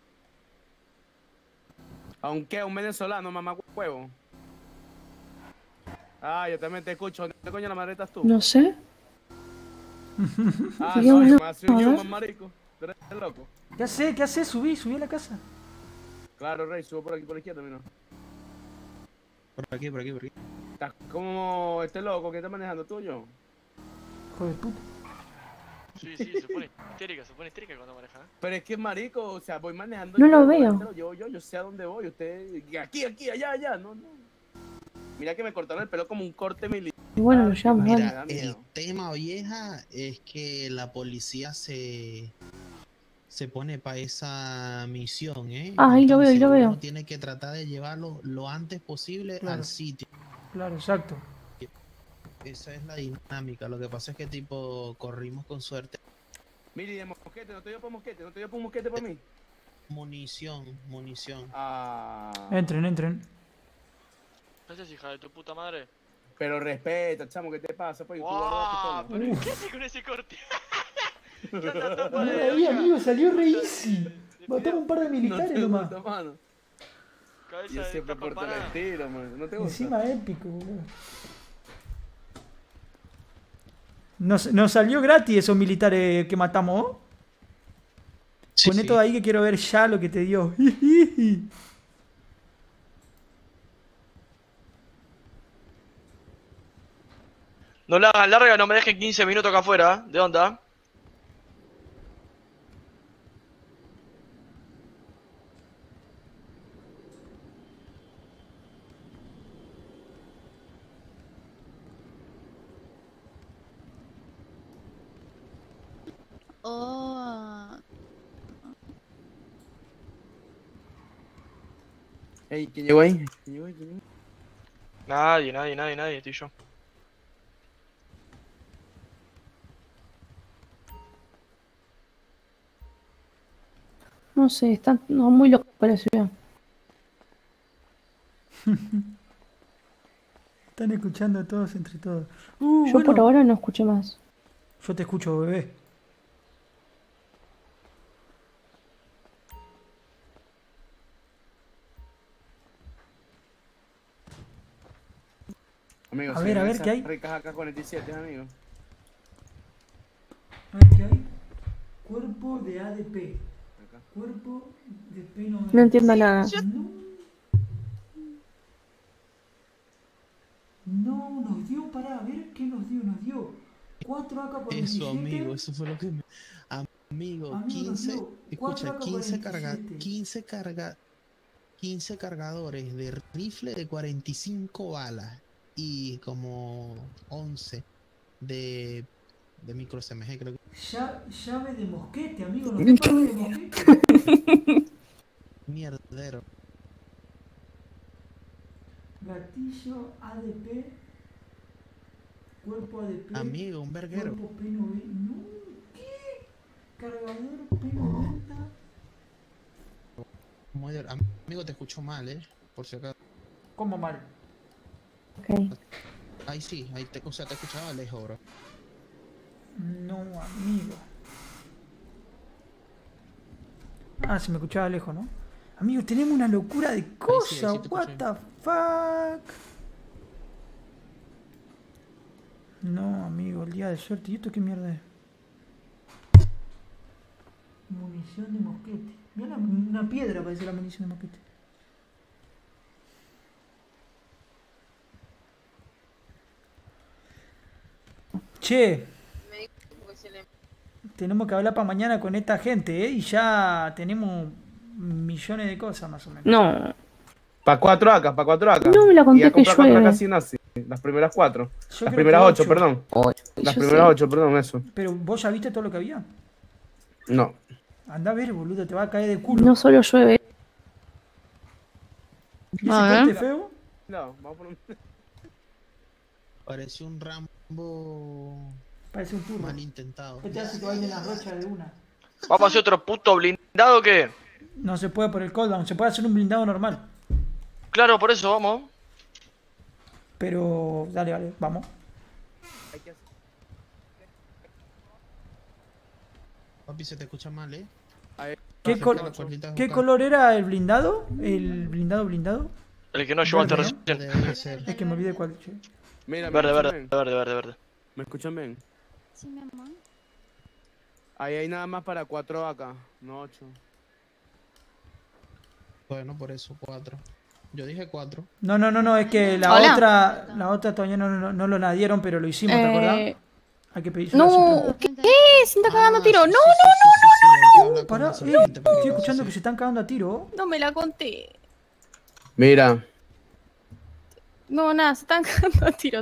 Aunque un venezolano, mamá huevo. Ah, yo también te escucho. ¿Dónde coño la madre estás tú? No sé. Ah, Yo no, no- yo me hace un a ver. human, marico. ¿Tú eres loco? ¿Qué haces? ¿Qué haces? Subí a la casa. Claro, Rey, subo por aquí por la izquierda, mira. Por aquí. Estás como este loco que está manejando tú o yo. Joder, puta. Sí, se pone histérica cuando maneja, ¿eh? Pero es que marico, o sea, voy manejando. No yo, lo veo. Yo sé a dónde voy. Usted, aquí, allá, no. Mira que me cortaron el pelo como un corte militar. Y bueno, lo llamo, Mira, vale. el tema, vieja, es que la policía se pone para esa misión, ¿eh? Ah, ahí lo Entonces, veo. uno tiene que tratar de llevarlo lo antes posible Claro. al sitio. Claro, exacto. Esa es la dinámica. Lo que pasa es que, tipo, corrimos con suerte. Mire, de mosquete, no te dio por mosquete, para mí. Munición. Ah. Entren. Gracias, hija de tu puta madre. Pero respeta, chamo, ¿qué te pasa? Pues, ¡Wow! ¿Pero qué haces con ese corte? Ahí, amigo, salió re easy. Matamos un par de militares nomás. Yo siempre porto el estilo, man. ¿No te gusta? Encima épico, boludo. Nos salió gratis esos militares que matamos, ¿oh? Sí, Poné sí. todo ahí que quiero ver ya lo que te dio. No la hagan larga, no me dejen 15 minutos acá afuera. ¿De onda? Oh. Ey, ¿quién llegó ahí? Nadie, estoy yo. No sé, están muy locos para la ciudad. Están escuchando todos entre todos. Yo Bueno, por ahora no escuché más. yo te escucho, bebé. Amigo, A ver, esas ¿qué hay? Ricas AK-47, amigo. A ver qué hay. Cuerpo de ADP. Cuerpo de peno. No entiendo nada. No, nos dio, pará, a ver qué nos dio. 4 AK-47. Eso, amigo, eso fue lo que me... Amigo, 15... dio Escucha, 4 AK-47. 15 cargadores de rifle de 45 balas y como 11 de micro SMG, creo que... Llave de mosquete, amigo. Nos dio llave de mosquete. Mierdero. Gatillo, ADP. Cuerpo ADP. Amigo, un verguero. Cuerpo P90. No, ¿qué? Cargador P90. Amigo, te escucho mal, por si acaso. ¿Cómo mal? Ok. Ahí sí, ahí te escuchaba lejos, bro. No, amigo. Ah, se me escuchaba lejos, ¿no? Amigo, tenemos una locura de cosas. ahí sí What the fuck. No, amigo, el día de suerte. ¿Y esto qué mierda es? Munición de mosquete. Mira una piedra parece la munición de mosquete. Che. Tenemos que hablar para mañana con esta gente, ¿eh? Y ya tenemos millones de cosas más o menos. No. Para 4 acá, para 4 acá. No me la conté y a que comprar llueve. casi nazi. Las primeras 4. Yo Las creo primeras que 8, ocho. perdón. Las yo primeras sé. 8, perdón, eso. Pero vos ya viste todo lo que había. No. Anda a ver, boludo, te va a caer de culo. No solo llueve. ¿Y A ese ver. corte feo? No, vamos por un... Parece un Rambo Parece un turno. mal intentado. ¿Qué te hace que bailen las rochas de una? ¿Vamos a hacer otro puto blindado o qué? No se puede por el cooldown, se puede hacer un blindado normal. Claro, por eso vamos. Pero, dale, vamos. Papi, se te escucha mal, ¿Qué, ¿Qué color era el blindado? ¿El blindado? El que no llevaste Verde, recién. Es que me olvidé cuál. Che. Mira, Verde. ¿Me escuchan bien? Sí, mi amor. Ahí hay nada más para 4 acá, no 8. Bueno, por eso 4. Yo dije 4. No, es que la otra todavía no lo nadieron, pero lo hicimos, ¿te acordás? Hay que pedir No, ¿qué? Se está cagando a tiro. No. Pará, estoy escuchando que se están cagando a tiro. No me la conté. Mira. No, nada, se están cagando a tiro.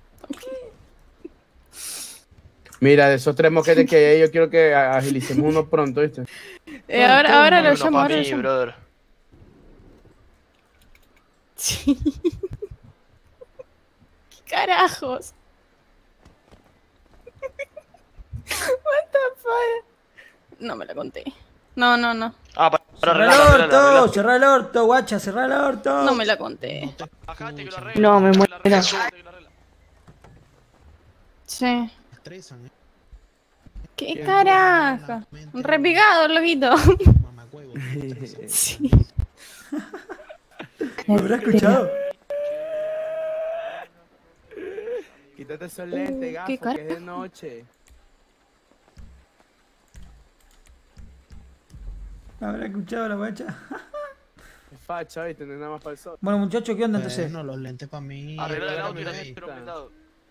Mira, de esos 3 moquetes que hay ahí, yo quiero que agilicemos uno pronto, ¿viste? Ahora lo Uno llamo, pa' ahora lo mí, llamo. brother. Sí. ¿Qué carajos? What the fuck? No me la conté. No. Ah, para Cerrá el orto, guacha, cerrá el orto. No me la conté. Bajate que lo arreglo. No, me muero. Sí. Estresan, ¿Qué carajo? Un repicado, loquito. Sí. ¿Me habrá escuchado? Quítate esos lentes, gafo, ¿qué que es de noche. ¿Me habrá escuchado la guacha? Es facha, ¿viste? No hay nada más para el sol. Bueno, muchachos, ¿qué onda entonces? No, los lentes para mí. Arreglar el auto y hacer un blindado.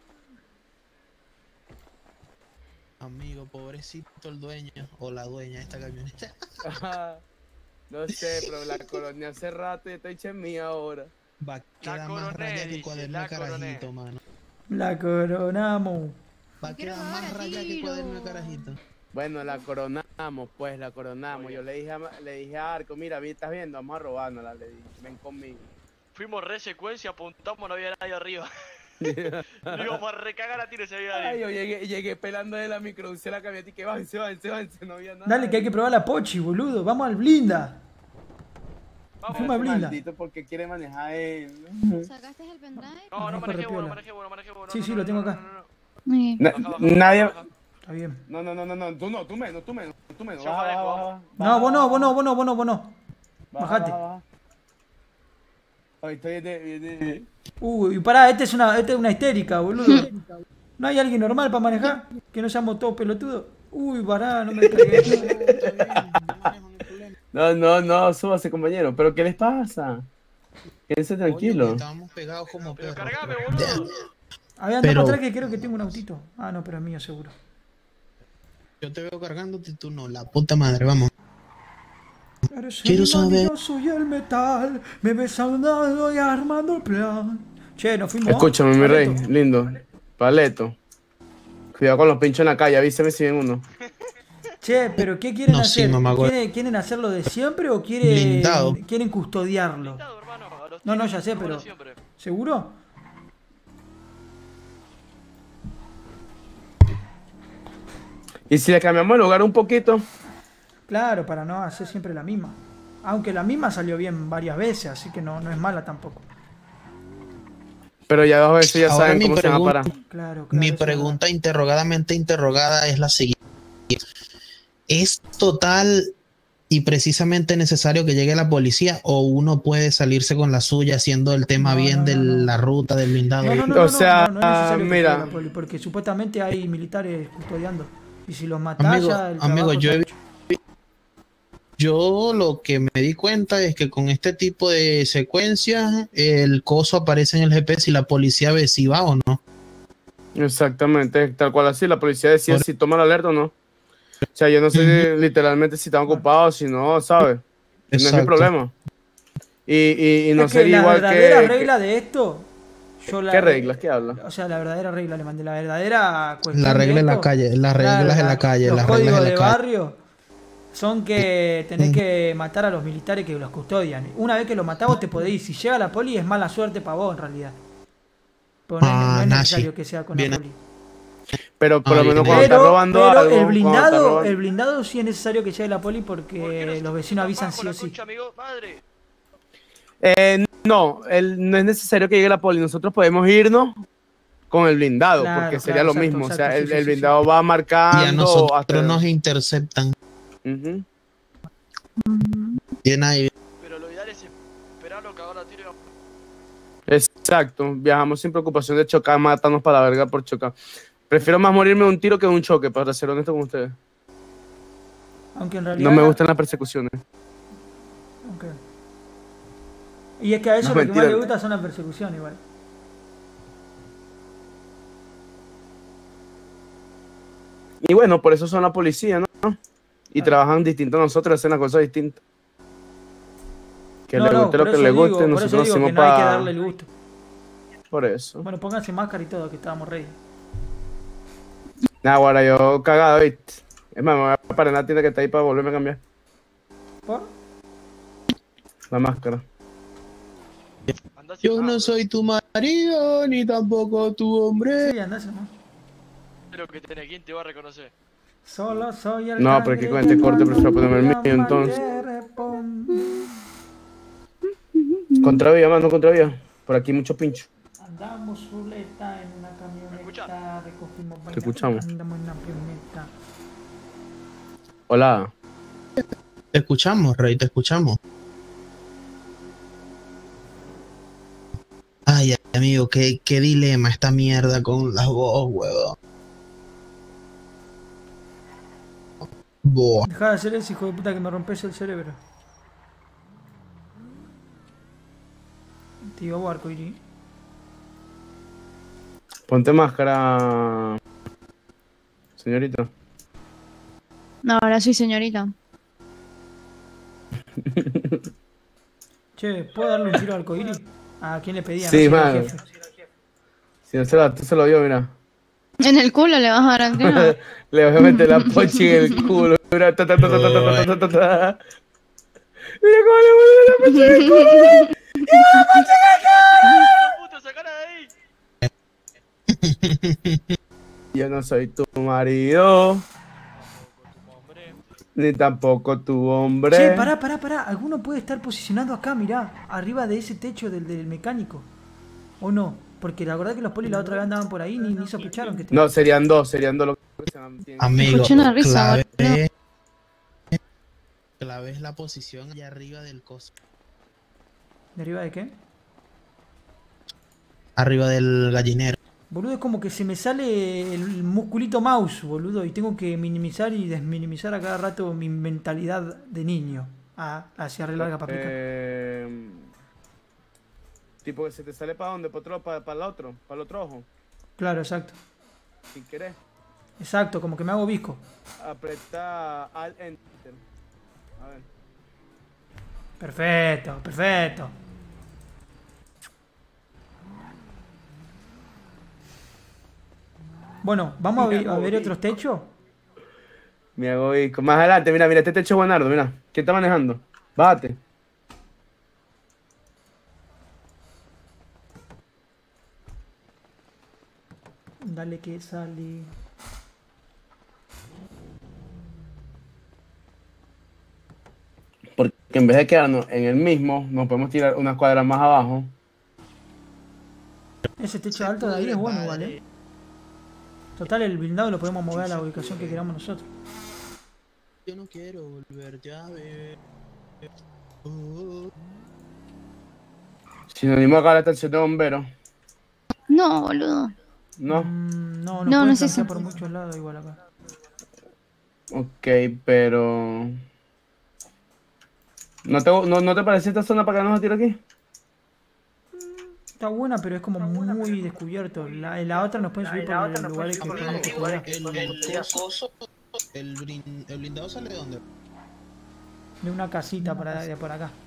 Amigo, pobrecito el dueño o la dueña de esta camioneta. No sé, pero la colonia hace rato y está hecha en mí ahora. Va a quedar más raya que cuaderno de carajito, mano. La coronamos. Va a quedar más raya que cuaderno de carajito. Bueno, la coronamos, pues, la coronamos. Yo le dije a Arco, mira, estás viendo, vamos a robárnosla, le dije, ven conmigo. Fuimos re secuencia, apuntamos, no había nadie arriba. Digo, para recagar a tiro se había Ay, nadie. yo llegué pelando de la microducción a la camioneta y que váyanse, no había nada. Dale, que hay que probar la pochi, boludo. Vamos al blinda. Vamos, Fuimos al blinda. maldito, porque quiere manejar él. ¿Sacaste el pendrive? No, manejé bueno. Sí, lo tengo acá. Nadie... Está bien. No, tú menos. Yo manejo. No, vos no. Bajate. Hoy estoy de... Uy, pará, esta es una histérica, boludo. ¿No hay alguien normal para manejar? Que no seamos todos pelotudos. Uy, pará, no me pegues. No, súbase, compañero. ¿Pero qué les pasa? Quédense tranquilo. Estábamos pegados como perros. Cargame, boludo. A ver, anda para atrás que creo que tengo un autito. Ah, no, pero es mío, seguro. Yo te veo cargándote y tú no, la puta madre, vamos. Eres Quiero el saber. yo soy el metal. Me ves andando y armando el plan. Che, nos fuimos. Escúchame, mi rey, Paleto. lindo. Paleto. Cuidado con los pinchos en la calle, avísame si ven uno. Che, pero ¿qué quieren No, sí, hacer? mamá, ¿Quieren hacerlo de siempre o Blindado. quieren custodiarlo? No, ya sé, pero ¿Seguro? ¿Y si le cambiamos el lugar un poquito? Claro, para no hacer siempre la misma. Aunque la misma salió bien varias veces, así que no es mala tampoco. Pero ya 2 veces ya Ahora saben mi cómo se van a parar. Claro, Mi eso es pregunta interrogadamente interrogada es la siguiente. ¿Es total y precisamente necesario que llegue la policía o uno puede salirse con la suya haciendo el tema de la ruta del blindado? No es necesario que mira. llegue la poli, porque supuestamente hay militares custodiando. Y si los matás ya el Amigo, trabajo yo, está hecho. yo lo que me di cuenta es que con este tipo de secuencias el coso aparece en el GPS y la policía ve si va o no. Exactamente, tal cual así, la policía decía si toma la alerta o no. O sea, yo no sé literalmente si están ocupados, si no, ¿sabes? No es mi Exacto. problema. Y no Es que sería la igual verdadera que... regla de esto... ¿Qué reglas? ¿Qué habla? O sea, la verdadera regla le mandé. La verdadera cuestión La regla de en la esto, calle, las claro, reglas en la calle, los las reglas códigos en la de calle. barrio son que tenés que matar a los militares que los custodian. Una vez que los matás vos te podés ir. Si llega la poli es mala suerte para vos en realidad. Pero no es necesario que sea con la poli. Pero por lo menos cuando está robando pero algo... el blindado sí es necesario que llegue la poli porque los vecinos avisan sí o sí. No, no es necesario que llegue la poli. Nosotros podemos irnos con el blindado, Claro, porque sería claro, lo exacto, mismo. exacto, o sea, sí, el sí, blindado va marcando... Y a nosotros hasta... nos interceptan. Ujú. Bien ahí. Pero lo ideal es esperarlo, cagar a tiro. Exacto, viajamos sin preocupación de chocar, matarnos para la verga por chocar. Prefiero más morirme de un tiro que de un choque, para ser honesto con ustedes. Aunque en realidad... No me gustan las persecuciones. Okay. Y es que a eso No, lo que mentira. más le gusta son las persecuciones igual. Y bueno, por eso son la policía, ¿no? Y trabajan distinto a nosotros, hacen las cosas distintas. Que le guste lo por que eso le digo, guste, por nosotros eso digo hacemos que no hay que para... darle el gusto. Por eso. Bueno, pónganse máscara y todo, que estábamos ready. Nah, ahora yo cagado, ¿viste? Es más, me voy a parar en la tienda que está ahí para volverme a cambiar. ¿Por? La máscara. Yo no soy tu marido ni tampoco tu hombre. Sí, andás nomás. Pero que tenés, ¿quién te va a reconocer? Solo soy el No, pero que con este corte prefiero ponerme el mío, entonces. Contravía, mano, contravía. Por aquí mucho pincho. Andamos ruleta en una camioneta, recogimos Te escuchamos. andamos en una camioneta. Hola. Te escuchamos, Rey, te escuchamos. Ay, amigo, qué dilema esta mierda con las voz, huevón. Boa. Dejá de hacer eso, hijo de puta, que me rompes el cerebro. Tío Barco, irí. Ponte máscara, señorita. No, ahora soy señorita. Che, ¿puedo darle un tiro al arcoíris? ¿A quién le pedía? Sí, no, mano. Si no se lo dio, mira. En el culo le vas a dar al tiro. Le voy a meter la pochi en el culo. Mira, ta, ta, ta, ta, ta, ta, ta, ta, ta. Mira cómo le voy a la pochi en el culo. ¡Y la pochi en el culo! Yo no soy tu marido. Ni tampoco tu hombre. Che, pará. Alguno puede estar posicionado acá, mirá. Arriba de ese techo del mecánico. ¿O no? Porque la verdad que los polis la otra vez andaban por ahí ni sospecharon que te... No, serían dos lo que se Amigo, Escuché una risa, clave es la posición allá arriba del coso. ¿De arriba de qué? Arriba del gallinero. Boludo, es como que se me sale el musculito mouse, boludo, y tengo que minimizar y desminimizar a cada rato mi mentalidad de niño. Hacia relarga para picar. Tipo que se te sale para dónde, para el otro ojo. Claro, exacto. Sin querer. Exacto, como que me hago visco. Apreta Alt Enter. A ver. Perfecto. Bueno, ¿vamos a ver otros techos? Me hago visco. Más adelante, mira, este techo es Buenardo, mira. ¿Quién está manejando? Bájate. Dale que sale. Porque en vez de quedarnos en el mismo, nos podemos tirar una cuadra más abajo. Ese techo alto de ahí es bueno igual, Total, el blindado lo podemos mover a la ubicación que queramos nosotros. Yo no quiero volverte a ver. Si nos dimos acá a la estación de bomberos. No, boludo. No. No sé si por muchos lados igual acá. Ok, pero... ¿No te parece esta zona para que nos tire aquí? Está buena, pero es como muy descubierto. La otra nos puede subir por los lugares que tenemos que cuidar. ¿El blindado sale de dónde? De una casita de por acá.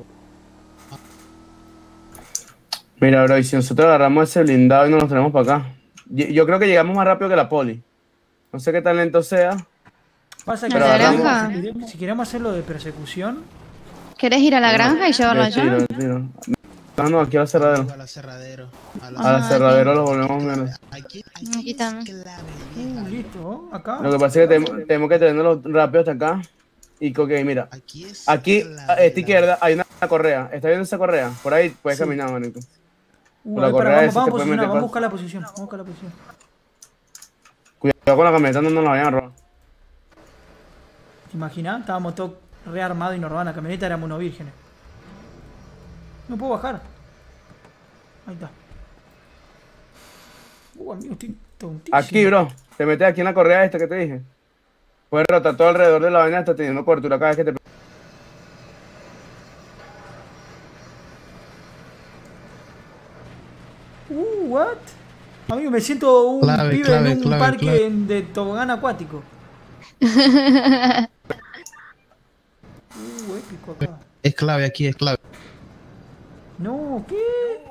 Mira, bro, y si nosotros agarramos ese blindado y nos lo traemos para acá. Yo creo que llegamos más rápido que la poli. No sé qué tan lento sea. Pasa que ¿La granja? si queremos hacerlo de persecución... ¿Querés ir a la granja y llevarlo allá? Tiro. No, aquí al cerradero. Al aserradero. Al cerradero lo volvemos menos. Aquí también. Listo, acá. Lo que pasa es que tenemos que tenerlo rápido hasta acá. Y ok, mira. Aquí, a esta izquierda, hay una correa. ¿Estás viendo esa correa? Por ahí puedes caminar, manito. La correa vamos a buscar la posición. Cuidado con la camioneta, no nos la vayan a robar. ¿Te imaginas? Estábamos todos rearmados y nos robaban la camioneta, éramos unos vírgenes. No puedo bajar. Ahí está. Amigo, estoy tontísimo. Aquí, bro. Te metes aquí en la correa esta que te dije. Puedes rotar todo alrededor de la vaina hasta teniendo cobertura cada vez que te... What? Amigo, me siento un pibe en un parque de tobogán acuático. Épico acá. Es clave aquí, es clave. No, ¿qué?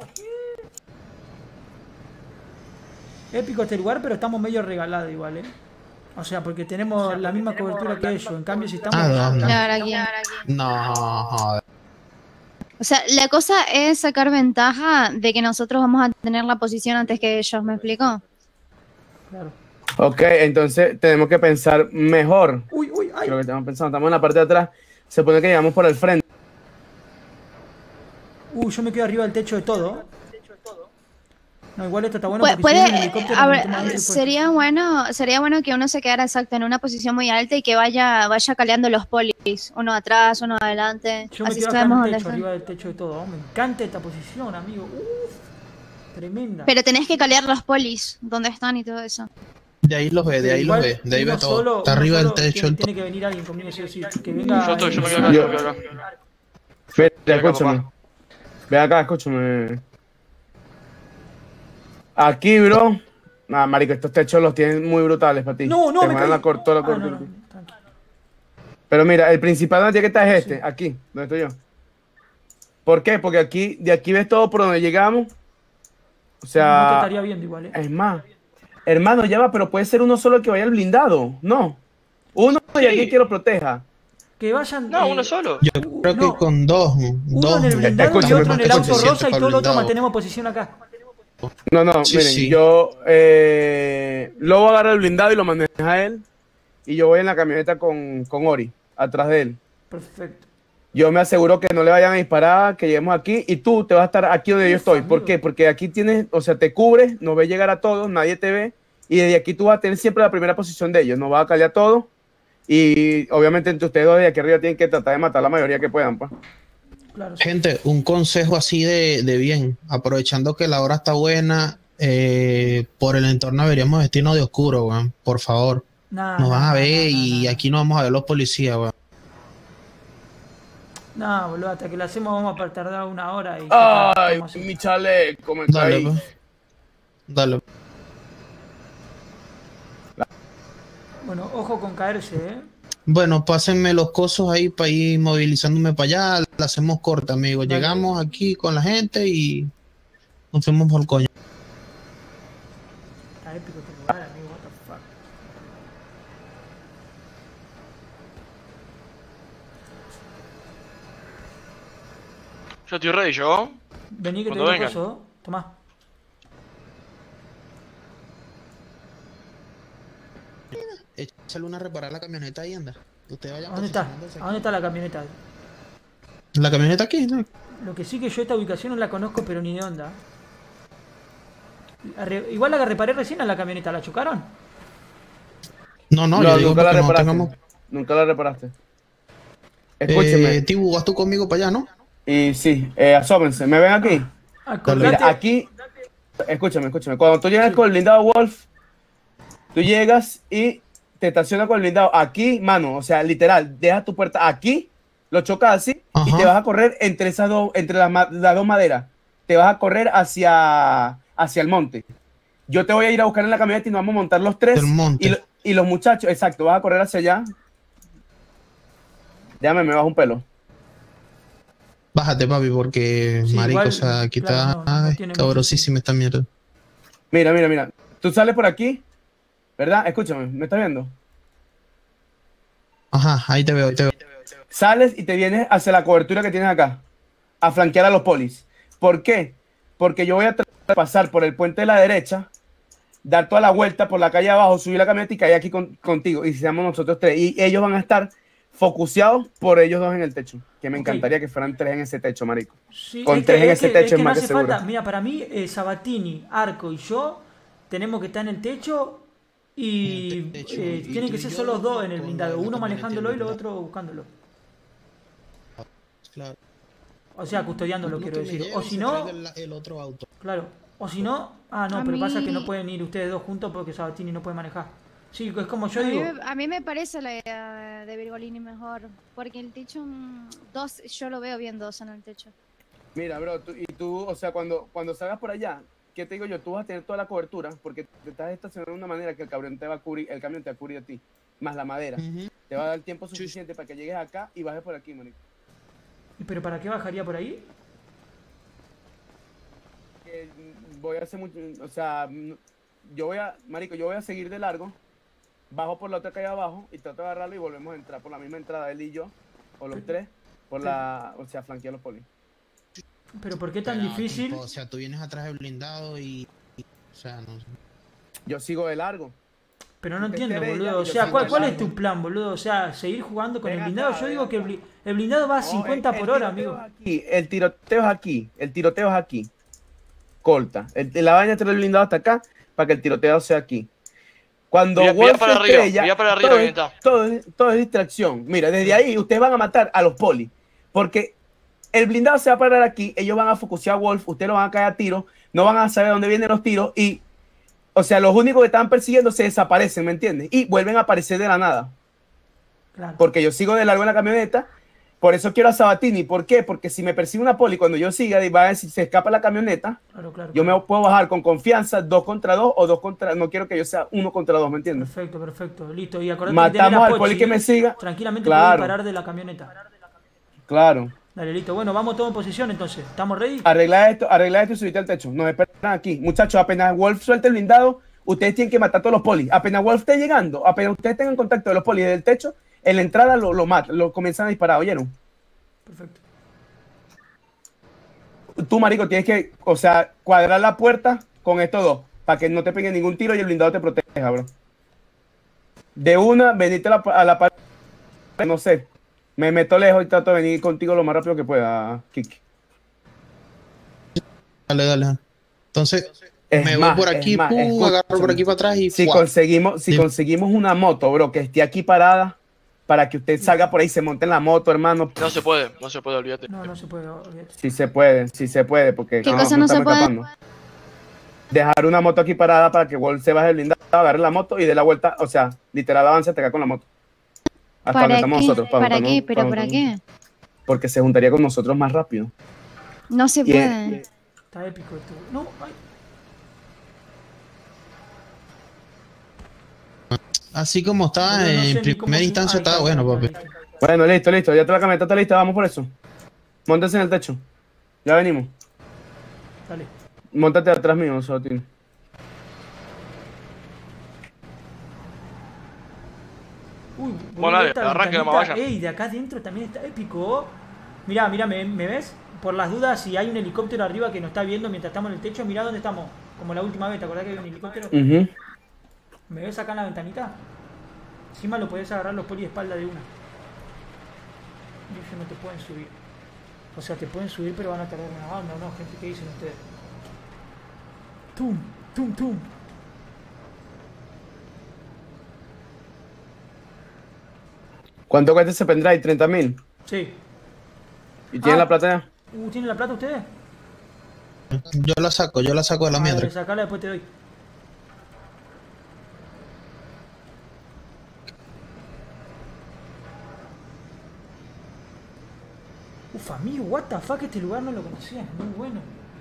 Épico este lugar, pero estamos medio regalados igual, O sea, porque tenemos la misma cobertura que ellos. En cambio, si estamos... No, joder. O sea, la cosa es sacar ventaja de que nosotros vamos a tener la posición antes que ellos, ¿me explico? Claro. Ok, entonces tenemos que pensar mejor. Ay. Lo que estamos pensando, estamos en la parte de atrás. Se pone que llegamos por el frente. Yo me quedo arriba del techo de todo. No, igual esto está bueno porque si viene el helicóptero, sería bueno que uno se quedara exacto en una posición muy alta y que vaya caleando los polis, uno atrás, uno adelante. Yo me quedo acá en el techo, arriba del techo de todo. Me encanta esta posición, amigo. Tremenda. Pero tenés que calear los polis, donde están y todo eso. De ahí los ve, de ahí ve todo. Está arriba del techo. Tiene que venir alguien conmigo, sí o sí. Que venga. Yo me quedo acá. Espera, escúchame. Ve acá, escúchame. Aquí, bro. Nah, marico, estos techos los tienen muy brutales para ti. No, te me la cortó. Pero mira, el principal donde tiene que estar es este, aquí, donde estoy yo. ¿Por qué? Porque aquí, de aquí ves todo por donde llegamos. O sea... No te estaría viendo igual, Es más. Hermano, ya va, pero puede ser uno solo que vaya al blindado. No. Uno y aquí que lo proteja. Que vayan... No, uno solo. Yo creo que con dos. Uno en el blindado y otro en el auto rosa y todo el otro mantenemos posición acá. No, miren, yo lo voy a agarrar el blindado y lo maneja a él. Y yo voy en la camioneta con Ori, atrás de él. Perfecto. Yo me aseguro que no le vayan a disparar, que lleguemos aquí y tú te vas a estar aquí donde yo estoy. ¿Por qué? Porque aquí tienes, o sea, te cubres, no ves llegar a todos, nadie te ve. Y desde aquí tú vas a tener siempre la primera posición de ellos, no vas a callar todo. Y obviamente entre ustedes dos de aquí arriba tienen que tratar de matar a la mayoría que puedan, pues. Claro. Gente, un consejo así de bien, aprovechando que la hora está buena, por el entorno deberíamos vestirnos de oscuro, weón, por favor. Nos van a ver y aquí no vamos a ver los policías, weón. No, boludo, hasta que lo hacemos vamos a tardar 1 hora y... Ay, mi chaleco, me caí. Dale. Bueno, ojo con caerse, Bueno, pásenme los cosos ahí para ir movilizándome para allá. La hacemos corta, amigo. Llegamos aquí con la gente y nos fuimos por el coño. Está épico este lugar, amigo. What the fuck. Yo estoy ready, yo. Vení que te Cuando doy vengan. coso. Tomá. echa Luna a reparar la camioneta y anda. Usted vaya ¿A dónde está? ¿A dónde está la camioneta? La camioneta aquí, ¿no? Lo que sí que yo esta ubicación no la conozco, pero ni de onda. Igual la que reparé recién a la camioneta, ¿la chocaron? No, yo digo nunca la porque no reparaste. tengamos... Nunca la reparaste. Escúcheme. Tibu, vas tú conmigo para allá, ¿no? Y sí, asómense. ¿Me ven aquí? Mira, aquí... Escúchame. Cuando tú llegas con el blindado Wolf, tú llegas y te estacionas con el blindado aquí, mano. O sea, literal, dejas tu puerta aquí, lo chocas así y te vas a correr entre esas dos, entre las dos maderas. Te vas a correr hacia el monte. Yo te voy a ir a buscar en la camioneta y nos vamos a montar los tres. Y los muchachos, exacto, vas a correr hacia allá. Déjame, me bajo un pelo. Bájate, papi, porque, Sí, marico, igual, o sea, aquí claro, está cabrosísima esta mierda. Mira. Tú sales por aquí, ¿verdad? Escúchame, ¿me estás viendo? Ajá, ahí te veo. Sales y te vienes hacia la cobertura que tienes acá, a flanquear a los polis. ¿Por qué? Porque yo voy a pasar por el puente de la derecha, dar toda la vuelta por la calle abajo, subir la camioneta y caer aquí contigo. Y seamos nosotros tres. Y ellos van a estar focuseados por ellos dos en el techo. Que me encantaría que fueran tres en ese techo, marico. Sí, Con tres en ese techo es no más que hace seguro. falta. Mira, para mí, Sabatini, Arco y yo tenemos que estar en el techo y tienen que ser solo los dos en el blindado. Uno manejándolo y los otros buscándolo. Claro. O sea, custodiándolo, quiero decir. O si no... El otro auto. Claro. O si no... Ah, no, A pero pasa mí- que no pueden ir ustedes dos juntos porque Sabatini no puede manejar. Sí, es como yo a, mí, digo. a mí me parece la idea de Virgolini mejor, porque el techo, dos, yo lo veo bien dos en el techo. Mira, bro, tú, o sea, cuando salgas por allá, ¿qué te digo yo? Tú vas a tener toda la cobertura porque te estás estacionando de una manera que el camión te va a cubrir a ti, más la madera. Te va a dar el tiempo suficiente para que llegues acá y bajes por aquí, marico. ¿Pero para qué bajaría por ahí? Voy a hacer mucho, o sea, yo voy a seguir de largo, bajo por la otra calle abajo y trato de agarrarlo y volvemos a entrar por la misma entrada, él y yo, o los tres, o sea, flanquear los polis. ¿Pero por qué tan Pero, difícil? tipo, o sea, tú vienes atrás del blindado o sea, no sé. Yo sigo de largo. Pero no Tú te entiendo, esperes boludo. ya O y lo sea, sigo ¿cuál de es largo. tu plan, boludo? O sea, seguir jugando con Ven el blindado. acá, Yo ven digo que acá. el blindado va a 50 por hora, amigo. Aquí, el tiroteo es aquí. Corta. La vaina trae el blindado hasta acá para que el tiroteo sea aquí. Cuando Mira Wolf para se arriba, estrella, mira para arriba, todo, camioneta. todo es distracción. Mira, desde ahí ustedes van a matar a los polis. Porque el blindado se va a parar aquí, ellos van a focusear a Wolf, ustedes lo van a caer a tiro, no van a saber dónde vienen los tiros y, o sea, los únicos que estaban persiguiendo se desaparecen, ¿me entiendes? Y vuelven a aparecer de la nada. Claro. Porque yo sigo de largo en la camioneta, por eso quiero a Sabatini. ¿Por qué? Porque si me persigue una poli, cuando yo siga, va a decir, se escapa la camioneta, Claro. yo me puedo bajar con confianza 2 contra 2 o 2 contra... No quiero que yo sea 1 contra 2, ¿me entiendes? Perfecto. Listo. Y acordate Matamos que tenés la al poli Pochi. que me siga. Tranquilamente Claro. podés parar de la camioneta. Claro. Dale, listo. Bueno, vamos todos en posición entonces. ¿Estamos ready? Arregla esto y subite al techo. Nos esperan aquí. Muchachos, apenas Wolf suelte el blindado, ustedes tienen que matar a todos los polis. Apenas Wolf esté llegando, apenas ustedes tengan contacto de los polis del techo, en la entrada lo matan, lo comienzan a disparar, ¿oyeron? Perfecto. Tú, marico, tienes que, o sea, cuadrar la puerta con estos dos, para que no te peguen ningún tiro y el blindado te proteja, bro. De una, venite a la pared, no sé, me meto lejos y trato de venir contigo lo más rápido que pueda, Kiki. Dale. Entonces, me voy por aquí, agarro por aquí para atrás y... Si ¡fua! conseguimos una moto, bro, que esté aquí parada, para que usted salga por ahí y se monte en la moto, hermano. No se puede, olvídate. No se puede, olvídate. Sí se puede, porque... ¿Qué cosa no se estamos puede? escapando. Dejar una moto aquí parada para que Wolf se baje el blindado, agarre la moto y dé la vuelta, o sea, literal avance hasta acá con la moto. Hasta donde estamos nosotros. ¿Para qué? ¿Pero para qué? Porque se juntaría con nosotros más rápido. No se Y- puede. Está épico esto. No, ay. Así como estaba Pero no sé en ni cómo primera instancia, estaba bueno, papi. Bueno, listo, ya toda la camioneta está lista, vamos por eso. Móntense en el techo. Ya venimos. Dale. Móntate atrás mío, Sotín. Uy, Bueno, dale, esta arranque la ventanita, mavalla. ey, de acá adentro también está épico. Mirá, ¿me ves? Por las dudas, si hay un helicóptero arriba que nos está viendo mientras estamos en el techo, mirá dónde estamos. Como la última vez, ¿te acordás que había un helicóptero? ¿Me ves acá en la ventanita? Encima lo podés agarrar los poli de espalda de una. Y ellos no te pueden subir. O sea, te pueden subir pero van a tardar una banda, ¿o no? Gente, ¿qué dicen ustedes? Tum, tum, tum. ¿Cuánto cuesta ese pendrive? ¿30.000? Sí. ¿Y tienen la plata ya? ¿Tienen la plata ustedes? Yo la saco de la mierda. Sacala, después te doy. Uf, amigo, what the fuck, este lugar no lo conocía, es muy bueno.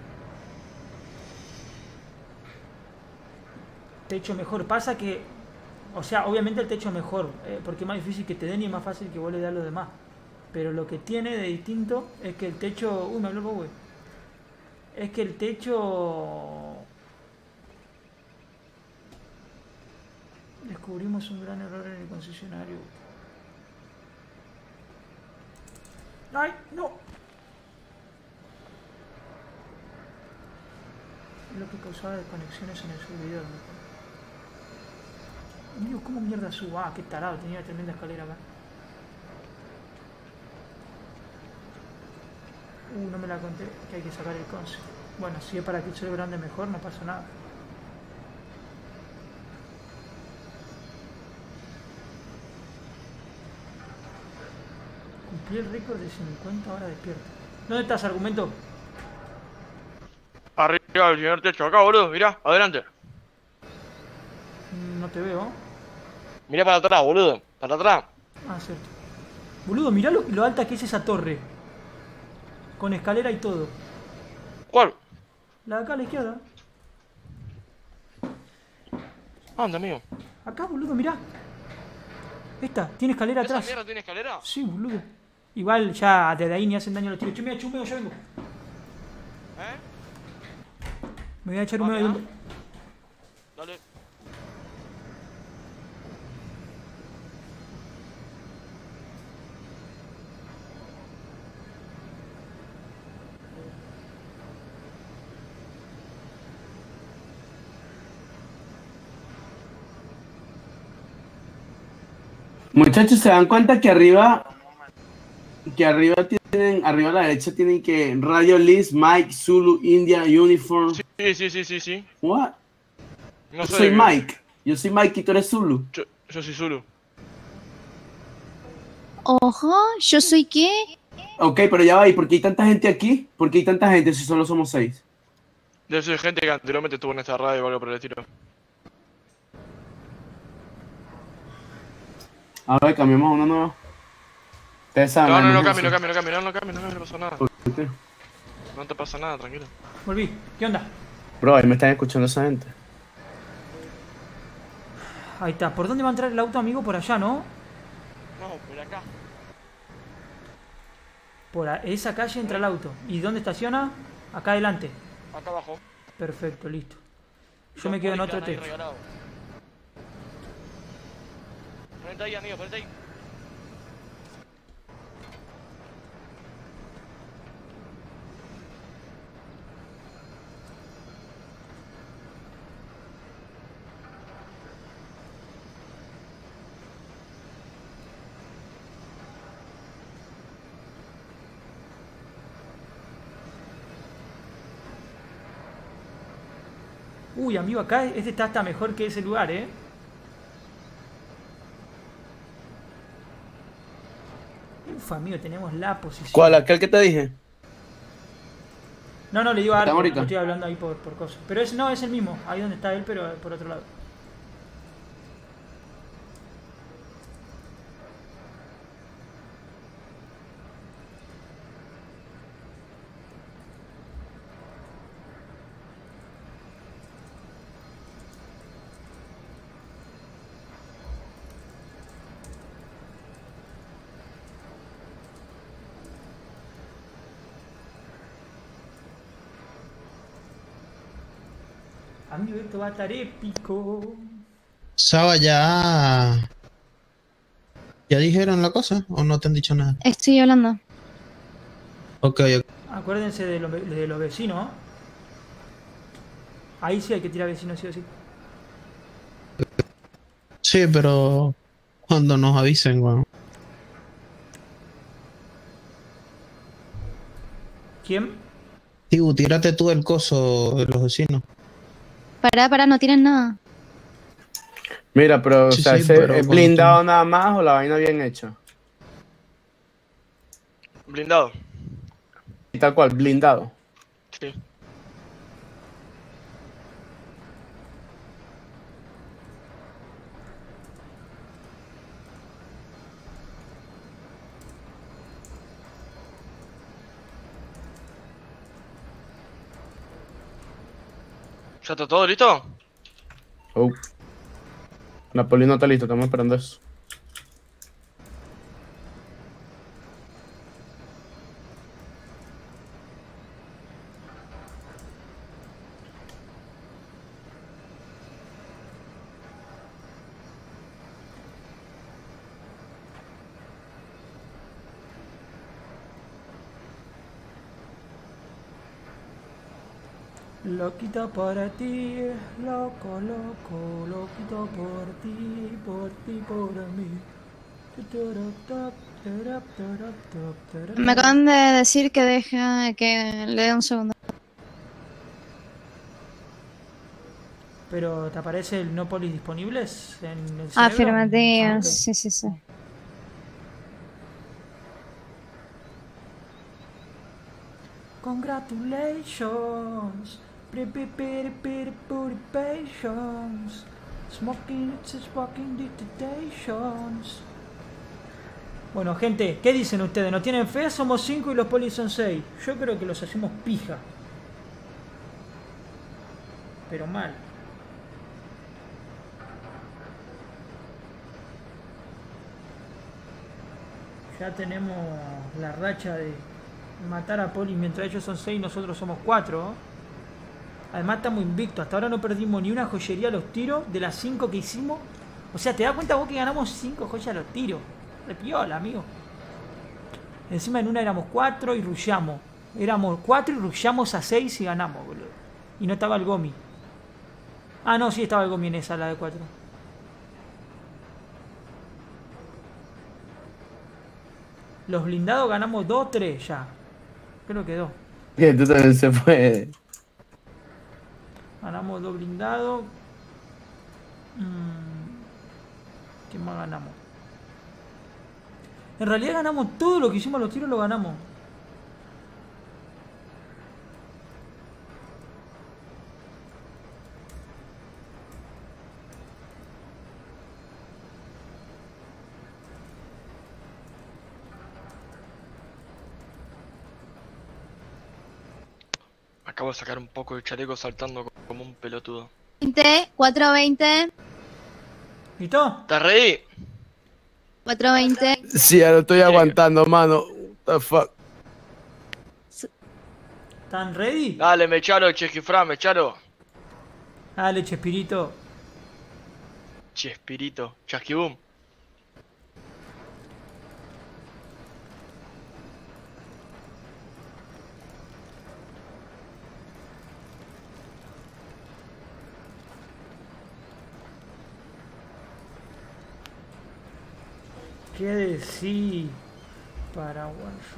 Techo mejor, pasa que, o sea, obviamente el techo mejor, porque es más difícil que te den y es más fácil que vos le des a los demás. Pero lo que tiene de distinto es que el techo... Uy, me habló güey. Es que el techo... Descubrimos un gran error en el concesionario. ¡Ay, no! Es lo que causaba desconexiones en el servidor. Dios, ¿cómo mierda subo? Ah, qué tarado, tenía una tremenda escalera acá. No me la conté, que hay que sacar el conce. Bueno, si es para que el suelo grande mejor, no pasa nada. Cumplí el récord de 50 horas despierto. ¿Dónde estás, argumento? Arriba del primer techo, acá, boludo, mirá, adelante. No te veo. Mirá para atrás, boludo, para atrás. Ah, cierto. Boludo, mirá lo alta que es esa torre. Con escalera y todo. ¿Cuál? La de acá a la izquierda. ¿Dónde, amigo? Acá, boludo, mirá. Esta, tiene escalera atrás. ¿Esa mierda tiene escalera? Sí, boludo. Igual ya desde ahí ni hacen daño a los tiros. Che, mira, chumeo, ya vengo. Me voy a echar un medio. Dale. Muchachos, ¿se dan cuenta que arriba tienen, arriba a la derecha tienen que Radio List, Mike, Zulu, India, Uniform? Sí. What? No Yo sé soy qué- Mike. Yo soy Mike y tú eres Zulu. Yo soy Zulu. Ojo, ¿yo soy qué? Ok, pero ya va, ¿y por qué hay tanta gente aquí? ¿Por qué hay tanta gente si solo somos 6? Debe ser gente que anteriormente estuvo en esta radio o algo por el estilo. A ver, cambiamos a una nueva. Ustedes saben. No la cambie, emergencia. no pasa nada. ¿Por qué? No te pasa nada, tranquilo. Volví. ¿Qué onda? Bro, ahí me están escuchando esa gente. Ahí está. ¿Por dónde va a entrar el auto, amigo? Por allá, ¿no? No, por acá. Por esa calle entra el auto. ¿Y dónde estaciona? Acá adelante. Acá abajo. Perfecto, listo. Yo me quedo en otro techo. Ponete ahí, amigo, ponete ahí. Uy, amigo, acá este está hasta mejor que ese lugar, ¿eh? Uf, amigo, tenemos la posición. ¿Cuál? ¿Aquel que te dije? No, le digo a ¿Estamos Arco, ahorita? no estoy hablando ahí por cosas. Pero no, es el mismo, ahí donde está él, pero por otro lado. Amigo, esto va a estar épico. Saba, ¿ya dijeron la cosa o no te han dicho nada? Estoy hablando. Ok. Acuérdense de los vecinos. Ahí sí hay que tirar vecinos, sí o sí. Sí, pero Cuando nos avisen, weón. ¿Quién? Tibu, tírate tú el coso de los vecinos. Para, no tienen nada. Mira, pero, o Sí, sea, sí, ¿ese pero es cuando blindado nada más o la vaina bien hecha? Blindado. Y tal cual, blindado. Sí. ¿Ya está todo listo? Oh. Napoli no está listo, estamos esperando eso. Loquito para ti, loco, loco, loquito por ti, por mí. Me acaban de decir que deja que le dé un segundo. Pero ¿te aparece el no polis disponibles en el cerebro? Afirmativo, Ah, ok. sí, sí, sí. Congratulations, patience, smoking it's smoking dictations. Bueno, gente, ¿qué dicen ustedes? ¿No tienen fe? Somos 5 y los polis son 6. Yo creo que los hacemos pija. Pero mal. Ya tenemos la racha de matar a poli mientras ellos son 6 y nosotros somos 4. Además estamos invictos. Hasta ahora no perdimos ni una joyería a los tiros de las 5 que hicimos. O sea, ¿te das cuenta vos que ganamos 5 joyas a los tiros? De piola, amigo. Encima en una éramos 4 y rushamos. Éramos 4 y rushamos a 6 y ganamos, boludo. Y no estaba el Gomi. Ah, no, sí estaba el Gomi en esa, la de 4. Los blindados ganamos 2, 3 ya. Creo que 2. Que tú también se puede. Ganamos 2 blindados. ¿Qué más ganamos? En realidad ganamos todo lo que hicimos a los tiros, lo ganamos. Acabo de sacar un poco de chaleco saltando como un pelotudo. 420. ¿Listo? ¿Estás ready? 420. Sí, ya lo estoy aguantando, mano. What the fuck. ¿Están ready? Dale, mechalo, Chesquifra, mechalo. Dale, Chespirito. Chespirito, Chasquibum. ¿Qué decir? Paraguayo.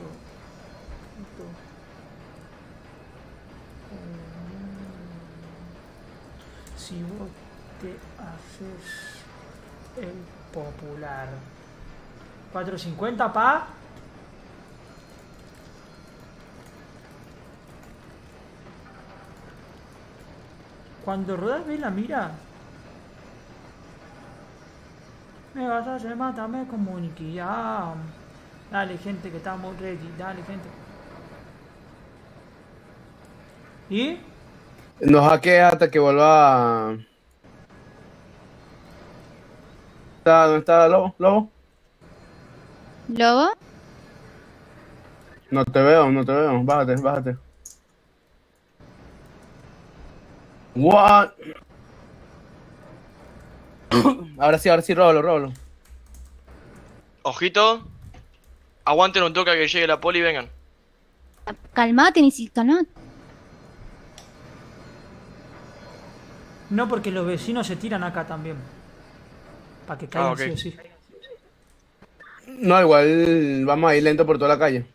Si vos te haces el popular. 450, pa. Cuando rodás, ves la mira. Me vas a hacer, mátame como Nikiam. Dale, gente, que estamos ready. Dale, gente. ¿Y? No hackea hasta que vuelva. ¿Dónde está Lobo? ¿Lobo? ¿Lobo? No te veo, no te veo. Bájate, bájate. What? Ahora sí, róbalo. Ojito. Aguanten un toque a que llegue la poli y vengan. Calmate, calmate. No, porque los vecinos se tiran acá también. Para que caigan ok. sí o sí. No, igual vamos a ir lento por toda la calle.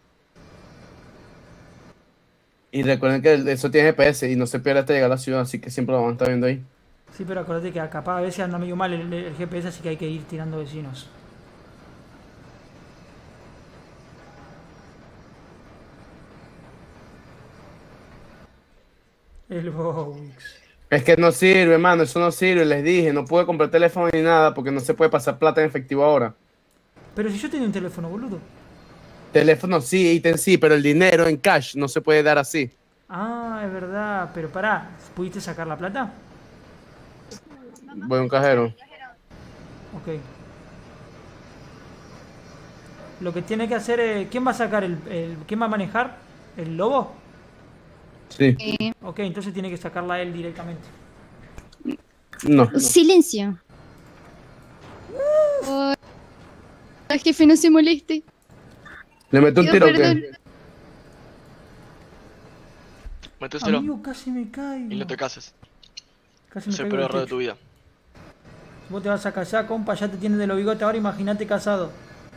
Y recuerden que eso tiene GPS y no se pierde hasta llegar a la ciudad, así que siempre lo van a estar viendo ahí. Sí, pero acuérdate que capaz a veces anda medio mal el GPS, así que hay que ir tirando vecinos. El Bowix. Es que no sirve, hermano, eso no sirve, les dije, no pude comprar teléfono ni nada porque no se puede pasar plata en efectivo ahora. Pero si yo tenía un teléfono, boludo. Teléfono sí, ítem sí, pero el dinero en cash no se puede dar así. Ah, es verdad, pero pará, ¿pudiste sacar la plata? Voy a un cajero. Ok. Lo que tiene que hacer es... ¿Quién va a sacar ¿Quién va a manejar? ¿El lobo? Sí. Ok, entonces tiene que sacarla él directamente. No. Silencio. El jefe no se moleste. ¿Le meto un Pido tiro o perdón. qué? Méteselo Amigo, casi me caigo. y no te cases. Casi me Es el caigo peor del error de techo. tu vida. Si vos te vas a casar, compa, ya te tienen de los bigotes, ahora imagínate casado.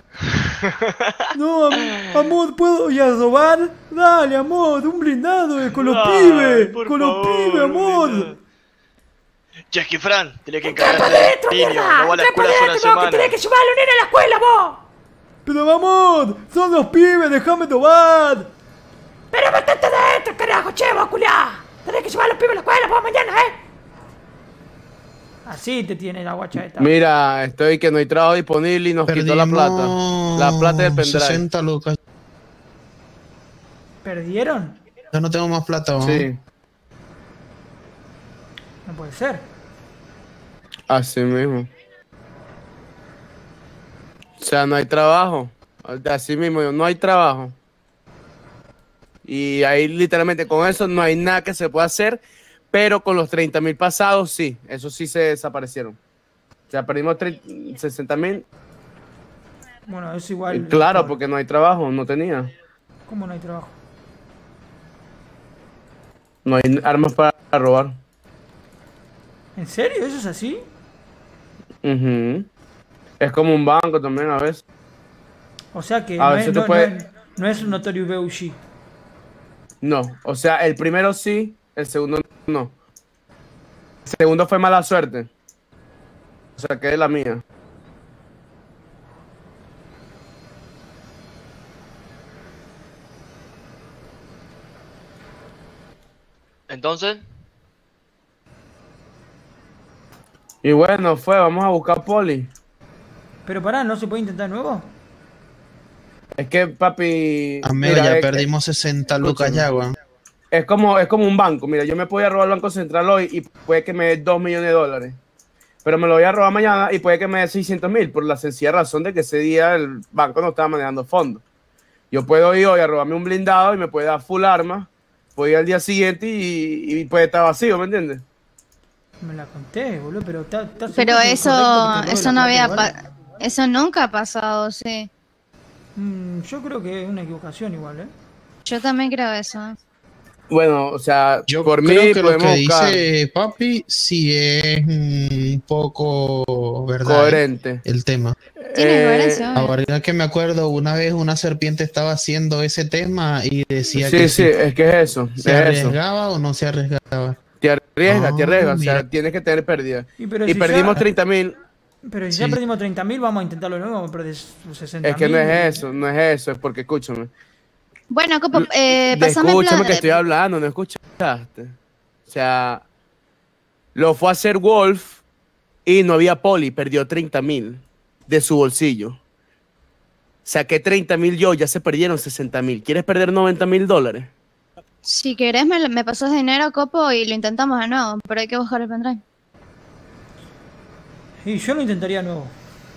No, amor, ¿puedo ir a robar? Dale, amor, un blindado con los Ay, pibes. por Con los favor, pibes, amor. Jackie Fran, tenés que encargarte del niño. No va a la escuela hace una semana. que llevar a los nenes a la escuela, vos. Pero, amor, son los pibes, déjame tomar. Pero metete dentro, carajo, che, vos, culiá. Tenés que llevar a los pibes a la escuela, vos, mañana, Así te tiene la guacha esta. Mira, estoy que no hay trabajo disponible y nos quitó la plata. La plata del pendrive. 60 lucas. ¿Perdieron? Ya no tengo más plata, ¿no? Sí, No puede ser. así mismo. O sea, no hay trabajo. Así mismo, no hay trabajo. Y ahí literalmente con eso no hay nada que se pueda hacer, pero con los 30.000 pasados sí, eso sí se desaparecieron. O sea, perdimos 60.000. Bueno, es igual. Claro, porque no hay trabajo, no tenía. ¿Cómo no hay trabajo? No hay armas para robar. ¿En serio? ¿Eso es así? Ujú. Es como un banco también a veces. O sea que A no veces es, tú no, puedes- no es un Notorious B.O.G. No, o sea, el primero sí, el segundo no. El segundo fue mala suerte. O sea, que es la mía. Entonces, Y bueno, vamos a buscar poli. Pero pará, ¿no se puede intentar de nuevo? Es que, papi... Amigo, mira, ya es- perdimos 60 lucas escúchame. ya, weón. Es como un banco. Mira, yo me podía robar el Banco Central hoy y puede que me dé 2 millones de dólares. Pero me lo voy a robar mañana y puede que me dé 600.000 por la sencilla razón de que ese día el banco no estaba manejando fondos. Yo puedo ir hoy a robarme un blindado y me puede dar full arma. Puedo ir al día siguiente y puede estar vacío, ¿me entiendes? Me la conté, boludo, pero está seguro Pero que es eso, correcto que te robe eso la no plata había, igual. eso nunca ha pasado, sí. Yo creo que es una equivocación igual, Yo también creo eso. Bueno, o sea, Yo por creo mí que lo podemos que buscar dice papi sí es un poco verdad. coherente. El tema. Tiene coherencia, obvio. Ahora que me acuerdo, una vez una serpiente estaba haciendo ese tema y decía Sí, que sí, es que es eso. se Es eso. arriesgaba o no se arriesgaba. Te arriesgas, te arriesgas. O sea, mira. tienes que tener pérdida. pero Y si perdimos ya- 30.000. Pero si Sí. ya perdimos 30.000, vamos a intentarlo de nuevo, vamos a perder 60.000. Es que no es eso, no es eso, es porque escúchame. Bueno, Copo, pásame Escúchame plata. que estoy hablando, no escuchaste. O sea, lo fue a hacer Wolf y no había poli, perdió 30.000 de su bolsillo. Saqué 30.000 yo, ya se perdieron 60.000. ¿Quieres perder 90.000 dólares? Si querés, me pasas dinero, Copo, y lo intentamos de nuevo, pero hay que buscar el pendrive. Y yo lo intentaría de nuevo.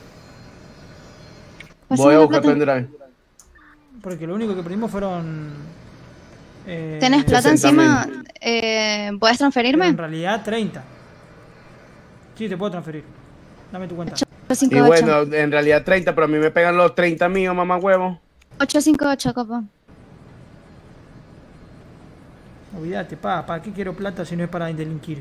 Voy a buscar pendrive. Porque lo único que perdimos fueron... ¿Tenés plata 60.000. encima? ¿Puedes transferirme? En realidad 30. Sí, te puedo transferir. Dame tu cuenta. Y bueno, en realidad 30, pero a mí me pegan los 30 míos, mamá huevo. 858, Copo. Olvídate, ¿para qué quiero plata si no es para delinquir?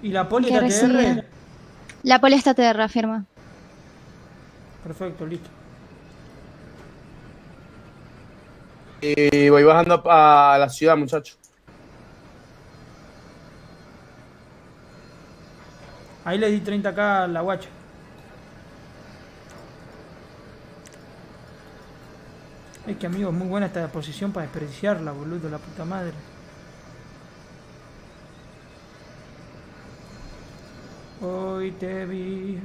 ¿Y la poli que está recibe. TR? La poli está TR, afirma. Perfecto, listo. Y voy bajando a la ciudad, muchacho. Ahí le di 30k a la guacha. Es que, amigo, es muy buena esta posición para desperdiciarla, boludo, la puta madre. Hoy te vi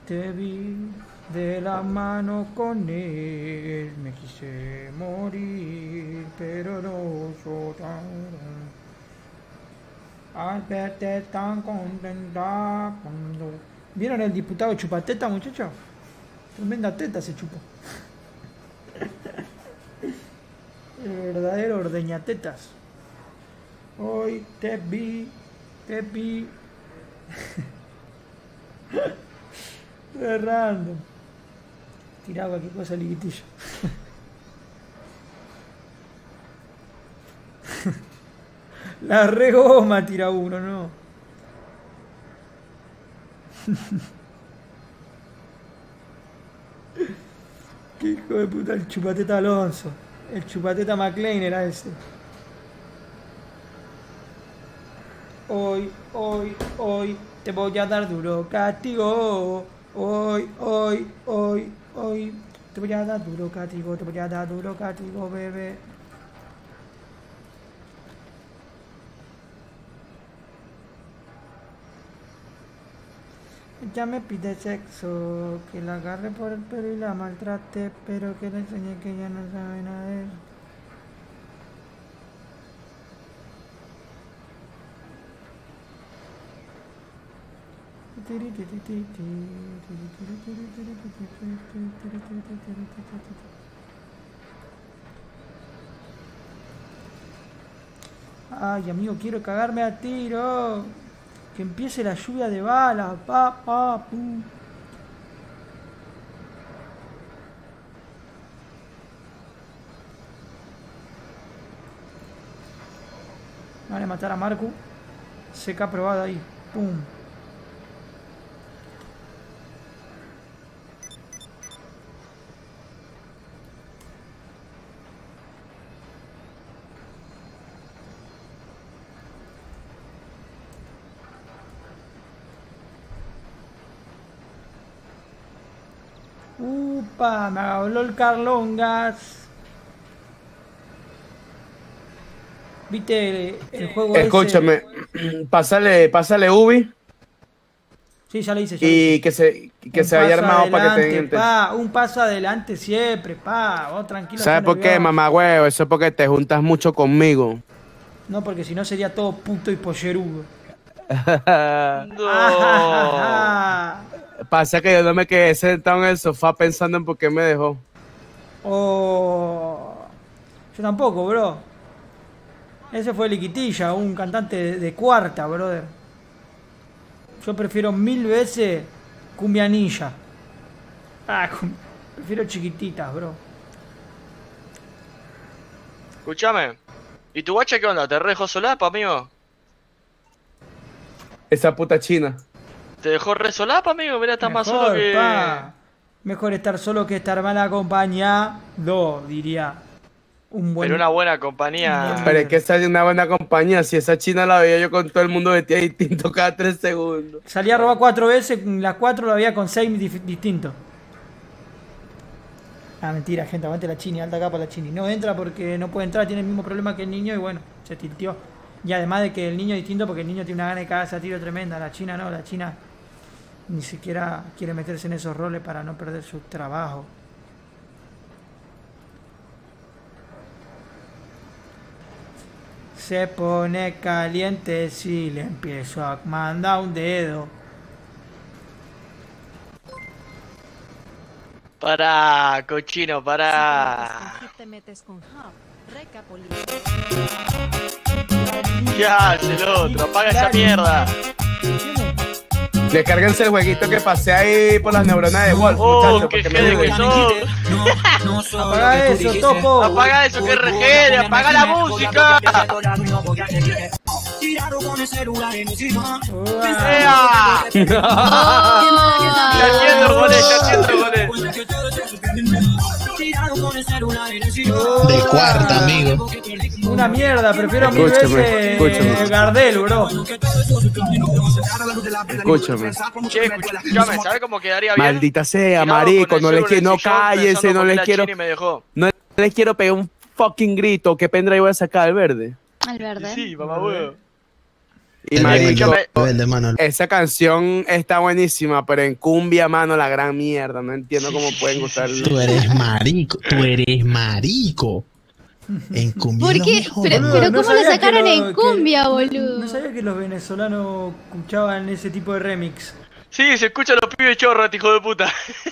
de la mano con él. Me quise morir, pero no soltaron. Al verte tan contenta cuando... ¿Vieron el diputado chupateta, muchachos? Tremenda teta se chupó. El verdadero ordeñatetas. Hoy te vi. Random. Tiraba cualquier cosa liguitillo. La regoma tira uno, ¿no? Qué hijo de puta, el chupateta Alonso. El chupateta McLean era ese. Hoy te voy a dar duro castigo. Hoy te voy a dar duro castigo, bebé. Ella me pide sexo, que la agarre por el pelo y la maltrate, pero que le enseñe que ella no sabe nada de eso. Ay, amigo, quiero cagarme a tiro. Que empiece la lluvia de balas. Pum. Van a matar a Marcu. Seca probada ahí. Pum. Upa, me habló el Carlongas. ¿Viste el juego Escúchame, ese? pásale Ubi. Sí, ya le hice. Y que se haya armado para que te den. Un paso adelante siempre, Vos tranquilo. ¿Sabes por qué, mamá huevo? Eso es porque te juntas mucho conmigo. No, porque si no sería todo puto y pollerudo. Pasa que yo no me quedé sentado en el sofá pensando en por qué me dejó. Yo tampoco, bro. Ese fue Liquitilla, un cantante de cuarta, brother. Yo prefiero 1000 veces Cumbianilla. Prefiero chiquititas, bro. Escúchame. ¿Y tu guacha qué onda? ¿Te dejó solapa, amigo? Esa puta china. ¿Te dejó re solapa, amigo? Mira, estás más solo que... Mejor estar solo que estar mal acompañado, diría. Pero una buena compañía. Pero es que esa es una buena compañía. Si esa china la veía yo con todo el mundo vestida distinto cada 3 segundos. Salía a robar 4 veces, las 4 la veía con 6 distintos. Mentira, gente, aguante la Chini, alta capa la Chini. No entra porque no puede entrar, tiene el mismo problema que el niño y bueno, se tilteó. Y además de que el niño es distinto porque el niño tiene una gana de cagarse a tiro tremenda. La China no, la China ni siquiera quiere meterse en esos roles para no perder su trabajo. Se pone caliente si le empiezo a mandar un dedo. Pará, cochino, pará. Te metes con Hub, ¿Qué hace el otro? Apaga esa mierda. Descárguense el jueguito que pasé ahí por las neuronas de Wolf, muchachos. Qué jede que sos. Apaga eso, topo. Apaga eso, que rejede. Apaga la música. Tirado con el celular en encima. ¡Ea! Ya entiendo, Gole, ya entiendo, Gole. Tirado con el celular en encima. De cuarta, amigo. Una mierda, prefiero mil Escúchame, veces Gardel, bro. Escúchame. Che, escúchame, ¿sabes cómo quedaría bien? Maldita sea, Tirado marico, con el no les celu en quiero, el no sillón, cállense, pensando no por qué les la quiero, Chini me dejó. no les quiero pegar un fucking grito. ¿Qué pendrive voy a sacar al verde? Al verde. Sí, mamá huevo. Y El marico, rebelde, mano. esa canción está buenísima, pero en cumbia, mano, la gran mierda. No entiendo cómo pueden gustar. Tú eres marico, tú eres marico. En cumbia. ¿Por lo qué? mejor. Pero No ¿cómo sabía lo sacaron que en cumbia, no boludo? sabía que los venezolanos escuchaban ese tipo de remix. Sí, se escuchan los pibes chorros, hijo de puta.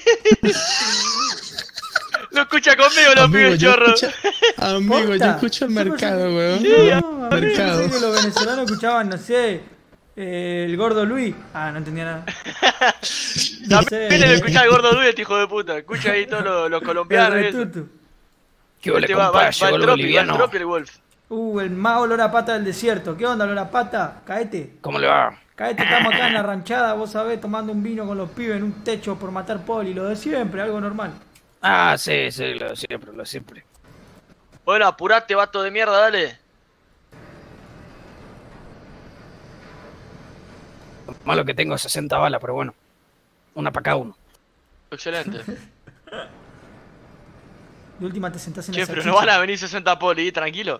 Lo escucha conmigo los Amigo, pibes yo chorros. Amigo, yo ¿Posta? escucho el mercado, weón. No, a mí me Mercado. pensé que los venezolanos escuchaban, no sé, el gordo Luis. Ah, no entendía nada. No sé. También le escucha al gordo Luis, este hijo de puta. Escucha ahí todos los colombianos. El eso. retutu. ¿Qué ole, Este va compa? el Llegó el Tropi, va el boliviano. Tropi, el Wolf. El más olor a pata del desierto. ¿Qué onda, olor a pata? Caete. ¿Cómo le va? Caete, estamos acá en la ranchada, vos sabés, tomando un vino con los pibes en un techo por matar poli. Lo de siempre, algo normal. Ah, sí, sí, lo de siempre, lo de siempre. Bueno, apurate, vato de mierda, dale. Lo malo que tengo es 60 balas, pero bueno. Una para cada uno. Excelente. De última te sentás en Che, la pero salchicha. no van a venir 60 poli, tranquilo.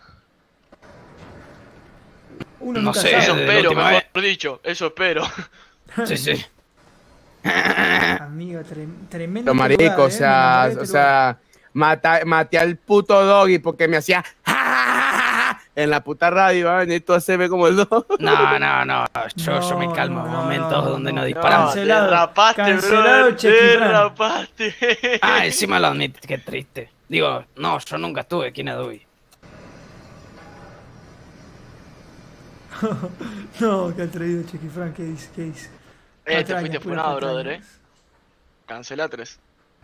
Uno No nunca sé, sabe. Eso de la espero, última mejor vez. dicho. Eso espero. Sí, sí. Amigo, tremendo. Pero marico, o sea, maté al puto Doggy porque me hacía en la puta radio, va a venir tú a hacerme como el Dog. No. Yo me calmo en momentos donde no disparamos. Cancelado. Derrapaste, Cancelado, bro. Chequifran. Derrapaste. Ah, encima lo admite, qué triste. Digo, no, yo nunca estuve, ¿quién es Doggy? No, que ha traído Chequifran, ¿qué dice? ¿Qué dice? Te Patrañas, fuiste pura funado, patrañas. brother, Cancela 3.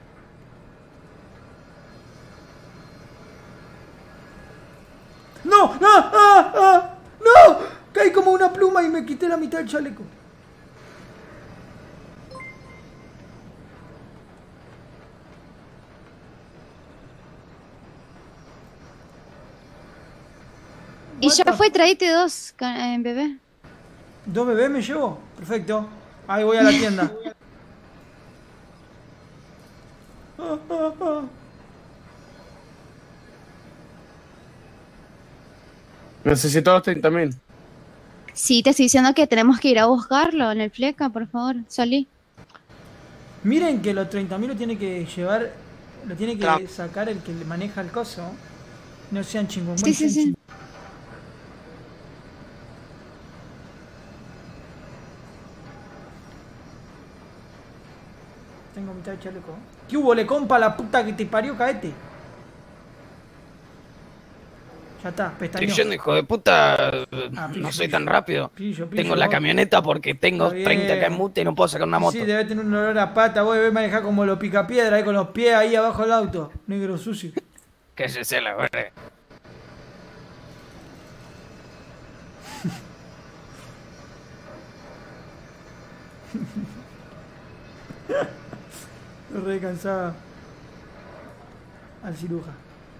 ¡No! ¡No! Caí como una pluma y me quité la mitad del chaleco. Y ya fue, traíte dos, bebé. ¿Dos bebés me llevo? Perfecto. Ahí voy a la tienda. Necesito los 30.000. Sí, te estoy diciendo que tenemos que ir a buscarlo en el fleca, por favor, salí. Miren que los 30.000 lo tiene que llevar, lo tiene que Trump. sacar el que le maneja el coso. No sean chingón. Sí. Tengo mitad de chaleco. ¿Qué hubo, le compa la puta que te parió, caete? Ya está, Estoy pestañó. yendo, hijo de puta. Ah, No soy tan rápido. Pillo, Tengo la vos. camioneta porque tengo Está bien. 30 acá en mute y no puedo sacar una moto. Sí, debe tener un olor a pata. Vos debés manejar como los picapiedra ahí con los pies ahí abajo del auto. Negro sucio. Que se se la verga. Lo re cansaba al ciruja.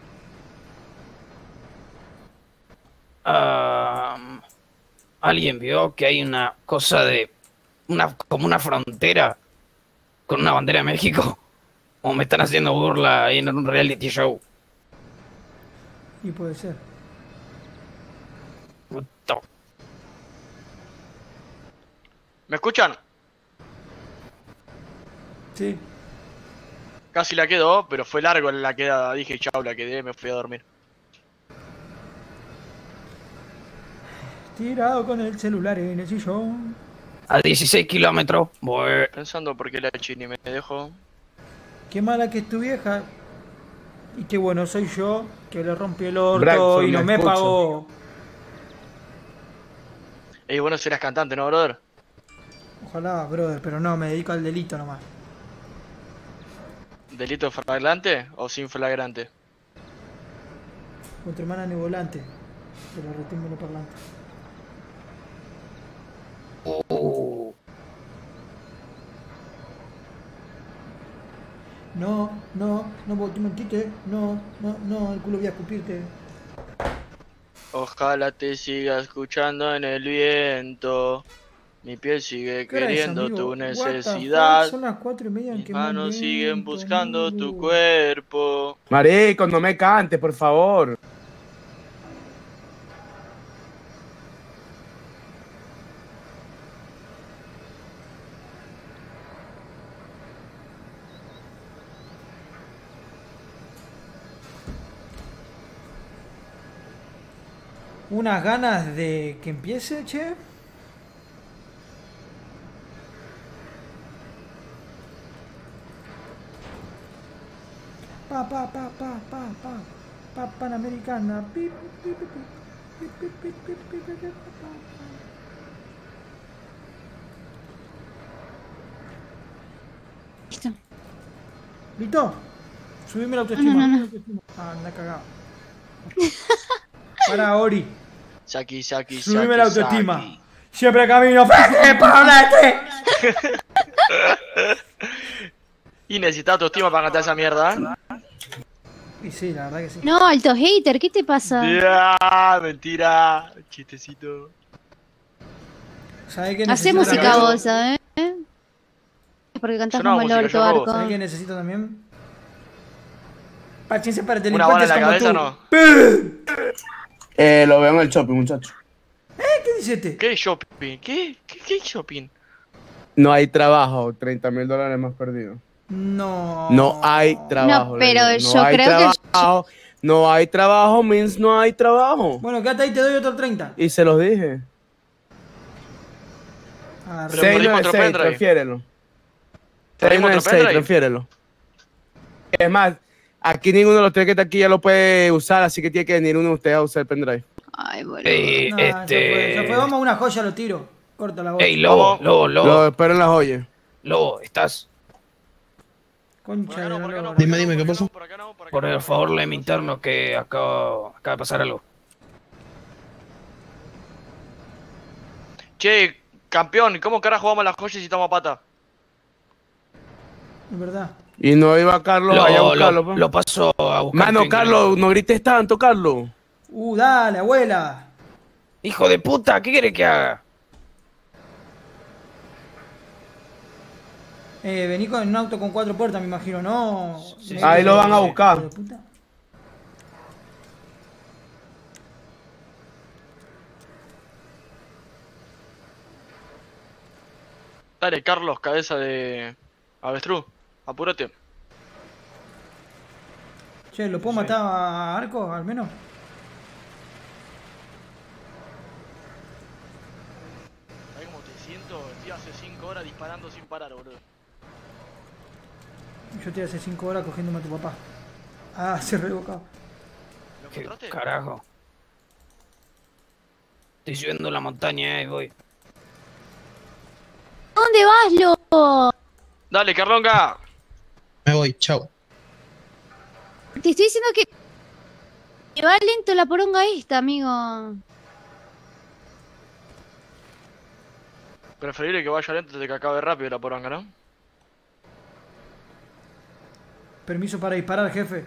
¿Alguien vio que hay una cosa de como una frontera con una bandera de México? ¿O me están haciendo burla ahí en un reality show? Y puede ser. Puto. ¿Me escuchan? Sí. Casi la quedó, pero fue largo la quedada. Dije, chau, la quedé, me fui a dormir. Tirado con el celular en el sillón. A 16 kilómetros. Voy. Pensando por qué la Chini me dejó. Qué mala que es tu vieja. Y qué bueno soy yo, que le rompí el orto Braxton, y no me escucho. pagó. Ey, bueno, serás cantante, ¿no, brother? Ojalá, brother, pero no, me dedico al delito nomás. ¿Delito flagrante o sin flagrante? Con tu hermana nevolante. Pero retengo los parlantes. No, vos tú mentiste. No, el culo voy a escupirte. Ojalá te siga escuchando en el viento. Mi piel sigue ¿Qué hora es, queriendo amigo? tu What the fuck? necesidad. Son las 4:30. Mis que manos me siguen lento, buscando amigo. tu cuerpo. Marico, no me cantes, por favor. Unas ganas de que empiece, che. Panamericana. Pi, pi, pi, pi, pi, pi, pi, pi, pi, pi, pi, pa. Listo. ¿Listo? Subime la autoestima. No. Anda cagado. Para Ori. Saki. Subime la autoestima. Siempre camino frente para este. Y necesitas autoestima para cantar esa mierda, ¿eh? Y sí, la verdad que sí. No, alto hater, ¿qué te pasa? Ya, mentira. Chistecito. ¿Sabés qué Hacé necesito música también? vos, ¿sabes? Porque cantás Yo no hago como el música, orto, yo robo. Arco. ¿Sabés qué necesito también? Paciencia para Una bala delincuentes en la como cabeza tú. no. Lo veo en el shopping, muchacho. ¿Qué dice este? ¿Qué shopping? ¿Qué shopping? No hay trabajo, $30,000 más perdido. No. No hay trabajo. No, pero le digo. yo hay creo que- trabajo. No hay trabajo, means no hay trabajo. Bueno, quédate ahí, te doy otro 30. Y se los dije. Ah, Pero perdimos otro 696, pendrive. transfiérelo. ¿Perdimos otro 696, pendrive? transfiérelo. Es más, aquí ninguno de los tres que está aquí ya lo puede usar, así que tiene que venir uno de ustedes a usar el pendrive. Ay, boludo. No, ya fue. Vamos a una joya, lo tiro. Corta la voz. Ey, Lobo. Lo espero en la joya. Lobo, ¿estás? Concha de la lora. Dime, ¿qué pasó? Por el favor, léeme interno que acaba de pasar algo. Che, campeón, ¿cómo carajo vamos a las joyas si estamos a pata? Es verdad. Y no iba Carlos allá a buscarlo. pues. Lo paso a buscar. Mano, Carlos, no grites tanto, Carlos. Dale, abuela. Hijo de puta, ¿qué quiere que haga? Vení con un auto con 4 puertas, me imagino, ¿no? Ahí lo van a buscar. Hijo de puta. Dale, Carlos, cabeza de avestruz. Apúrate. Che, ¿lo puedo matar a Arco, al menos? ¿Sabés cómo te siento? Estoy hace 5 horas disparando sin parar, boludo. Yo estoy hace 5 horas cogiéndome a tu papá. Ah, se revocado. ¿Lo ¿Qué encontraste? carajo? Estoy subiendo la montaña, voy. ¿Dónde vas, loco? Dale, Carlonga. Me voy, chao. Te estoy diciendo que va lento la poronga esta, amigo. Preferible que vaya lento desde que acabe rápido la poronga, ¿no? Permiso para disparar, jefe.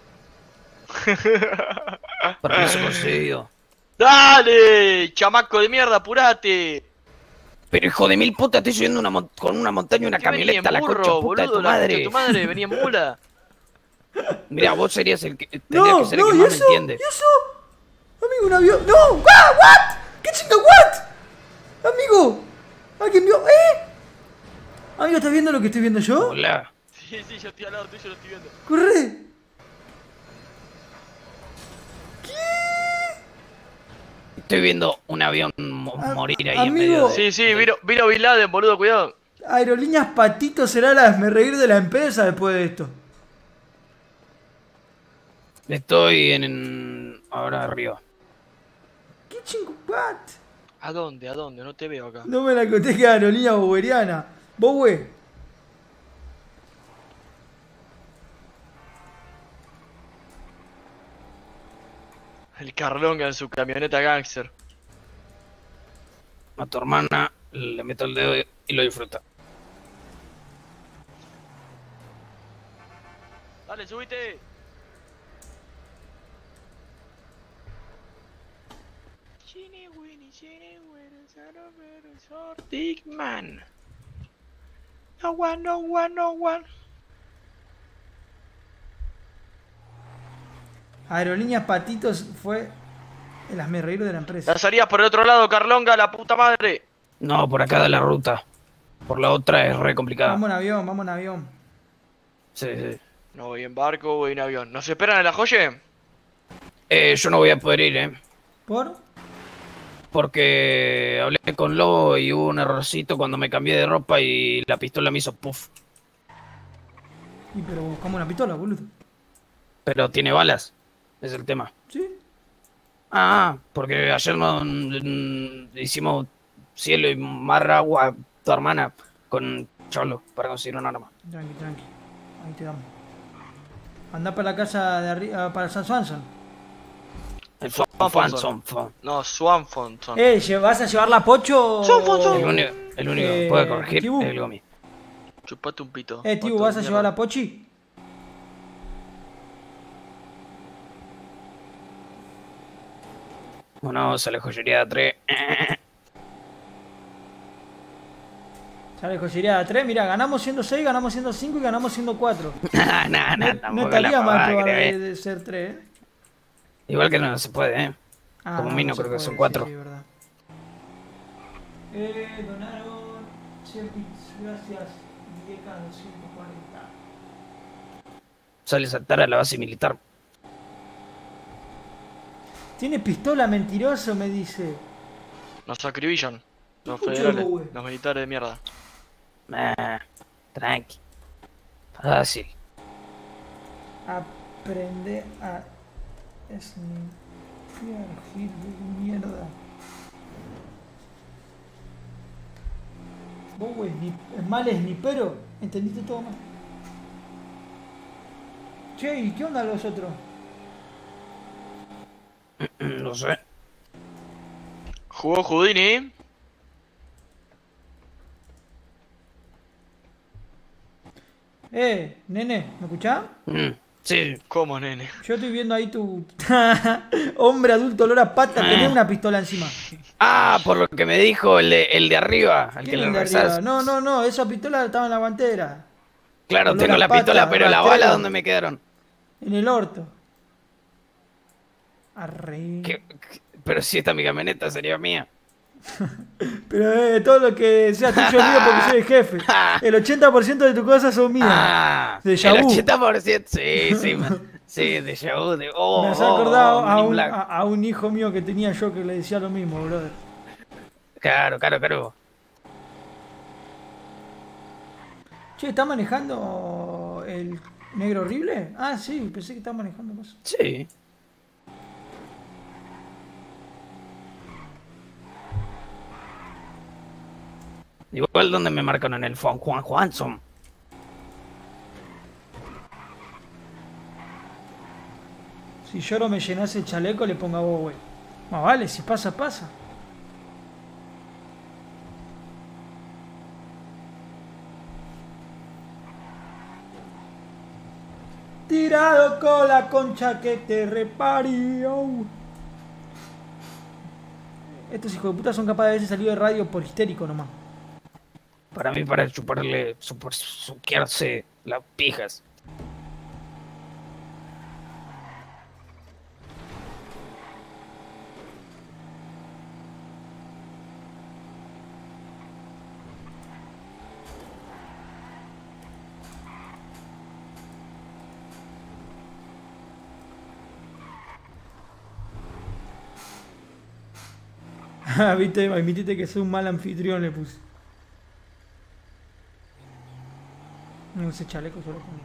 Permiso concedido. ¡Dale! ¡Chamaco de mierda, apurate! Pero hijo de mil puta, estoy subiendo con una montaña y una camioneta a la concha puta de tu la concha madre. de tu madre, venía en mula. Mira, vos serías el que tendrías No, que ser no, el que ¿y más me eso? entiende. ¿Y eso? Amigo, un avión. ¡No! ¿What? ¿Qué chinga? ¿What? Amigo, ¿alguien vio? Amigo, ¿estás viendo lo que estoy viendo yo? Hola. Sí, yo estoy al lado tuyo, lo estoy viendo. ¡Corre! Estoy viendo un avión morir ahí en amigo. medio de... Sí, vino Bin Laden, boludo, cuidado. Aerolíneas Patito será la me reír de la empresa después de esto. Estoy ahora arriba. ¿Qué chingo? ¿What? ¿A dónde? No te veo acá. No me la conté que aerolínea boberiana. Bowe. El Carlonga en su camioneta gangster. A tu hermana le meto el dedo y lo disfruta. Dale, subite. Digman. No one, no one, no one. Aerolíneas Patitos fue el hazmerreír de la empresa. La salías por el otro lado, Carlonga, la puta madre. No, por acá de la ruta. Por la otra es re complicada. Vamos en avión, vamos en avión. Sí, sí. No voy en barco, voy en avión. ¿Nos esperan en la joye? Yo no voy a poder ir, ¿Por? Porque hablé con Lobo y hubo un errorcito cuando me cambié de ropa y la pistola me hizo puff. Y pero buscamos una pistola, boludo. Pero tiene balas, es el tema. ¿Sí? Ah, porque ayer hicimos cielo y mar, agua, tu hermana, con Cholo, para conseguir un arma. Tranqui, tranqui. Ahí te damos. Andá para la casa de arriba, para San Swanson. El Swanson. No, Swanson. ¿Vas a llevar la Pocho? El único que puede corregir Tibu. es el Gomi. Chupate un pito. Tibu, ¿vas a llevar la Pochi? Bueno, sale joyería de 3. Sale joyería de 3, mira, ganamos siendo 6, ganamos siendo 5 y ganamos siendo 4. No tampoco estaría la mal pavada probar que de ser 3, Igual que no se puede, Como mínimo creo que son 4. Sí, verdad. Donaron 100 bits, gracias. Vieca 240. Sale a saltar a la base militar. Tiene pistola, mentiroso, me dice. Nos acribillan. Los Escucho, federales, güey. los militares de mierda. Tranqui. Fácil. Aprende a snipear, gil de mierda. Vos, güey, es mal snipero. ¿Entendiste todo mal? Che, ¿y qué onda los otros? No sé. ¿Jugó Houdini? Nene, ¿me escuchás? Sí. ¿Cómo, nene? Yo estoy viendo ahí tu hombre adulto olor a pata, tenés una pistola encima. Ah, por lo que me dijo el de arriba, al que ¿Quién le es de rezás. arriba? No, esa pistola estaba en la guantera. Claro, Olor tengo a la pata, pistola, pero la ratero. bala, ¿dónde me quedaron? En el orto. Arre. Pero si esta mi camioneta sería mía. Pero todo lo que sea tuyo es mío porque soy el jefe. El 80% de tus cosas son mías. De El Yabu. 80%, sí, man. Sí, de Yabu. Me has acordado Men in Black. a un hijo mío que tenía yo que le decía lo mismo, brother. Claro. Che, ¿está manejando el negro horrible? Ah, sí, pensé que estaba manejando cosas. Sí. Igual donde me marcan en el phone, Juanson. Si lloro me llenas el chaleco, le pongo a vos, güey. Más vale, si pasa, pasa. Tirado con la concha que te reparió. Estos hijos de puta son capaces de haberse salido de radio por histérico nomás. Para mí, para chuparle, suquearse las pijas. Viste, admitiste que soy un mal anfitrión, le puse. No, ese chaleco solo conmigo.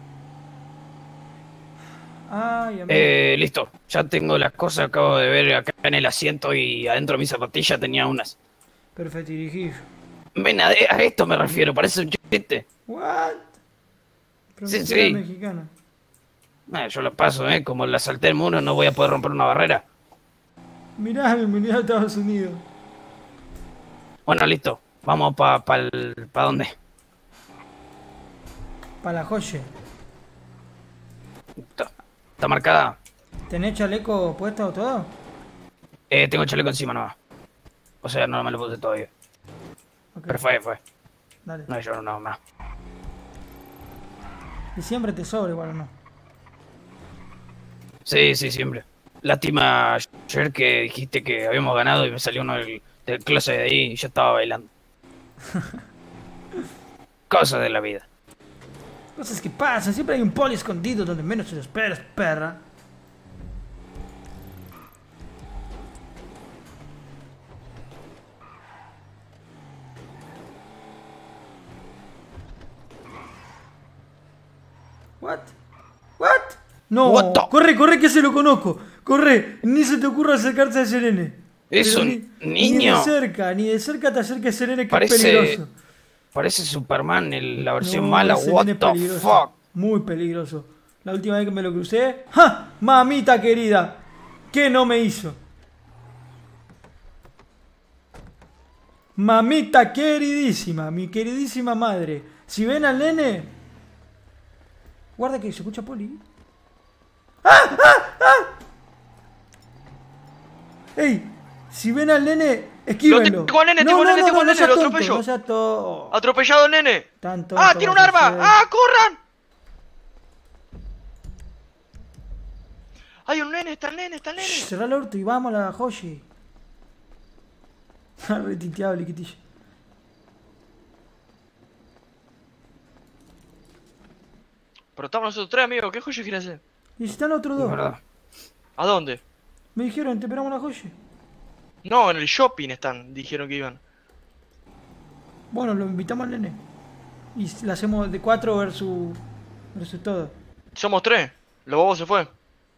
Ay, amigo. Listo, ya tengo las cosas, acabo de ver acá en el asiento y adentro de mi zapatilla tenía unas. Perfecto, dirigir. Ven, a esto me refiero, parece un chiste. What? Sí. Mexicana. Yo lo paso, como la salté el muro no voy a poder romper una barrera. Mirá, bienvenido a Estados Unidos. Bueno, listo. Vamos pa dónde. Para la joya. ¿Está marcada? ¿Tenés chaleco puesto o todo? Tengo el chaleco encima nomás. O sea, no me lo puse todavía. Ok. Pero fue. Dale. No, yo no más. Y siempre te sobra igual o no. Sí, siempre. Lástima ayer que dijiste que habíamos ganado y me salió uno del closet de ahí y yo estaba bailando. Cosas de la vida. Cosas que pasan, siempre hay un poli escondido donde menos se lo esperas, perra. What? No, corre que se lo conozco. Corre, ni se te ocurra acercarse a ese nene. ¿Es un niño? Ni de cerca te acerques a ese nene que es Parece peligroso. Parece Superman, la versión No, mala. ese What nene the es peligroso. fuck. Muy peligroso. La última vez que me lo crucé. ¡Ja! Mamita querida. ¿Qué no me hizo? Mamita queridísima. Mi queridísima madre. Si ven al nene. Guarda que se escucha poli. ¡Ah! ¡Ey! Si ven al nene, esquívenlo. Tengo al nene, tengo al nene, lo atropello. No sea tonto. Atropellado el nene. Tanto. ¡Ah, tiene un arma! ¡Ah, corran! ¡Hay un nene! ¡Está el nene! Cerrá el orto y vamos a la Joshi. Retiteado, liquitillo. Pero estamos nosotros tres, amigos. ¿Qué joya quiere hacer? Y si están los otros dos. ¿Verdad? ¿A dónde? Me dijeron, te esperamos a la Joshi. No, en el shopping están. Dijeron que iban. Bueno, lo invitamos al nene. Y la hacemos de 4 versus todo. Somos 3. Los bobos se fue.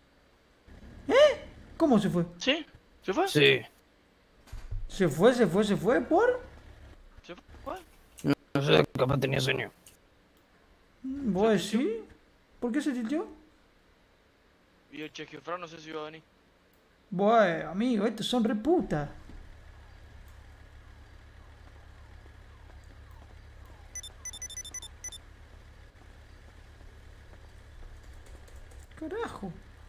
¿Cómo se fue? ¿Sí? ¿Se fue? Sí. ¿Se fue? ¿Por? ¿Se fue? No sé, capaz tenía sueño. ¿Vos decís? ¿Por qué se tilteó? Y el Che Fran no sé si iba a venir. Bueno, amigo, estos son re putas. Carajo.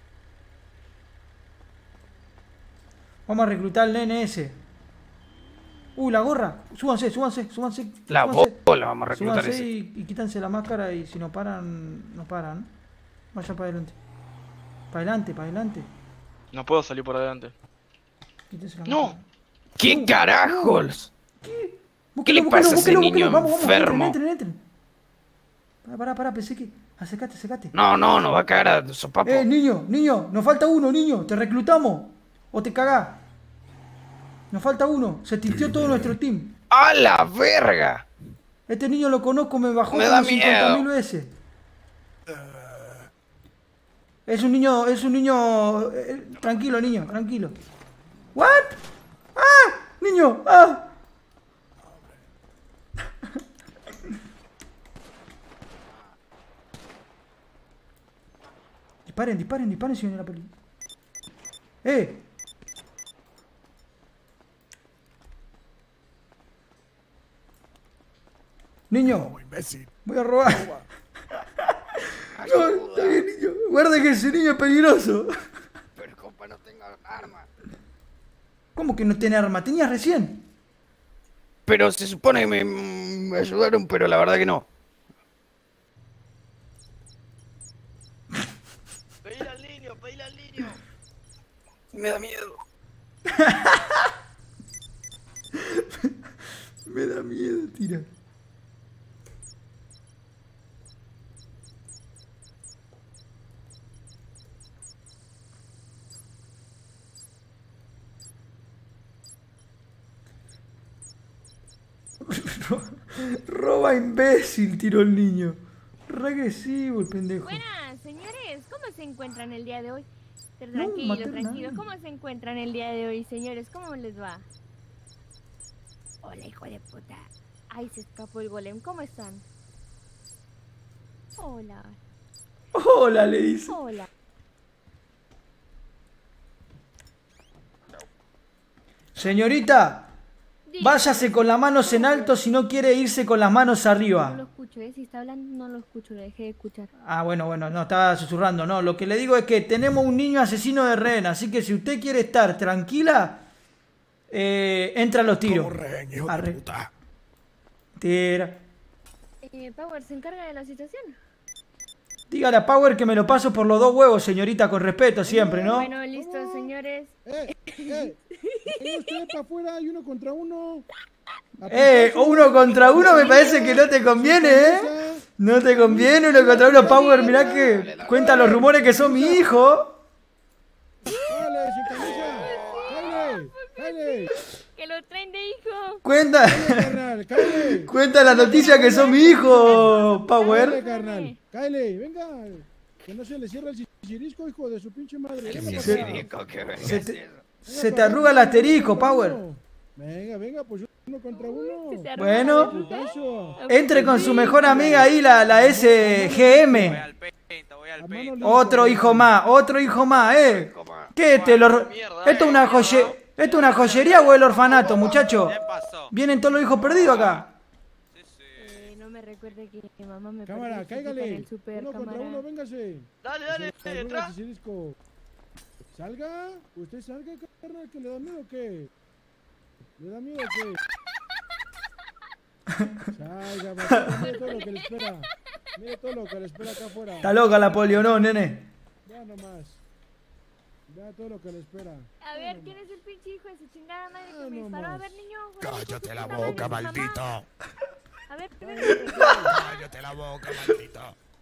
Vamos a reclutar al nene ese. La gorra. Súbanse. La bola vamos a reclutar Súbanse ese. y quítanse la máscara y si no paran, no paran. Vaya para adelante. Para adelante. No puedo salir por adelante. Quítense la ¡No! máscara. ¿Qué carajos? ¿Qué le Búsquelo, pasa a ese búsquelo, niño vamos, enfermo? Entren. Pará, pensé que... Acércate. No, nos va a cagar a sopapo. Niño, nos falta uno, niño. ¿Te reclutamos? ¿O te cagás? Nos falta uno. Se tilteó todo nuestro team. ¡A la verga! Este niño lo conozco, me bajó Me da como miedo. 50.000 veces. Es un niño... tranquilo, niño, tranquilo. ¿What? ¡Ah! Niño, ¡ah! Disparen, señor de la peli. Niño, voy a robar. No, está bien, niño. Guarda que ese niño es peligroso. Pero compa, no tengo arma. ¿Cómo que no tiene arma? Tenías recién. Pero se supone que me ayudaron, pero la verdad que no. Pedile al niño. Me da miedo. Me da miedo, tira. Roba imbécil, tiró el niño. Regresivo el pendejo. Buenas, señores. ¿Cómo se encuentran el día de hoy? No, Tranquilos, maté a tranquilos. nadie. ¿Cómo se encuentran el día de hoy, señores? ¿Cómo les va? Hola, hijo de puta. Ay, se escapó el golem. ¿Cómo están? Hola. Hola, le dice. Hola. Señorita, Váyase con las manos en alto si no quiere irse con las manos No lo arriba. escucho, si está hablando no lo escucho, lo dejé de escuchar. Ah, bueno, no, estaba susurrando, no. Lo que le digo es que tenemos un niño asesino de rehén, así que si usted quiere estar tranquila, entra a los tiros. Arre. Tira. Power se encarga de la situación. Dígale a Power que me lo paso por los 2 huevos, señorita, con respeto siempre, ¿no? Bueno, listo, señores. Ustedes para afuera y 1 contra 1. 1 contra 1 me parece que no te conviene, ¿eh? No te conviene 1 contra 1, Power, mirá que cuenta los rumores que son mi hijo. Dale, sin camisa. Dale. Que lo traen de hijo. Cuenta la noticia que son mi hijo, Power. Dale, carnal. Cáele, venga. Que no se le cierra el chichirisco, hijo de su pinche madre. Se te arruga el asterisco, Power. Venga, pues 1 contra 1. Bueno, entre con su mejor amiga ahí, la SGM. Otro hijo más, ¿eh? ¿Qué ¿Esto es una joyería o el orfanato, muchacho? ¿Vienen todos los hijos perdidos acá? No me recuerde que mi mamá me Cámara, perdió cáigale. en el super, 1 contra cámara. 1, véngase. Dale, entra. Salga, usted salga, carnal, que le da miedo o qué. ¿Le da miedo o qué? Salga, mire todo lo que le espera. Mire todo lo que le espera acá afuera. Está loca la polio, ¿no, nene? Ya nomás. Vea todo lo que le espera. A ver, ¿quién es el pinche hijo de su chingada madre que me disparó? A ver, niño. Cállate la boca, maldito. A ver, Cállate la boca, maldito.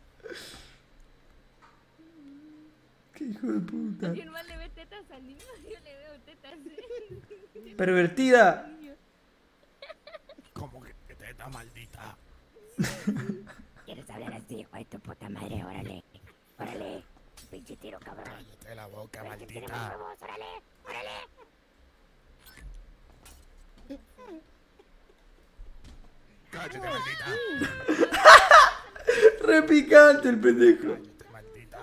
Qué hijo de puta. ¿Quién más le ve tetas al niño? Yo le veo tetas. Pervertida. ¿Cómo que teta, maldita? ¿Quieres hablar así, hijo de tu puta madre? Órale. Pinche tiro, cabrón. Cállate la boca, Tenemos maldita. huevos, órale. Cállate, maldita. Re picante el pendejo. Cállate, maldita.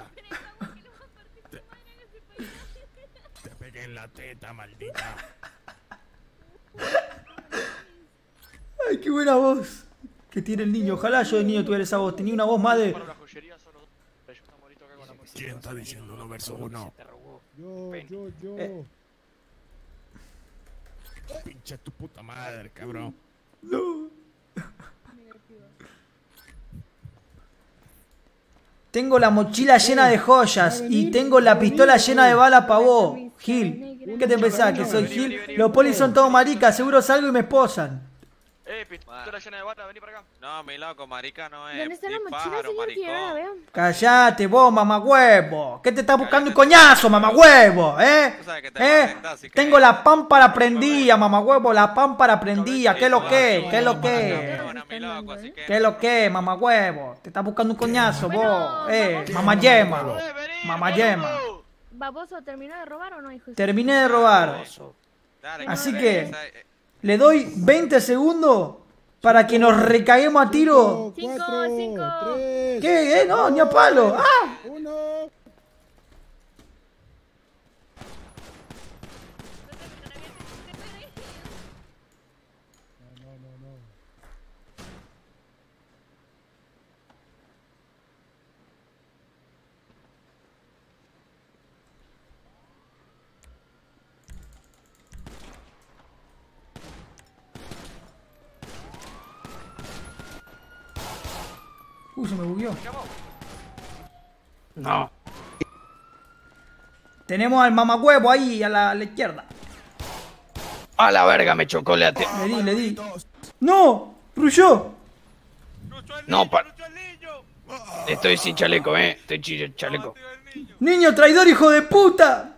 Te pegué en la teta, maldita. Ay, qué buena voz que tiene el niño. Ojalá yo de niño tuviera esa voz. Tenía una voz más de... ¿Quién está diciendo 1 versus 1? Yo. Pinche tu puta madre, cabrón. No. Tengo la mochila llena de joyas y tengo la pistola llena de balas para vos, Gil. ¿Qué te pensás? ¿Que soy Gil? Los polis son todos maricas, seguro salgo y me esposan. Pistola llena de bata, vení para acá. No, mi loco, marica no es. ¿Dónde está la mochila, pájaro, señor? Que yo no la veo. Callate vos, mamahuevo. ¿Qué te estás buscando un coñazo, mamahuevo? Tengo la pámpara prendida, mamahuevo, la pámpara prendida. ¿Qué es lo que? ¿Qué es lo que? ¿Qué es lo que, mamahuevo? Te estás buscando un coñazo, vos. Mamayema. Mamayema. Baboso, ¿terminó de robar o no, hijo? Terminé de robar. Así que le doy 20 segundos para que nos recaguemos a tiro. 5. ¿Qué? No, ni a palo. ¡Ah! 1. No. Se me bugueó. No. Tenemos al mamahuevo ahí a la izquierda. A la verga, me chocó le di. ¡No! ¡Rulló! No, estoy sin chaleco, estoy sin chaleco. ¡Niño traidor, hijo de puta!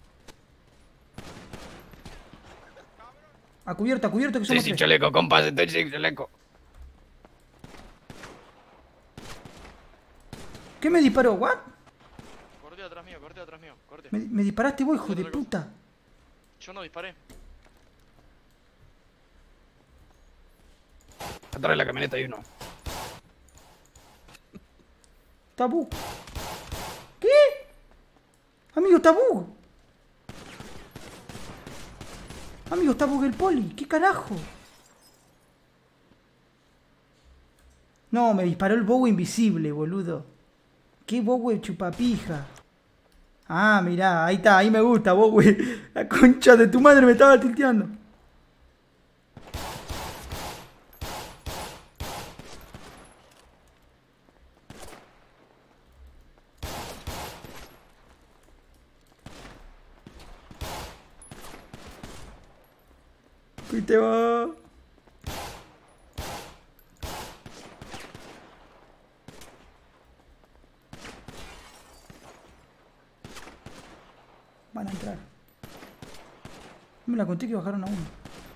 A cubierto, que Estoy somos sin 3. chaleco, compas, estoy sin chaleco. ¿Qué me disparó? ¿What? Corte atrás mío. Me disparaste vos, hijo de puta. Yo no disparé. Atrás de la camioneta hay uno. Tabú. ¿Qué? Amigo, tabú. Amigo, está bugue el poli. ¿Qué carajo? No, me disparó el bow invisible, boludo. ¿Qué bow chupapija? Ah, mirá, ahí está, ahí me gusta, bow. La concha de tu madre me estaba tilteando. Fuiste vos. Van a entrar. Me la conté que bajaron a uno.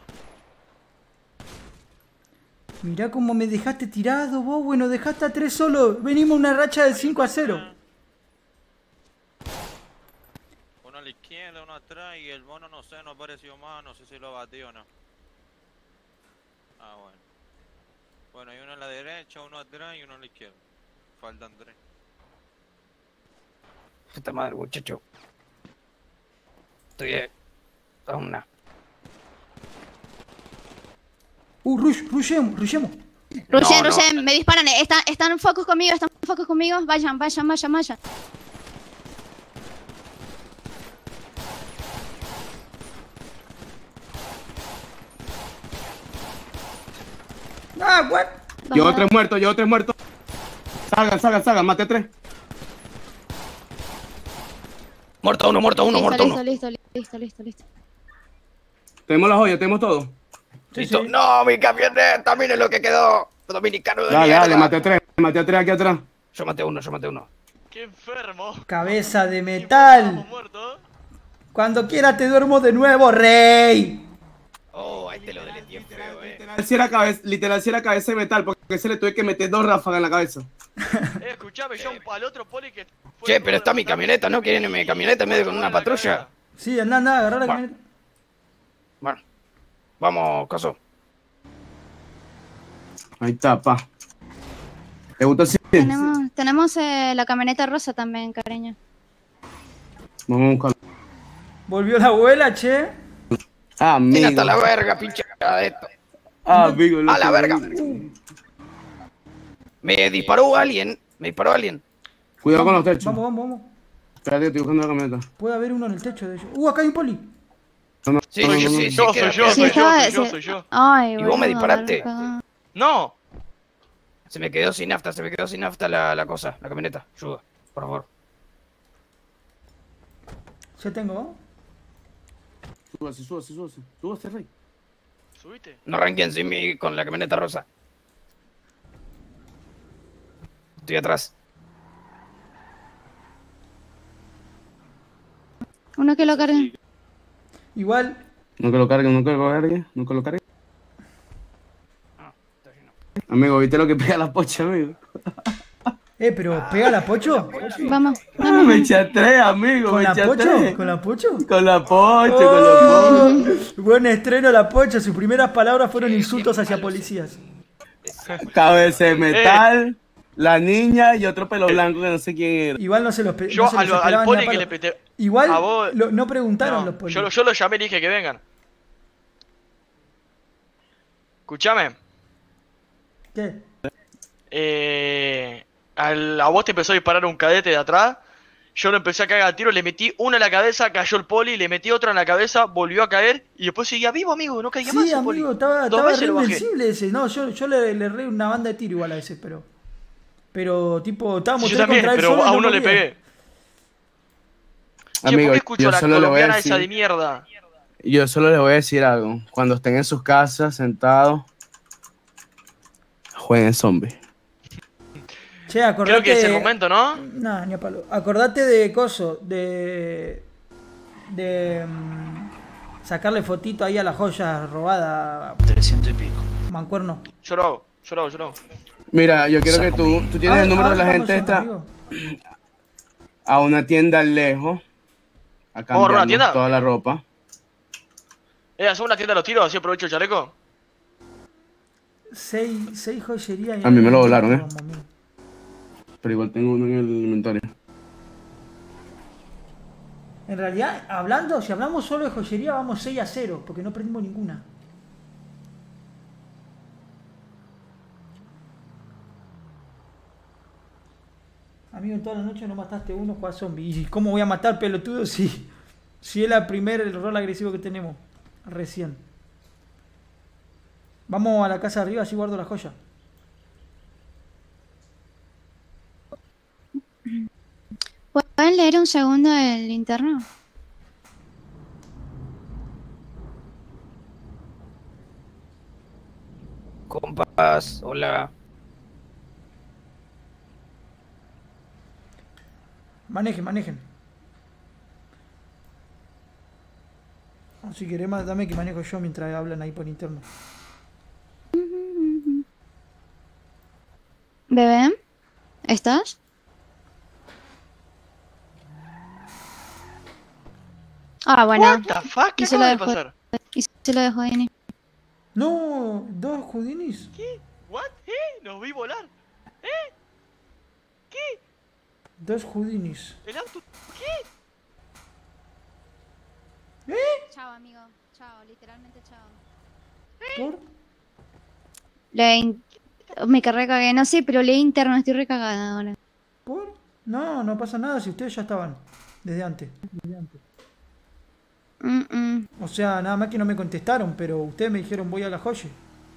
Mirá cómo me dejaste tirado vos, bueno, dejaste a 3 solo. Venimos una racha de 5-0. Uno a la izquierda, uno atrás y el mono no sé, no apareció más, no sé si lo batió o no. Ah, bueno. Bueno, hay uno a la derecha, uno atrás y uno a la izquierda. Faltan 3. Puta madre, muchacho. Estoy a una. Rushemos. Rushen, me disparan. Están en focus conmigo, Vayan. Ah, what? Llevo 3 muertos. Salgan, mate 3. Muerto uno. Listo. Tenemos la joya, tenemos todo. Listo. No, mi camioneta, miren lo que quedó. Dominicano de Dale, mierda. mate a 3 aquí atrás. Yo maté uno. ¡Qué enfermo! Cabeza de metal. Cuando quiera te duermo de nuevo, rey. Oh, ahí te lo deleté feo, Literal, si era cabeza de metal, porque se le tuve que meter 2 ráfagas en la cabeza. Escuchame, yo al otro poli que... Che, pero está mi camioneta, ¿no? ¿Quieren mi camioneta en medio con una patrulla? Sí, anda, agarrá la camioneta. Bueno, vamos, Coso. Ahí está, pa. ¿Te gustó así? Tenemos la camioneta rosa también, cariño. Vamos a buscarlo. Volvió la abuela, che. Amigo. Hasta la verga, pinche de esto. Amigo, a la verga. Me disparó alguien. Cuidado con los techos. Vamos. Espérate, estoy buscando la camioneta. Puede haber uno en el techo de ellos. Acá hay un poli. Sí, soy yo. Ay, ¿Y vos me disparaste? ¡No! Se me quedó sin nafta la cosa, la camioneta. Ayuda, por favor. Ya tengo. Súbase, rey. ¿Subiste? No arranquen sin mí con la camioneta rosa. Estoy atrás. Uno que lo cargue. Igual. No que lo cargue. Amigo, ¿viste lo que pega la pocha, amigo? Pero ¿pega la pocho? Vamos. Me eché a 3, amigo. ¿Con la pocho? Con la pocho. Buen estreno la pocho. Sus primeras palabras fueron insultos hacia policías. Cabeza de metal, la niña y otro pelo blanco que no sé quién era. Igual no se los Yo al poli que le peté. Igual a vos... no preguntaron los polis. Yo lo llamé y le dije que vengan. Escuchame. ¿Qué? A vos te empezó a disparar un cadete de atrás. Yo lo empecé a cagar a tiro, le metí una en la cabeza, cayó el poli, le metí otra en la cabeza, volvió a caer y después seguía vivo, amigo, no caía más. Sí, amigo, poli. estaba veces re lo bajé. invencible ese. No, yo le erré una banda de tiro igual a ese, pero tipo, estábamos Sí, yo también, pero a uno le pegué. Amigo, ¿Por qué escucho a la colombiana esa de mierda? Yo solo les voy a decir algo. Cuando estén en sus casas, sentados, jueguen zombie. Che, acordate... Creo que es el momento, ¿no? No, ni a palo. Acordate de coso, sacarle fotito ahí a la joya robada. 300 y pico. Mancuerno. Yo lo hago. Mira, yo quiero que tú tienes el número de la gente esta a una tienda lejos a cambiarnos toda la ropa. ¿Hacemos una tienda de los tiros? Así aprovecho el chaleco. 6 joyerías. A mí me lo volaron, Pero igual tengo uno en el inventario. En realidad, si hablamos solo de joyería, vamos 6-0, porque no prendimos ninguna. Amigo, en toda la noche no mataste uno, jugás zombie. ¿Y cómo voy a matar pelotudo si es el rol agresivo que tenemos? Recién. Vamos a la casa de arriba, así guardo la joya. ¿Pueden leer un segundo el interno? Compas, hola. Manejen. O si querés, dame que manejo yo mientras hablan ahí por interno. Bebé, ¿estás? Ah, bueno. What the fuck? ¿Qué acaba de pasar? Y se lo dejo Dini. No, 2 Houdinis. ¿Qué? ¿What? Nos vi volar. ¿Qué? 2 Houdinis. ¿El auto? ¿Qué? Chao, amigo. Chao, literalmente chao. ¿Por? Me recagué, no sé, pero leí interno, estoy recagada ahora. ¿Por? No pasa nada si ustedes ya estaban desde antes. O sea, nada más que no me contestaron, pero ustedes me dijeron voy a la joya.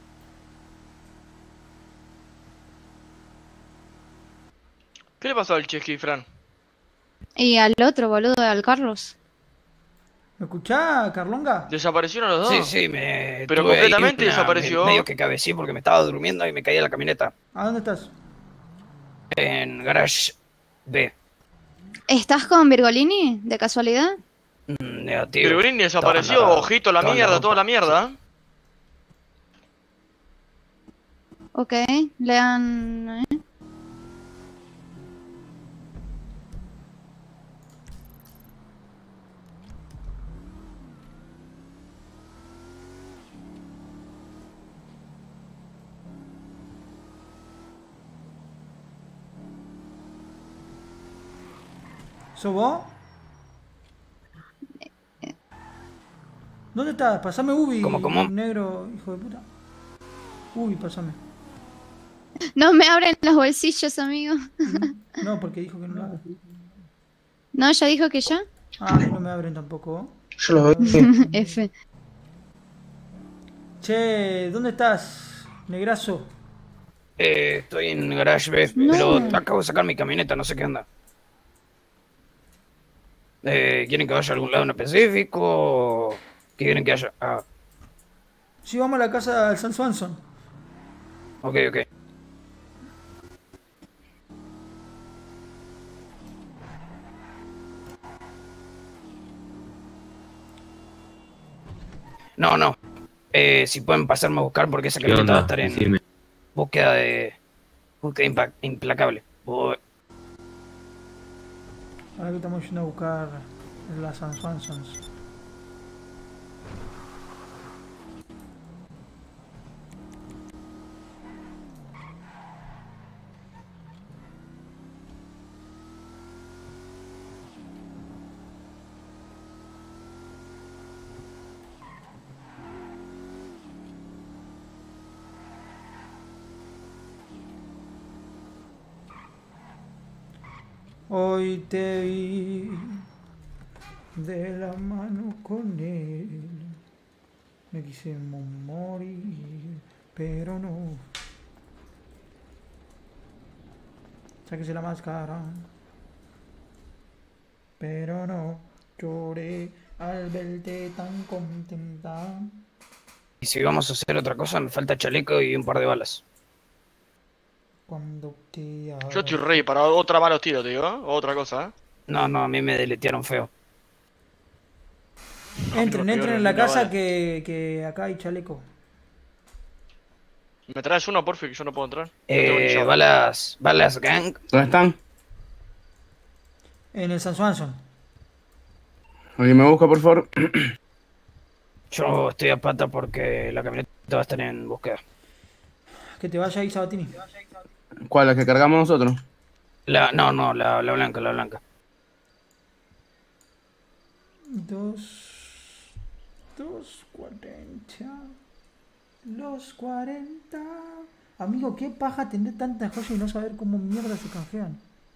¿Qué le pasó al Chesky, Fran? Y al otro, boludo, al Carlos. ¿Me escuchás, Carlonga? ¿Desaparecieron los dos? Sí, Pero tuve ahí completamente desapareció. Medio que cabecí porque me estaba durmiendo y me caí de la camioneta. ¿A dónde estás? En Garage B. ¿Estás con Virgolini, de casualidad? Negativo. Virgolini desapareció, Estaba en ojito, la estaba en mierda, toda ruta. la mierda. Ok, lean... ¿Sos vos? ¿Dónde estás? Pasame Ubi, ¿Cómo? negro, hijo de puta. Ubi, pasame. No me abren los bolsillos, amigo. No, porque dijo que no lo haga. No, ya dijo que ya. Ah, no me abren tampoco. Yo lo veo. F. Che, ¿dónde estás, negrazo? Estoy en Garage B, No. pero acabo de sacar mi camioneta, no sé qué onda. ¿Quieren que vaya a algún lado en específico? ¿O qué quieren que haya? Ah, Sí, vamos a la casa del San Swanson. ok. No. Si pueden pasarme a buscar porque esa camioneta va a estar en búsqueda implacable. Voy. Ahora que estamos yendo a buscar las San Swansons. Hoy te vi de la mano con él. Me quise morir, pero no. Sáquese la máscara. Pero no lloré al verte tan contenta. Y si vamos a hacer otra cosa, me falta chaleco y un par de balas. Cuando te Yo estoy rey para otra malos tiros, te digo, ¿eh? Otra cosa, ¿eh? No, a mí me deletearon feo. Entren peor en es la la casa bala. que acá hay chaleco. ¿Me traes uno, porfi, que yo no puedo entrar? No tengo ni llave. Balas gang. ¿Dónde están? En el San Swanson. ¿Alguien me busca, por favor? Yo estoy a pata porque la camioneta va a estar en búsqueda. Que te vaya ahí, Sabatini. ¿Cuál? ¿La que cargamos nosotros? No, la blanca. 240. Los 40. Amigo, qué paja tener tantas joyas y no saber cómo mierda se canjean.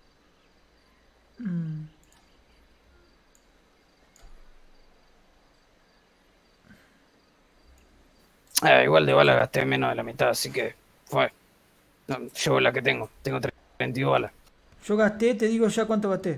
Igual de bala gasté menos de la mitad, así que fue. No, llevo la que tengo. Tengo 32 balas. Yo gasté, te digo ya cuánto gasté.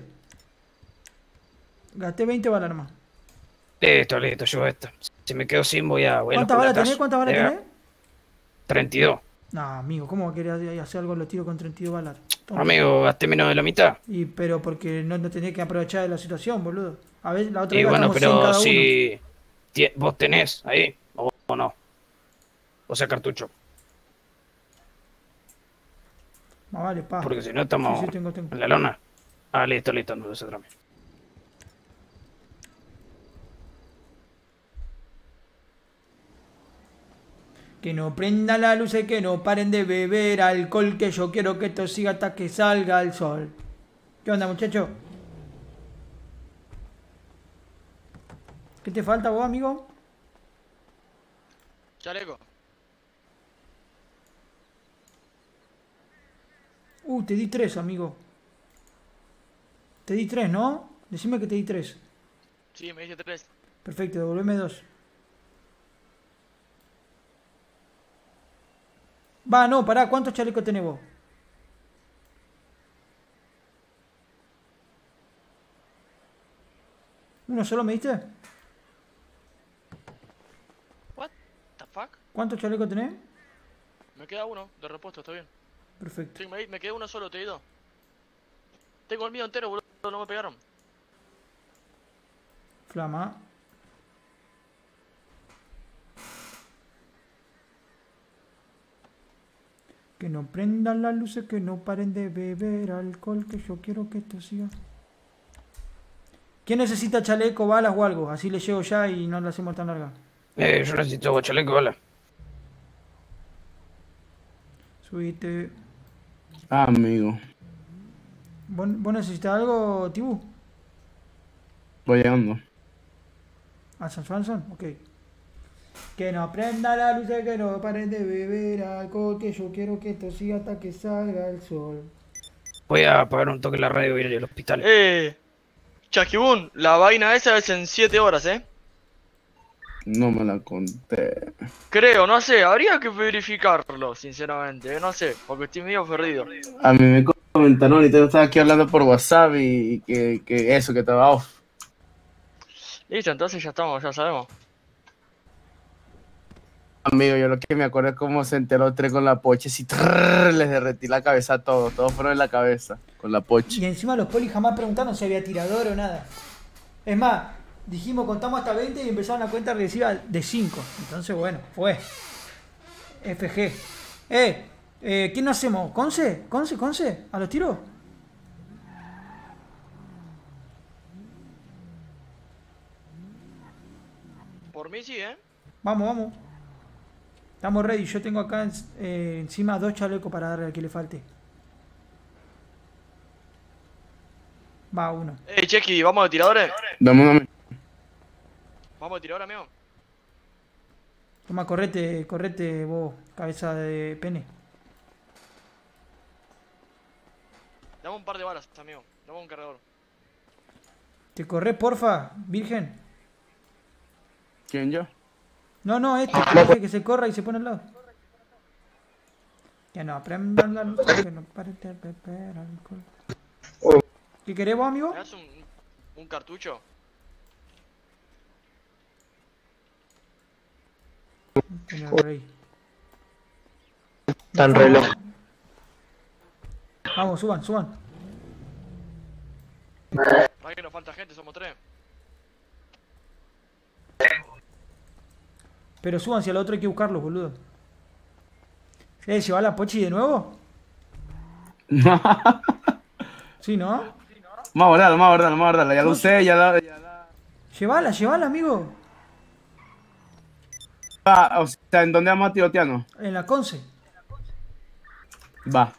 Gasté 20 balas nomás. Listo, llevo esta. Si me quedo sin, voy a ¿Cuántas balas tenés? ¿Cuántas balas tenés? 32. No, amigo, ¿cómo querés hacer algo los tiros con 32 balas? Toma. Amigo, gasté menos de la mitad. Pero porque no tenés que aprovechar de la situación, boludo. A ver, la otra Y vez bueno, gastamos 100 pero cada uno. si vos tenés ahí, o no. O sea, cartucho. Más vale, pa. Porque si no estamos Sí, tengo. en la lona. Ah, listo, no se trame. Que no prendan las luces, que no paren de beber alcohol, que yo quiero que esto siga hasta que salga el sol. ¿Qué onda, muchacho? ¿Qué te falta vos, amigo? Chaleco. Te di 3, amigo. Te di 3, ¿no? Decime que te di 3. Sí, me dice 3. Perfecto, devolveme 2. Va, no, pará, ¿cuántos chalecos tenés vos? ¿Uno solo me diste? What the fuck? ¿Cuántos chalecos tenés? Me queda uno de repuesto, está bien. Perfecto. Sí, me quedé uno solo, te digo. Tengo el mío entero, boludo, no me pegaron. Flama. Que no prendan las luces, que no paren de beber alcohol, que yo quiero que esto siga. ¿Quién necesita chaleco, balas o algo? Así le llego ya y no la hacemos tan larga. Yo necesito chaleco, bala. Subite. Amigo. ¿Vos necesitas algo, Tibu? Voy llegando. ¿A San Swanson? Ok. Que no prenda la luz, que no paren de beber alcohol, que yo quiero que esto siga hasta que salga el sol. Voy a apagar un toque la radio y ir al hospital. Chasquibún, la vaina esa es en 7 horas, No me la conté. Creo, no sé, habría que verificarlo, sinceramente, no sé, porque estoy medio perdido. A mí me comentaron ahorita, yo estaba aquí hablando por WhatsApp y que eso, que estaba off. Listo, entonces ya estamos, ya sabemos. Amigo, yo lo que me acuerdo es cómo se enteró Tres con la poche, así les derretí la cabeza a todos fueron en la cabeza, con la poche. Y encima los polis jamás preguntaron si había tirador o nada. Es más, dijimos, contamos hasta 20 y empezaron la cuenta regresiva de 5. Entonces, bueno, fue. FG. ¿Qué nos hacemos? ¿Conce? ¿A los tiros? Por mí sí, Vamos. Estamos ready. Yo tengo acá encima 2 chalecos para darle al que le falte. Va, 1. Chequi, ¿vamos de tiradores? Dame una. ¿Vamos de tiradores, amigo? Toma, correte vos, cabeza de pene. Dame un par de balas, amigo. Dame un cargador. ¿Te corres, porfa, virgen? ¿Quién, yo? No, este que se corra y se pone al lado. Que no aprendan la luz, que no paren de beber alcohol. ¿Qué querés vos, amigo? ¿Me das un cartucho? Tan reloj. Vamos, suban. Para que nos falta gente, somos 3. Pero suban, si al otro hay que buscarlos, boludo. ¿Se va la pochi de nuevo? Sí, ¿no? Vamos a guardarla, ya lo usé, ya la... Llévala, amigo. O sea, ¿en dónde vamos a tirotearnos? En la Conce. Va.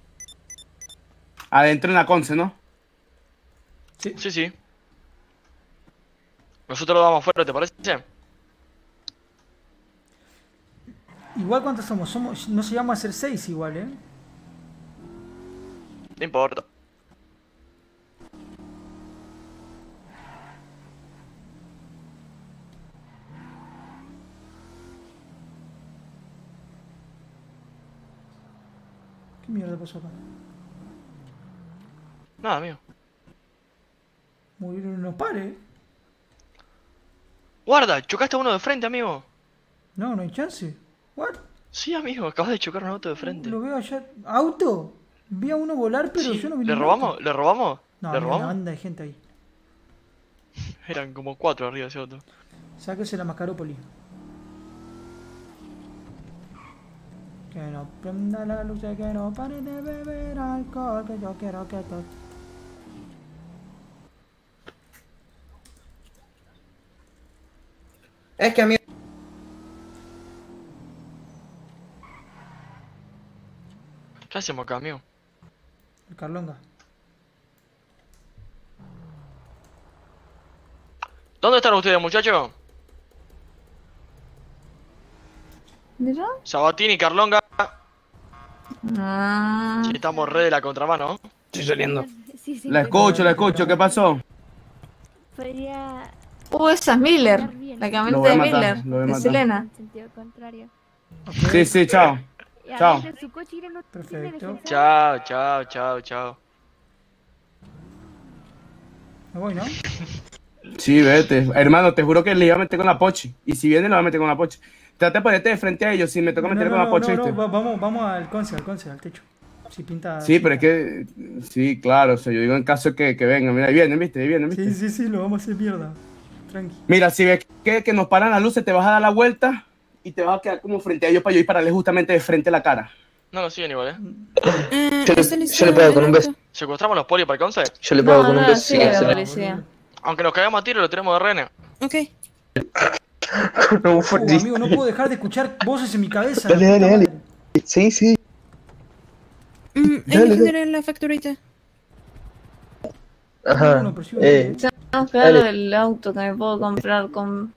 Adentro en la Conce, ¿no? Sí. Nosotros lo damos afuera, ¿te parece? Igual cuántos somos, no llegamos a ser 6 igual, No importa. ¿Qué mierda pasó acá? Nada, amigo. Morir no pare. Guarda, chocaste a uno de frente, amigo. No, no hay chance. ¿What? Sí, amigo, acabas de chocar a un auto de frente. Lo veo allá. ¿Auto? Vi a uno volar, pero Sí, yo no vi ¿Le ningún robamos? auto. ¿Le robamos? No, ¿Le había una robamos? banda de gente ahí. Eran como 4 arriba de ese auto. Sáquese la mascarópoli. Que no prenda la luz, que no pare de beber alcohol, que yo quiero que todo. Es que a mí... ¿Qué hacemos acá, amigo? El Carlonga. ¿Dónde están ustedes, muchachos? ¿Yo? Sabatini, Carlonga. Ah. Sí, estamos re de la contramano. Estoy saliendo. Sí, sí, La escucho, ¿qué pasó? Podría Esa es Miller, la Lo camioneta voy a de matar, Miller, lo voy a de matar. Selena. en sentido contrario. Sí, chao. Y a Chao. ver, su coche no tiene Perfecto. defensa. Chao, chao, chao, chao. Me voy, ¿no? Sí, vete. Hermano, te juro que le iba a meter con la pochi. Y si viene, lo va a meter con la pochi. Trata de ponerte de frente a ellos. Si me toca meter con la pochi, ¿viste? Vamos al conce, al techo. Si pinta. Sí, pero es que... Sí, claro. O sea, yo digo en caso que vengan. Mira, ahí vienen, ¿viste? Ahí vienen, ¿viste? Sí, lo vamos a hacer mierda. Tranqui. Mira, si ves que nos paran las luces, te vas a dar la vuelta y te vas a quedar como frente a ellos para yo dispararle justamente de frente a la cara. No lo siguen igual, Yo le pego con un beso. ¿Secuestramos los polis para el conce? Yo le pego con un beso. Sí, la policía. Aunque nos caigamos a tiro, lo tenemos de renes. Ok. Amigo, no puedo dejar de escuchar voces en mi cabeza. Dale. Sí. Hay que generar la facturita. Ajá. Tenemos que ver lo del auto que me puedo comprar con...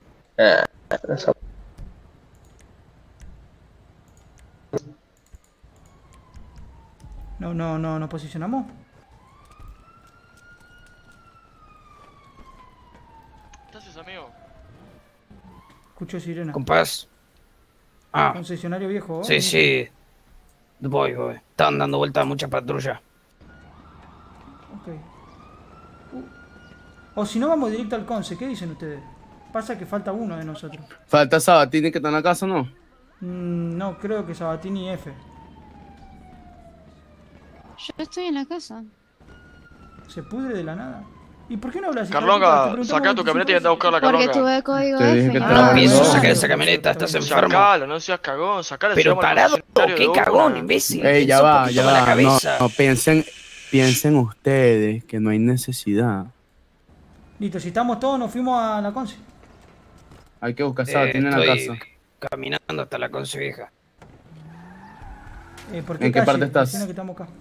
No posicionamos. ¿Qué haces, amigo? Escucho sirena. Compás. Ah, Concesionario viejo. sí. Voy. Estaban dando vueltas muchas patrullas. Ok. O si no, vamos directo al conce. ¿Qué dicen ustedes? Pasa que falta uno de nosotros. Falta Sabatini que está en la casa, ¿no? No, creo que Sabatini y F. Yo estoy en la casa. Se pudre de la nada. ¿Y por qué no hablas? Carlonga, saca tu camioneta y anda a buscar la Porque Carlonga. tuve código Te dije F. que ya. te No Ah, pienso no. sacar esa camioneta, estás enfermo. Sacalo, no seas cagón, sacala. Pero llevamos al parado, concesionario qué de una. cagón, imbécil. Ey, ya Piensa un va, poquito ya con la va. cabeza. No, piensen ustedes que no hay necesidad. Listo, si estamos todos, nos fuimos a la conce. Hay que buscar Sabatini en la Estoy casa. caminando hasta la consevieja. ¿Por qué ¿En qué calle? parte estás? Decime que estamos acá.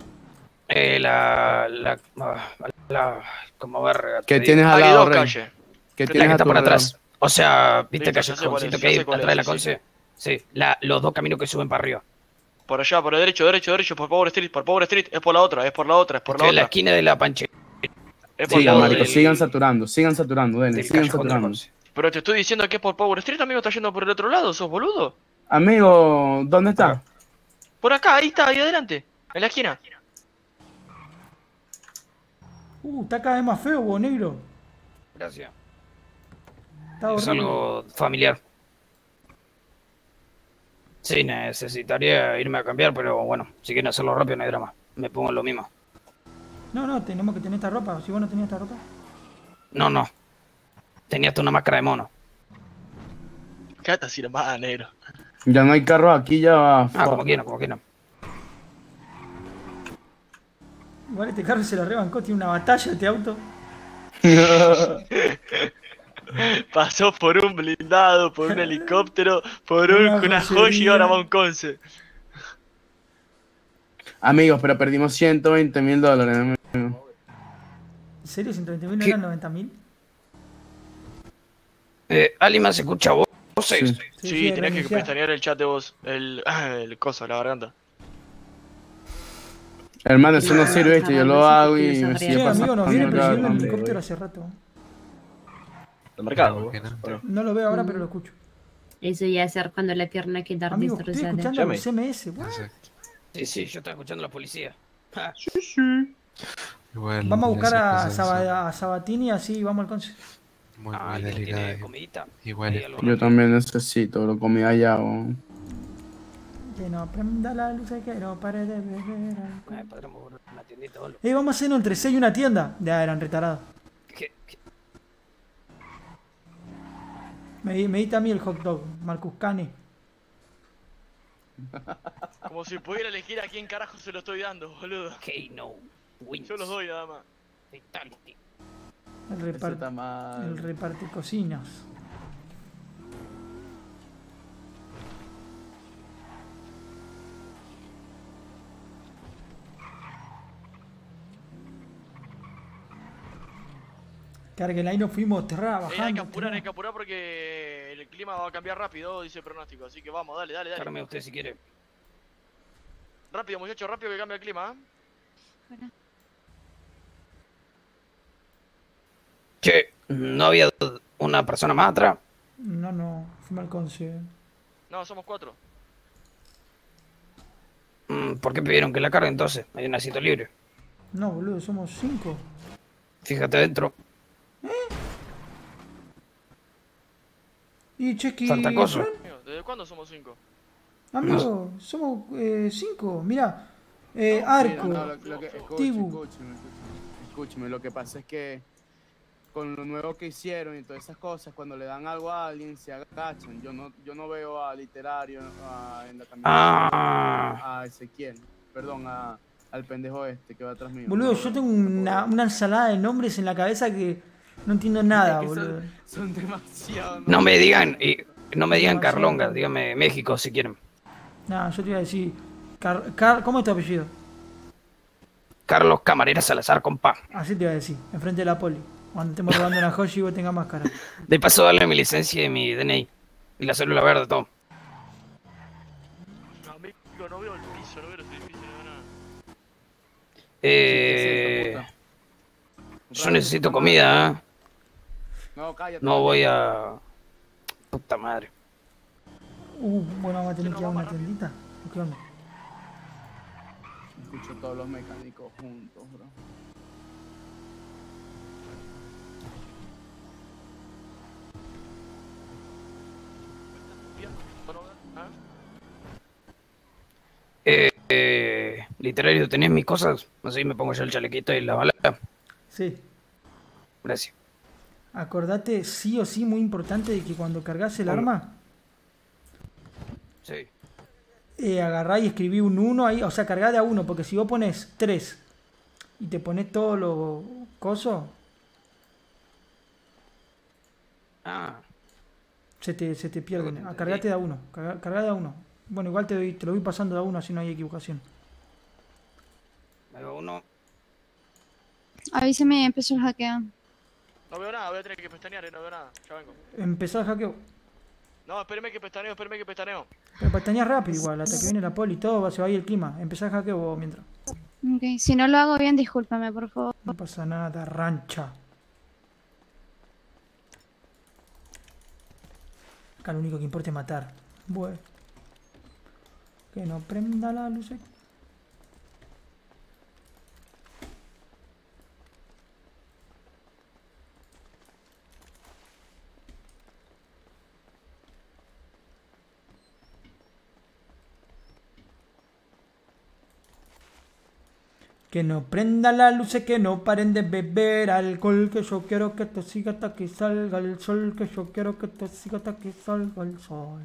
Como verga. ¿Qué te tienes digo. al Hay lado, dos Rey? calles. ¿Qué La que tienes a está tu por alrededor? atrás. O sea, ¿viste el Listo, ya sé cuál es, callejoncito ya que hay sé cuál atrás de la es, sí, conce? Sí, los dos caminos que suben para arriba. Por allá, por el derecho, por Power Street, es por la otra. Estoy en la esquina de la panche. Es por Sigan, Power marico, Street. sigan saturando, denle, Del sigan callejón de la saturando. conce. Pero te estoy diciendo que es por Power Street, amigo, está yendo por el otro lado, sos boludo. Amigo, ¿dónde está? Por acá, ahí está, ahí adelante, en la esquina. Está cada vez más feo, vos, negro. Gracias. Está Es horrible. algo familiar. Sí, necesitaría irme a cambiar, pero bueno, si quieren hacerlo rápido no hay drama. Me pongo lo mismo. No, tenemos que tener esta ropa. Si vos no tenías esta ropa. No. Tenía hasta una máscara de mono. Quédate así nomás, negro. Ya no hay carro aquí, ya va. Como quieran. Igual este carro se la rebancó, tiene una batalla este auto. Pasó por un blindado, por un helicóptero, por una joya y ahora va un conce. Amigos, pero perdimos $120,000, amigo. ¿En serio? ¿120.000 no eran 90.000? Alima, ¿se escucha vos? Sí, sí, tenés que reiniciar. pestañear el chat de voz. El coso, la garganta. Hermano, eso no sirve, ¿viste? Yo lo hago y me sigue Che, amigo, nos viene pasando. persiguiendo el cabrón. helicóptero hace rato. ¿El mercado? No lo veo ahora, pero lo escucho. Eso ya es cuando la pierna queda Amigo, estoy destrozada. escuchando a los CMS. what? Sí, yo estaba escuchando a la policía. Vamos a buscar a Sabatini, así vamos al conce. Muy, ¿Alguien delicada. tiene comidita? Igual es. Yo también necesito, lo comí allá, weón. Que no prenda la luz, que no pare de beber alcohol. Podremos volver a una tiendita o algo. Vamos a hacer entre 6 y una tienda. Ya eran retarados. ¿Qué? Me diste a mí el hot dog, Marcus Cani. Como si pudiera elegir a quién carajo se lo estoy dando, boludo. No. Yo los doy nada más. Fatality. El reparte cocinas. Carguen, ahí nos fuimos trabajando. Hay que apurar porque el clima va a cambiar rápido, dice el pronóstico. Así que vamos, dale. Cárgame usted si quiere. Rápido, muchachos, rápido que cambia el clima. Che, ¿no había una persona más atrás? No, fuimos al conce. No, somos 4. ¿Por qué pidieron que la cargue entonces? Hay un asiento libre. No, boludo, somos 5. Fíjate dentro. Y Chequi. Falta cosa. ¿Desde cuándo somos 5? Amigo, somos 5. Mira, Arco, No, lo que- Tibu. Escúchame, lo que pasa es que con lo nuevo que hicieron y todas esas cosas, cuando le dan algo a alguien se agachan. Yo no veo a Literario en la camioneta, a Ezequiel, perdón, al pendejo este que va atrás mío. Boludo, yo tengo una ensalada de nombres en la cabeza que no entiendo nada, Es que boludo. son demasiados. No me digan, Carlonga, dígame México si quieren. No, yo te iba a decir. ¿Cómo es tu apellido? Carlos Camarera Salazar, compa. Así te iba a decir, enfrente de la poli. Cuando estemos robando una joya y vos tengas máscara. De paso, darle mi licencia y mi DNI. Y la célula verde, todo. Amigo, no veo el piso, no veo los edificios, no veo nada. Yo necesito comida, ¿eh? No, cállate. No voy a... Puta madre. Bueno, vamos a tener que ir a una tiendita. ¿Qué onda? Escucho todos los mecánicos juntos, bro. Literario, ¿tenés mis cosas? Así me pongo yo el chalequito y la bala. Sí. Gracias. Acordate, sí o sí, muy importante, de que cuando cargas el arma, Sí. agarrá y escribí un 1 ahí, o sea, cargá de a 1, porque si vos pones 3 y te pones todo lo coso, se te pierden. Cargate de a 1, cargá de a 1. Bueno, igual te lo voy pasando de a 1, así no hay equivocación. Ahí va uno. Avíseme, empezó el hackeo. No veo nada, voy a tener que pestañear, no veo nada. Ya vengo. Empezó el hackeo. No, espéreme que pestañeo. Pero pestañas rápido igual, hasta que viene la poli y todo, se va a ir el clima. Empezá el hackeo vos mientras. Ok, si no lo hago bien, discúlpame, por favor. No pasa nada, rancha. Acá lo único que importa es matar. Bueno. Que no prenda la luz. Que no prenda la luz, que no paren de beber alcohol, que yo quiero que esto siga hasta que salga el sol, que yo quiero que esto siga hasta que salga el sol.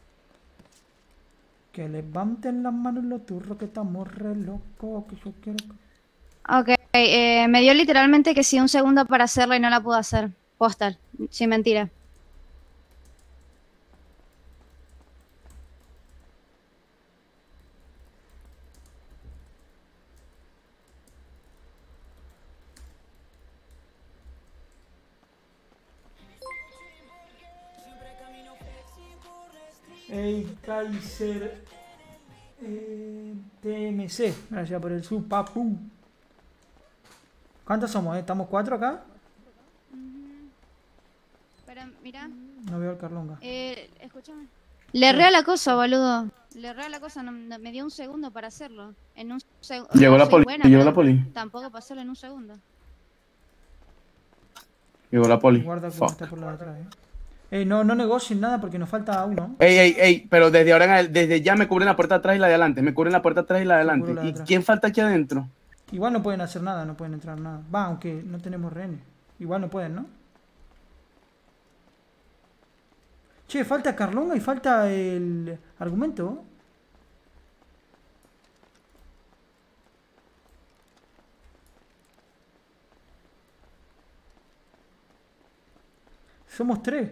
Que levanten las manos los turros, que estamos re locos, que yo quiero que... Ok, me dio literalmente que sí un segundo para hacerla y no la pude hacer. Postal, sin mentira. Ey, Kaiser. TMC. Gracias por el sub, papu. ¿Cuántos somos? ¿Estamos 4 acá? Pero, mira. No veo al Carlonga. Escúchame. Le erré a la cosa, boludo. Le erré a la cosa, me dio un segundo para hacerlo. En un segundo. Llegó la poli, llegó la poli. Tampoco para hacerlo en un segundo. Llegó la poli. Guarda que está por la de atrás, no negocien nada porque nos falta uno. Ey, pero desde ahora, desde ya me cubren la puerta de atrás y la de adelante. Me cubren la puerta de atrás y la de adelante. ¿Y quién falta aquí adentro? Igual no pueden hacer nada, no pueden entrar nada. Va, aunque no tenemos rehenes. Igual no pueden, ¿no? Che, falta Carlonga y falta el argumento. Somos 3.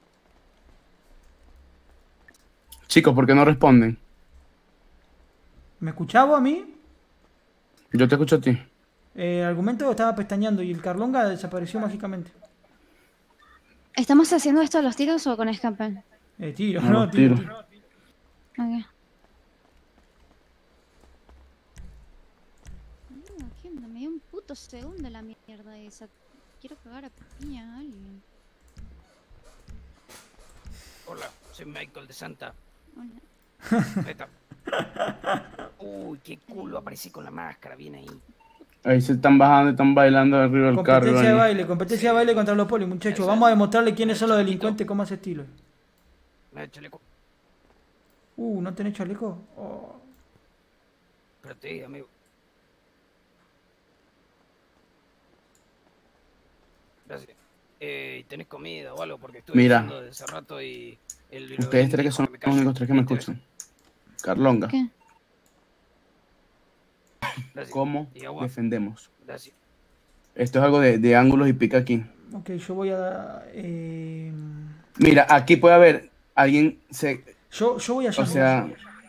Chicos, ¿por qué no responden? ¿Me escuchaba a mí? Yo te escucho a ti. El argumento estaba pestañeando y el Carlonga desapareció mágicamente. ¿Estamos haciendo esto a los tiros o con escape? Tiro, no, tiro. Ok. ¿Qué onda? Me dio un puto segundo la mierda esa. Quiero cagar a piña a alguien. Hola, soy Michael de Santa. Hola. Neta. Uy, qué culo, aparecí con la máscara, viene ahí. Ahí se están bajando, están bailando arriba del carro. Competencia de baile contra los polis, muchachos. Vamos a demostrarle quiénes son los delincuentes con más estilo. Me da chaleco. ¿No tenés chaleco? Oh. Espérate, amigo. Gracias. ¿Tenés comida o algo? Porque estuve diciendo desde hace rato y... Ustedes 3 que son los únicos 3 que me escuchan. Carlonga. ¿Qué? ¿Cómo defendemos? Gracias. Esto es algo de ángulos y pica aquí. Ok, yo voy a... Mira, aquí puede haber alguien... Yo voy allá. O sea...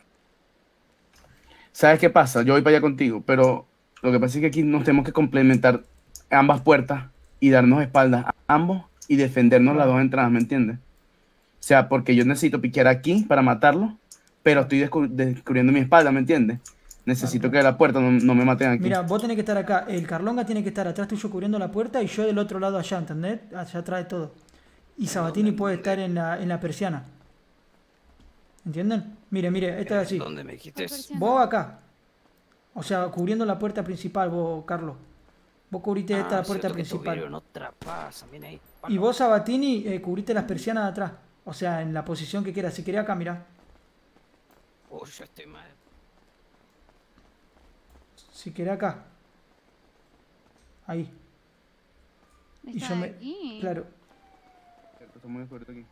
¿Sabes qué pasa? Yo voy para allá contigo, pero lo que pasa es que aquí nos tenemos que complementar ambas puertas y darnos espaldas a ambos y defendernos las dos entradas, ¿me entiendes? O sea, porque yo necesito piquear aquí para matarlo, pero estoy descubriendo mi espalda, ¿me entiendes? Necesito que la puerta no me maten aquí. Mira, vos tenés que estar acá. El Carlonga tiene que estar atrás tuyo cubriendo la puerta y yo del otro lado allá, ¿entendés? Allá atrás de todo. Y Sabatini puede estar en la persiana. ¿Entienden? Mire, esta es así. ¿Dónde me dijiste? Vos acá. O sea, cubriendo la puerta principal, vos, Carlos. Vos cubriste esta puerta principal. No traspasa, viene ahí. Y vos, Sabatini, cubriste las persianas de atrás. O sea, en la posición que quieras. Si querés acá, mirá. Oh, yo estoy mal. Si querés acá. Ahí. Y yo me... aquí. Claro. Está muy fuerte aquí.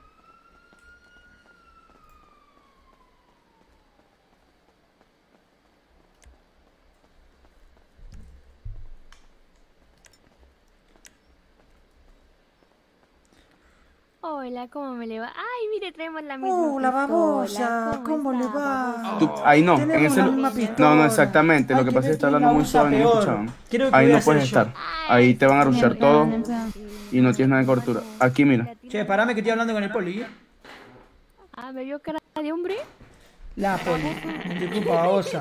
Hola, ¿cómo me le va? Ay, mire, traemos la misma la pistola. babosa, ¿cómo le va? Ahí no, en Tenemos ese la misma pistola. no, exactamente. Lo que pasa es que está hablando muy suave y no escuchaban. Ahí no puedes estar. Ahí te van a rushar todo y no tienes nada de cobertura. Aquí, mira. Che, parame que estoy hablando con el poli. Ah, ¿me vio cara de hombre? La poli. Disculpa, babosa.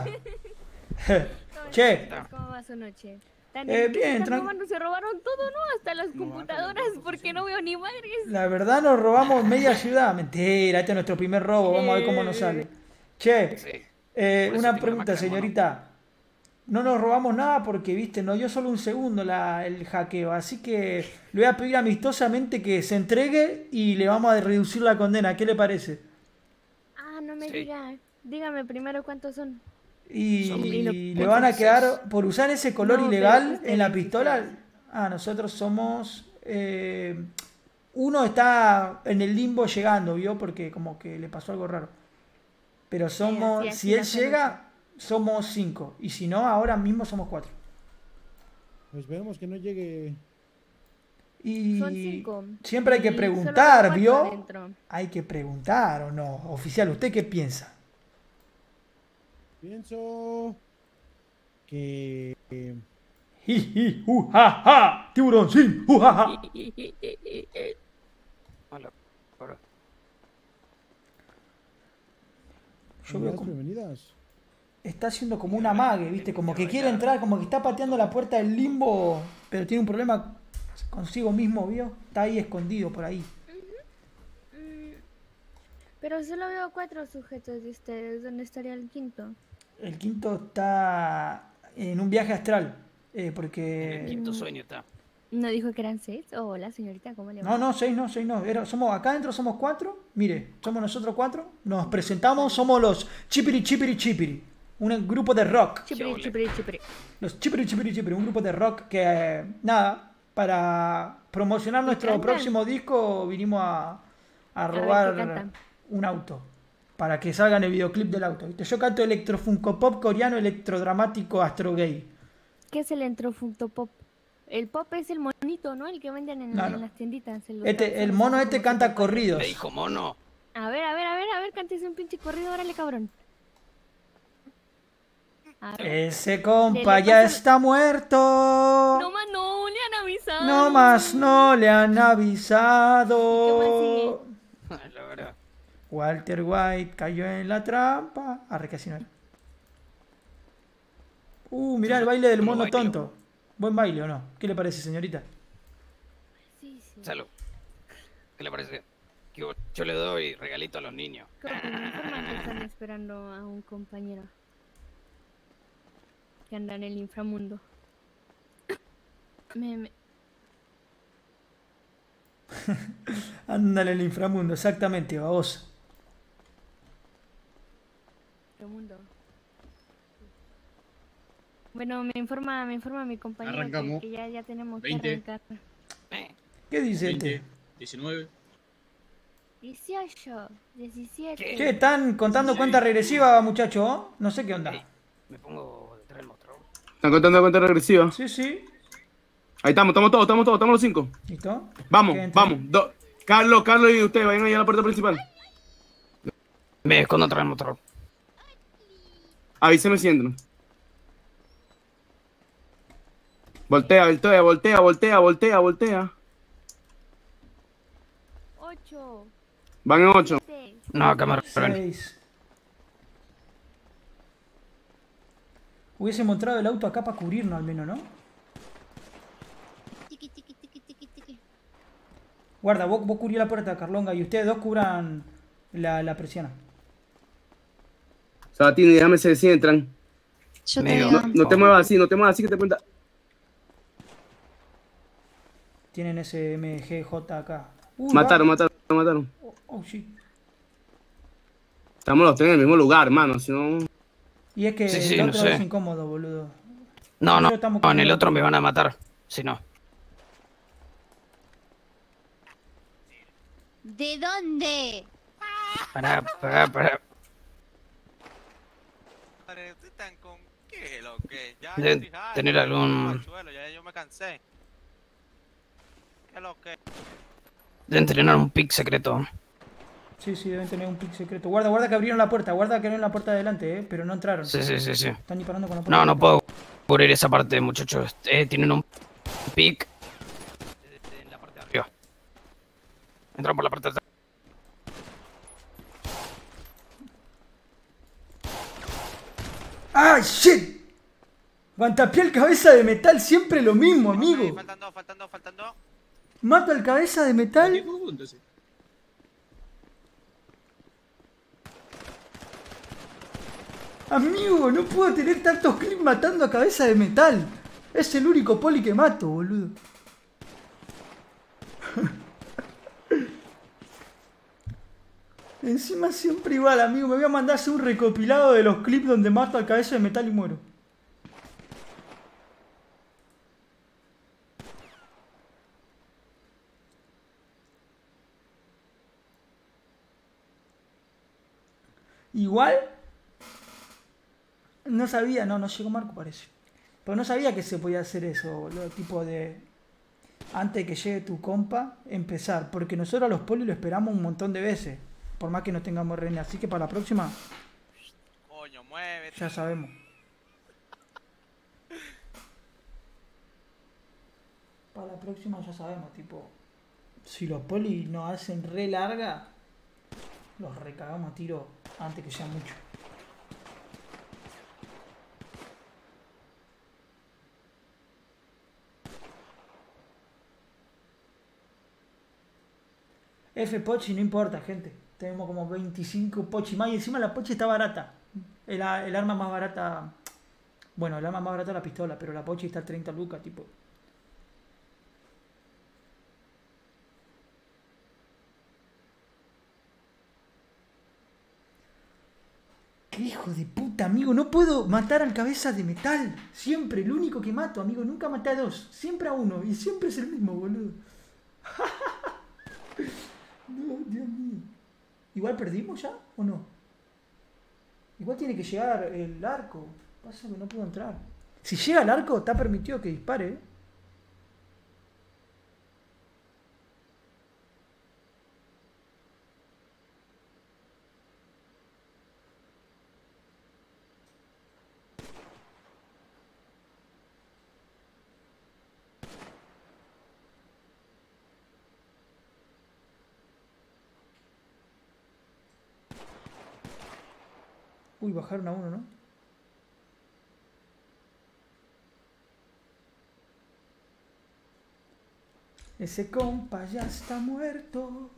Che. ¿Cómo va su noche? Bien, se robaron todo, ¿no? Hasta las computadoras, porque no veo ni madres. La verdad nos robamos media ciudad. Mentira, este es nuestro primer robo. Vamos a ver cómo nos sale. Che, una pregunta, señorita. No nos robamos nada porque, viste, nos dio solo un segundo el hackeo. Así que le voy a pedir amistosamente que se entregue y le vamos a reducir la condena. ¿Qué le parece? Ah, no me diga. Dígame primero cuántos son. Y le van a quedar por usar ese color ilegal en la pistola. Nosotros somos uno está en el limbo llegando, vio, porque como que le pasó algo raro, pero somos, si él llega, somos 5, y si no, ahora mismo somos 4. Pues esperemos que no llegue. Y son 5. Siempre hay que preguntar, vio, hay que preguntar o no. Oficial, ¿usted qué piensa? Pienso que... Ji, ja, ja, tiburón, sí, ja, ja. Yo veo Las como... prevenidas. Está haciendo como una mague, ¿viste? Como que quiere entrar, como que está pateando la puerta del limbo, pero tiene un problema consigo mismo, ¿vio? Está ahí escondido por ahí. Pero solo veo 4 sujetos de ustedes. ¿Dónde estaría el quinto? El quinto está en un viaje astral, porque... El quinto sueño está. ¿No dijo que eran 6? Oh, hola, señorita, ¿cómo le va? No, no, 6 no, 6 no. Somos, acá adentro somos 4. Mire, somos nosotros 4. Nos presentamos, somos los Chipiri Chipiri Chipiri. Un grupo de rock. Chipiri, chipiri, chipiri. Los Chipiri Chipiri Chipiri, un grupo de rock que, nada, para promocionar nuestro cantan? próximo disco vinimos a ver, ¿qué robar cantan? un auto. Para que salga en el videoclip del auto. ¿Viste? Yo canto electro funko pop coreano electrodramático astro gay. ¿Qué es el entrofunto pop? El pop es el monito, ¿no? El que venden en, No, no. en las tienditas. El mono este canta corridos. Me dijo mono. A ver, cántese un pinche corrido, órale, cabrón. A ver. Ese compa Le ya pasa- está muerto. No más no, le han avisado. No más no le han avisado. La verdad. Walter White cayó en la trampa. Arre, casi no era. Mirá el baile del mono tonto. Buen baile, ¿o no? ¿Qué le parece, señorita? Sí, sí. Salud. ¿Qué le parece? Que yo le doy regalito a los niños. Corte, me informan que están esperando a un compañero. Que anda en el inframundo. Me... Ándale el inframundo, exactamente, babosa. Inframundo. Bueno, me informa mi compañero Arrancamos. que ya tenemos 20. que arrancar. ¿Qué dice 20, este? 19. 18, 17. Che, ¿están contando cuenta regresiva, muchacho? No sé qué onda. Me pongo detrás del mostrador. ¿Están contando cuenta regresiva? Sí, sí. Ahí estamos todos, estamos los 5. ¿Listo? Vamos, Que entren. vamos. Carlos y ustedes vayan allá a la puerta principal. Me escondo atrás del mostrador. Avíseme si entran. Voltea. 8. Van en 8. No, cámara. 6. Hubiésemos entrado el auto acá para cubrirnos al menos, ¿no? Tiqui, tiqui, tiqui, tiqui, tiqui. Guarda, vos cubrís la puerta, Carlonga, y ustedes dos cubran la persiana. Sabatini, déjame saber si entran. Yo te Medio. digo. No te muevas así que te cuenta. Tienen ese MGJ acá. Mataron. Oh, shit. Estamos los tres en el mismo lugar, hermano. Si no. Y es que Sí, el no otro sé. es incómodo, boludo. No, Nosotros estamos en el cubriendo- otro me van a matar. Si no. ¿De dónde? Pará. Madre, ¿ustedes están con qué, lo que? Ya, Deben yo estoy harto, tener ya algún- al suelo, ya yo me cansé. ¿Qué lo que? Deben tener un pic secreto. Sí, deben tener un pick secreto. Guarda que abrieron la puerta, guarda que abrieron la puerta de adelante, pero no entraron. Sí. Están disparando con la puerta. No puedo cubrir esa parte, muchachos. Tienen un pic en la parte de arriba. Entran por la parte de atrás. ¡Ah, shit! Guantapiel cabeza de metal, siempre lo mismo, amigo. Faltan dos. Mato al cabeza de metal. Amigo, no puedo tener tantos clips matando a cabeza de metal. Es el único poli que mato, boludo. Encima siempre igual, amigo. Me voy a mandar a hacer un recopilado de los clips donde mato al cabeza de metal y muero. Igual no sabía, no llegó Marco parece. Pero no sabía que se podía hacer eso, boludo, tipo de antes de que llegue tu compa, empezar, porque nosotros a los polis lo esperamos un montón de veces, por más que no tengamos reina, así que para la próxima Coño, muévete. ya sabemos. Para la próxima ya sabemos, tipo, si los polis nos hacen re larga, Los recagamos a tiro antes que sea mucho. F Pochi, no importa, gente. Tenemos como 25 Pochi más y encima la Pochi está barata. El arma más barata. Bueno, el arma más barata es la pistola, pero la Pochi está a 30 lucas, tipo. ¡Qué hijo de puta, amigo! No puedo matar al cabeza de metal. Siempre, el único que mato, amigo. Nunca maté a dos. Siempre a uno. Y siempre es el mismo, boludo. No, Dios mío. ¿Igual perdimos ya o no? Igual tiene que llegar el arco. Pasa que no puedo entrar. Si llega el arco, está permitido que dispare, ¿eh? Uy, bajaron a uno, ¿no? Ese compa ya está muerto.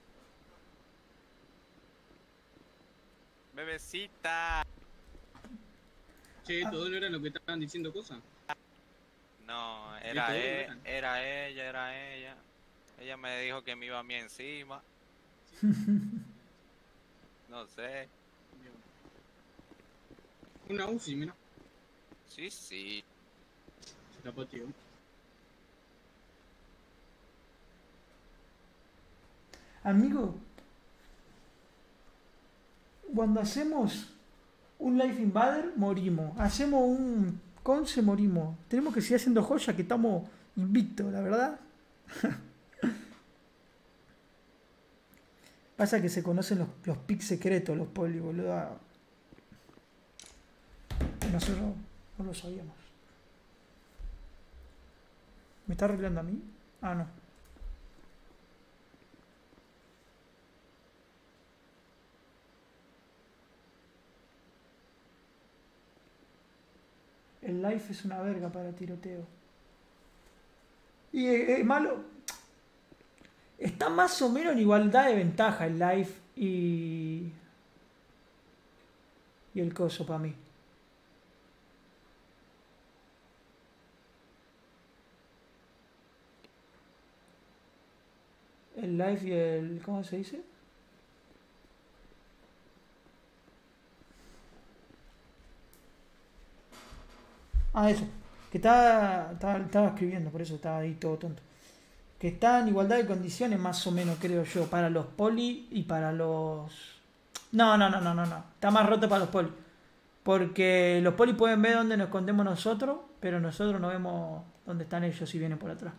Bebecita. Che, todo no era lo que estaban diciendo cosas. No, ¿Viste? era ella. Ella me dijo que me iba a mí encima. No sé. Una UCI, mira. Sí. Se la pateó. Amigo, cuando hacemos un Life Invader, morimos. Hacemos un Conce, morimos. Tenemos que seguir haciendo joya, que estamos invictos, la verdad. Pasa que se conocen los picks secretos, los poli, boludo. Nosotros no lo sabíamos. ¿Me está arreglando a mí? Ah, no. El life es una verga para tiroteo. Y es malo. Está más o menos en igualdad de ventaja el life y el coso para mí. El life y el... ¿cómo se dice? Ah, eso. Que estaba escribiendo, por eso estaba ahí todo tonto. Que está en igualdad de condiciones, más o menos, creo yo, para los poli y para los... No. Está más roto para los poli. Porque los poli pueden ver dónde nos escondemos nosotros, pero nosotros no vemos dónde están ellos si vienen por atrás.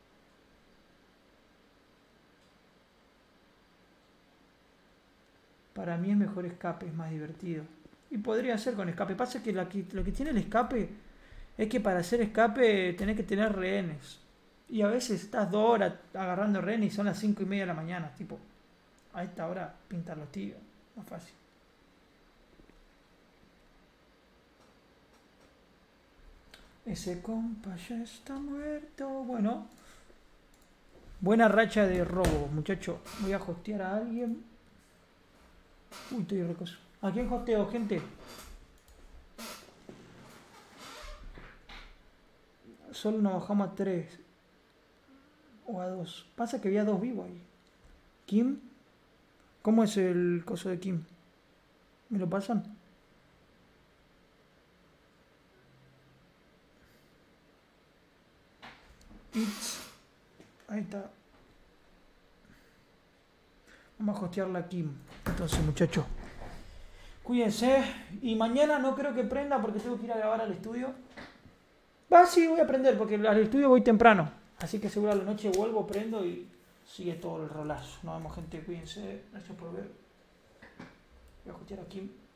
Para mí es mejor escape, es más divertido. Y podría ser con escape. Pasa que lo que tiene el escape es que para hacer escape tenés que tener rehenes. Y a veces estás 2 horas agarrando rehenes y son las 5:30 de la mañana. Tipo, a esta hora pintar los tiros. Más fácil. Ese compa ya está muerto. Bueno. Buena racha de robo, muchacho. Voy a hostear a alguien. Uy, estoy recoso. ¿A quién hosteo, gente? Solo nos bajamos a 3. O a 2. Pasa que había 2 vivos ahí. ¿Kim? ¿Cómo es el coso de Kim? ¿Me lo pasan? Ahí está. Vamos a hostearla a Kim. Entonces, muchachos, cuídense. Y mañana no creo que prenda porque tengo que ir a grabar al estudio. Sí, voy a prender porque al estudio voy temprano. Así que seguro a la noche vuelvo, prendo y sigue todo el rolazo. Nos vemos, gente. Cuídense. Gracias por ver. Voy a hostear a Kim.